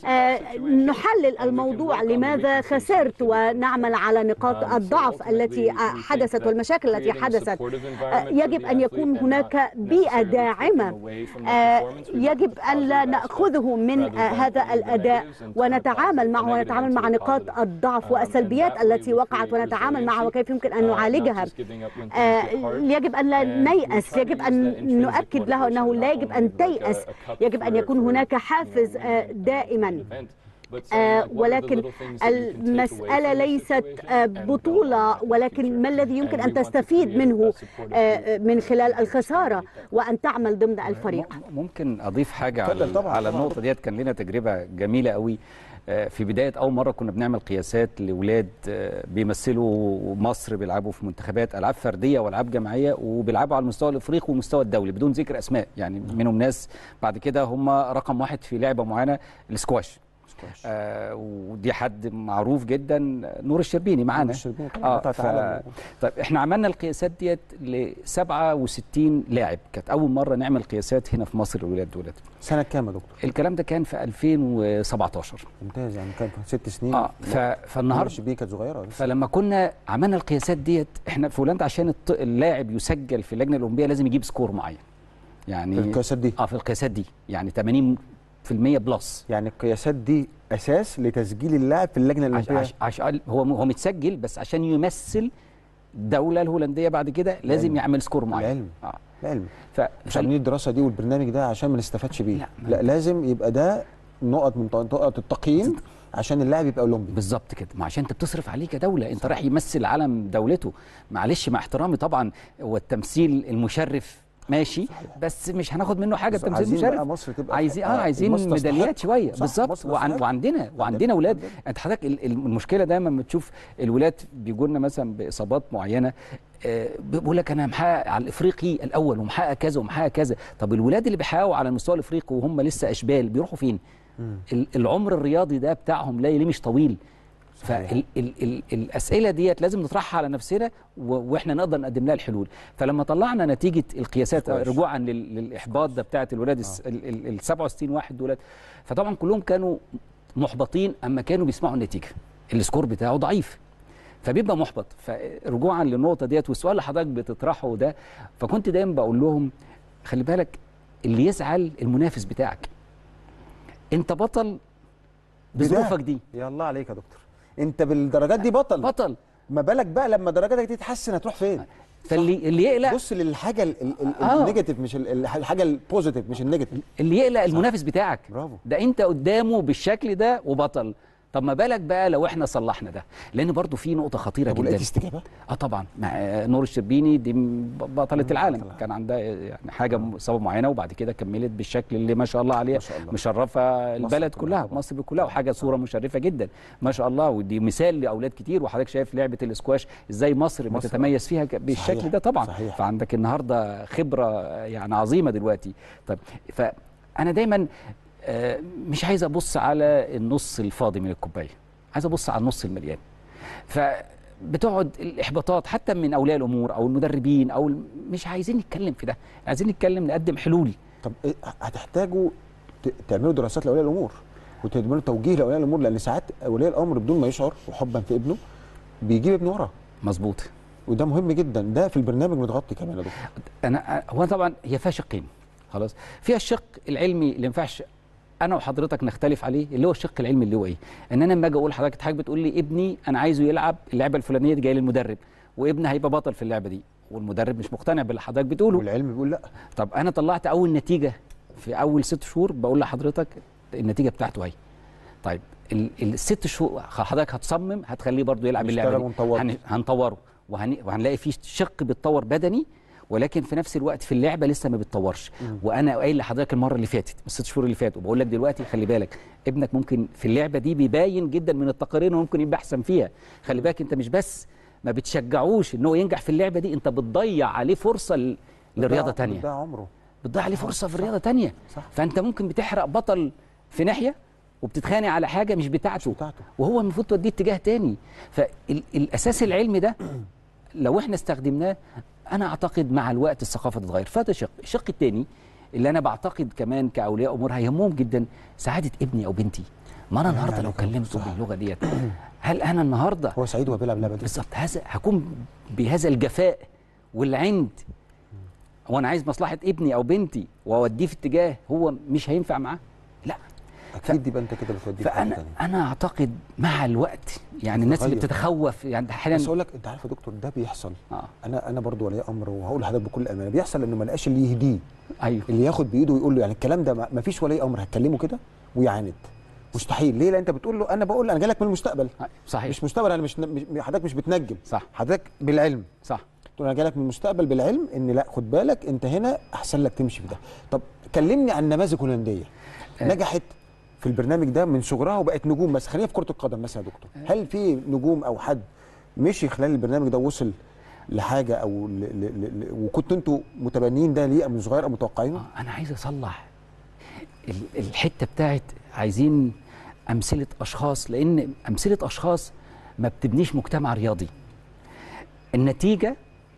نحلل الموضوع لماذا خسرت ونعمل على نقاط الضعف التي حدثت والمشاكل التي حدثت. يجب أن يكون هناك بيئة داعمة، يجب أن لا نأخذه من هذا الأداء ونتعامل معه ونتعامل مع نقاط الضعف والسلبيات التي وقعت ونتعامل معها وكيف يمكن أن نعالجها. يجب أن لا نيأس، يجب أن نؤكد له أنه لا يجب أن تيأس، يجب أن يكون هناك حافز دائما. آه ولكن المسألة ليست آه بطولة، ولكن ما الذي يمكن أن تستفيد منه آه من خلال الخسارة وأن تعمل ضمن الفريق. ممكن أضيف حاجة على, على النقطة ديت. كان لنا تجربة جميلة قوي في بداية أول مرة كنا بنعمل قياسات لأولاد بيمثلوا مصر، بيلعبوا في منتخبات ألعاب فردية وألعاب جماعية، وبيلعبوا على المستوى الإفريقي والمستوى الدولي بدون ذكر أسماء، يعني منهم ناس بعد كده هم رقم واحد في لعبة معينة، السكواش. آه ودي حد معروف جدا، نور الشربيني معانا. اه ف... طيب احنا عملنا القياسات ديت ل سبعة وستين لاعب، كانت اول مره نعمل قياسات هنا في مصر للولاد دولت. سنه كام يا دكتور؟ الكلام ده كان في ألفين وسبعتاشر. ممتاز، يعني كان ست سنين. اه ف... فالنهارده الشربيني كانت صغيره. فلما كنا عملنا القياسات ديت، احنا في هولندا عشان الط... اللاعب يسجل في اللجنه الاولمبيه لازم يجيب سكور معين. يعني في القياسات دي؟ اه في القياسات دي يعني ثمانين في المية بلس. يعني القياسات دي اساس لتسجيل اللاعب في اللجنه الاولمبيه. عش... عش... هو هو متسجل، بس عشان يمثل الدوله الهولنديه بعد كده لازم العلم. يعمل سكور معين. العلم اه العلم ف... مش عاملين الدراسه دي والبرنامج ده عشان ما نستفادش بيه. لا, لا لازم يبقى ده نقط من نقط التقييم عشان اللاعب يبقى اولمبي. بالظبط كده، ما عشان انت بتصرف عليه كدوله، انت رايح يمثل علم دولته. معلش مع احترامي طبعا، هو التمثيل المشرف ماشي، بس مش هناخد منه حاجه. التمثيل مشرف، مصر تبقى عايزين اه عايزين ميداليات شويه. بالظبط. وعن وعندنا وعندنا اولاد. انت حضرتك المشكله دايما لما تشوف الولاد بيجوا لنا مثلا باصابات معينه، آه بيقول لك انا محقق على الافريقي الاول ومحقق كذا ومحقق كذا. طب الولاد اللي بيحققوا على المستوى الافريقي وهم لسه اشبال بيروحوا فين؟ العمر الرياضي ده بتاعهم ليه مش طويل. فالاسئله ديت لازم نطرحها على نفسنا واحنا نقدر نقدم لها الحلول. فلما طلعنا نتيجه القياسات رجوعا للاحباط ده بتاعه الولاد ال سبعة وستين واحد دولت، فطبعا كلهم كانوا محبطين اما كانوا بيسمعوا النتيجه، السكور بتاعه ضعيف، فبيبقى محبط. فرجوعا للنقطه ديت والسؤال اللي حضرتك بتطرحه ده، فكنت دايما بقول لهم خلي بالك اللي يزعل المنافس بتاعك، انت بطل بظروفك دي. يا الله عليك يا دكتور، انت بالدرجات دي بطل بطل، ما بالك بقى لما درجاتك دي تتحسن هتروح فين؟ فاللي اللي يقلق، بص للحاجه ال ال آه. النيجاتيف، مش الحاجه البوزيتيف، مش النيجاتيف. اللي يقلق المنافس بتاعك. برافو. ده انت قدامه بالشكل ده وبطل، طب ما بالك بقى لو احنا صلحنا ده، لان برضو في نقطه خطيره جدا. ولقيت استجابه؟ اه طبعا، مع نور الشربيني دي بطله العالم، كان عندها يعني حاجه اصابه معينه وبعد كده كملت بالشكل اللي ما شاء الله عليه، مشرفه البلد كلها، مصر كلها، وحاجه صوره مشرفه جدا ما شاء الله، ودي مثال لاولاد كتير. وحضرتك شايف لعبه الاسكواش ازاي مصر بتتميز فيها بالشكل صحيح. ده طبعا صحيح. فعندك النهارده خبره يعني عظيمه دلوقتي. طيب فانا دايما مش عايز ابص على النص الفاضي من الكوبايه، عايز ابص على النص المليان. فبتقعد الاحباطات حتى من اولياء الامور او المدربين، او مش عايزين نتكلم في ده، عايزين نتكلم نقدم حلول. طب إيه هتحتاجوا تعملوا دراسات لاولياء الامور وتعملوا توجيه لاولياء الامور، لان ساعات اولياء الامر بدون ما يشعر وحبا في ابنه بيجيب ابنه وراه. مظبوط، وده مهم جدا، ده في البرنامج متغطي كمان يا دكتور. انا هو طبعا هي فيها شقين خلاص، فيها الشق العلمي اللي ما ينفعش انا وحضرتك نختلف عليه، اللي هو الشق العلمي اللي هو ايه؟ ان انا لما اجي اقول لحضرتك حضرتك بتقول لي ابني انا عايزه يلعب اللعبه الفلانيه دي، جاي للمدرب وابني هيبقى بطل في اللعبه دي، والمدرب مش مقتنع باللي حضرتك بتقوله، والعلم بيقول لا. طب انا طلعت اول نتيجه في اول ست شهور، بقول لحضرتك النتيجه بتاعته اهي. طيب الست شهور حضرتك هتصمم هتخليه برضه يلعب اللعبه دي، هن... هنطوره وهن... وهنلاقي فيه شق بيتطور بدني، ولكن في نفس الوقت في اللعبه لسه ما بتطورش. وانا قايل لحضرتك المره اللي فاتت الست شهور اللي فاتوا، بقول لك دلوقتي خلي بالك ابنك ممكن في اللعبه دي بيبين جدا من التقارير وممكن يبقى احسن فيها. خلي بالك انت مش بس ما بتشجعوش ان هو ينجح في اللعبه دي، انت بتضيع عليه فرصه ل... لرياضه ثانيه، بتضيع عمره، بتضيع عليه فرصه في رياضه ثانيه. فانت ممكن بتحرق بطل في ناحيه وبتتخانق على حاجه مش بتاعته, مش بتاعته. وهو المفروض توديه اتجاه ثاني. فالاساس العلمي ده لو احنا استخدمناه انا اعتقد مع الوقت الثقافه تتغير. فده شق. الشق الثاني اللي انا بعتقد كمان كاولياء امور هيهمهم جدا سعاده ابني او بنتي. ما انا النهارده لو كلمته باللغه ديت، هل انا النهارده هو سعيد وهو بيلعب اللعبه دي؟ بالظبط، هذا هكون بهذا الجفاء والعند. هو انا عايز مصلحه ابني او بنتي واوديه في اتجاه هو مش هينفع معاه؟ لا اكيد. يبقى انت كده بتوديه في فانا انا اعتقد مع الوقت يعني الناس اللي بتتخوف يعني احيانا، بس اقول لك انت عارف يا دكتور ده بيحصل. آه. انا انا برضو ولي امر وهقول لحضرتك بكل امانه، بيحصل انه ما لقاش اللي يهديه. ايوه، اللي ياخد بايده ويقول له يعني الكلام ده ما فيش ولي امر هتكلمه كده ويعاند، مستحيل. ليه؟ لان انت بتقول له انا بقول انا جاي لك من المستقبل. صحيح، مش مستقبل، انا مش حضرتك مش بتنجم، صح، حضرتك بالعلم، صح، تقول انا جاي لك من المستقبل بالعلم ان لا خد بالك انت هنا احسن لك تمشي في ده. طب كلمني عن نماذج هولنديه آه. نجحت في البرنامج ده من صغرها وبقت نجوم. بس خلينا في كره القدم مثلا يا دكتور، هل في نجوم او حد مشي خلال البرنامج ده وصل لحاجه او ل... ل... ل... وكنتوا انتوا متبنيين ده ليه من صغير او متوقعينه؟ آه انا عايز اصلح الحته بتاعت عايزين امثله اشخاص، لان امثله اشخاص ما بتبنيش مجتمع رياضي. النتيجه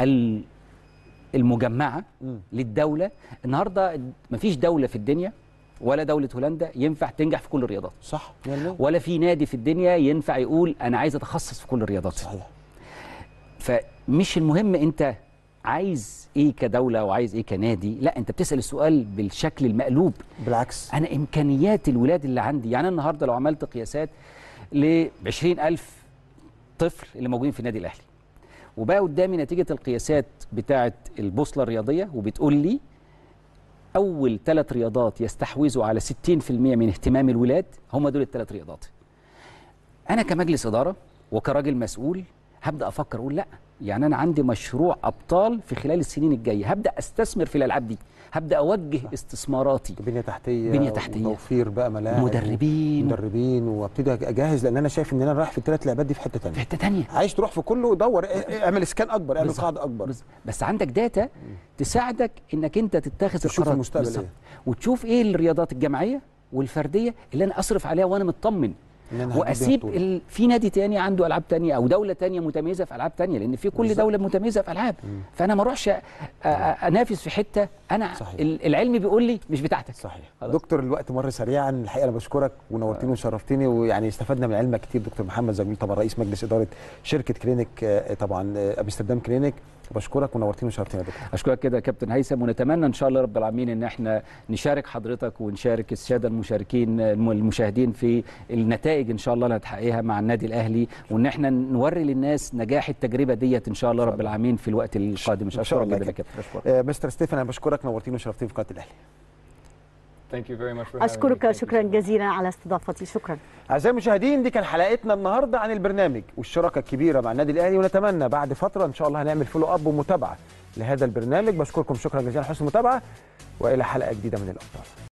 المجمعه م. للدوله النهارده، مفيش دوله في الدنيا ولا دولة هولندا ينفع تنجح في كل الرياضات، صح يعني. ولا في نادي في الدنيا ينفع يقول أنا عايز أتخصص في كل الرياضات، صحيح. فمش المهم أنت عايز إيه كدولة وعايز إيه كنادي، لا أنت بتسأل السؤال بالشكل المقلوب. بالعكس، أنا إمكانيات الولاد اللي عندي، يعني أنا النهاردة لو عملت قياسات ل عشرين ألف طفل اللي موجودين في النادي الأهلي، وبقى قدامي نتيجة القياسات بتاعة البوصلة الرياضية وبتقول لي أول ثلاث رياضات يستحوذوا على ستين في المئة من اهتمام الولاد هم دول الثلاث رياضات. أنا كمجلس إدارة وكراجل مسؤول هبدأ أفكر أقول لا، يعني أنا عندي مشروع أبطال في خلال السنين الجاية، هبدأ أستثمر في الألعاب دي، هبدأ أوجه استثماراتي بنية تحتية، بنية تحتية، توفير بقى ملاعب، مدربين مدربين وابتدي أجهز، لأن أنا شايف إن أنا رايح في الثلاث لعبات دي في حتة ثانية، في حتة ثانية. عايز تروح في كله دور، اعمل اسكان أكبر، اعمل قاعدة أكبر، بس, بس عندك داتا تساعدك إنك أنت تتخذ القرار المستقبل، وتشوف إيه الرياضات الجماعية والفردية اللي أنا أصرف عليها وأنا مطمن، واسيب ال... في نادي تاني عنده العاب تانية او دوله تانية متميزه في العاب تانية، لان في كل بالزبط. دوله متميزه في العاب، فانا ما اروحش انافس في حته انا صحيح. العلم بيقول لي مش بتاعتك. صحيح. خلاص. دكتور الوقت مر سريعا الحقيقه، انا بشكرك ونورتني وشرفتني، ويعني استفدنا من علمك كتير. دكتور محمد زغلول طبعا رئيس مجلس اداره شركه كلينيك طبعا امستردام كلينيك، بشكرك ونورتني وشرفتني يا دكتور. اشكرك كده يا كابتن هيثم، ونتمنى ان شاء الله رب العالمين ان احنا نشارك حضرتك ونشارك الساده المشاركين المشاهدين في النتائج ان شاء الله اللي هتحققها مع النادي الاهلي، وان احنا نوري للناس نجاح التجربه ديت ان شاء الله رب العالمين في الوقت القادم. ان شاء الله جدا يا كابتن. آه مستر ستيفن انا بشكرك، نورتني وشرفتني في قناه الاهلي. اشكرك شكرا جزيلا على استضافتي. شكرا. اعزائي المشاهدين، دي كان حلقتنا النهارده عن البرنامج والشراكه الكبيره مع النادي الاهلي، ونتمنى بعد فتره ان شاء الله هنعمل فولو اب ومتابعه لهذا البرنامج. بشكركم شكرا جزيلا على حسن المتابعه، والى حلقه جديده من الابطال.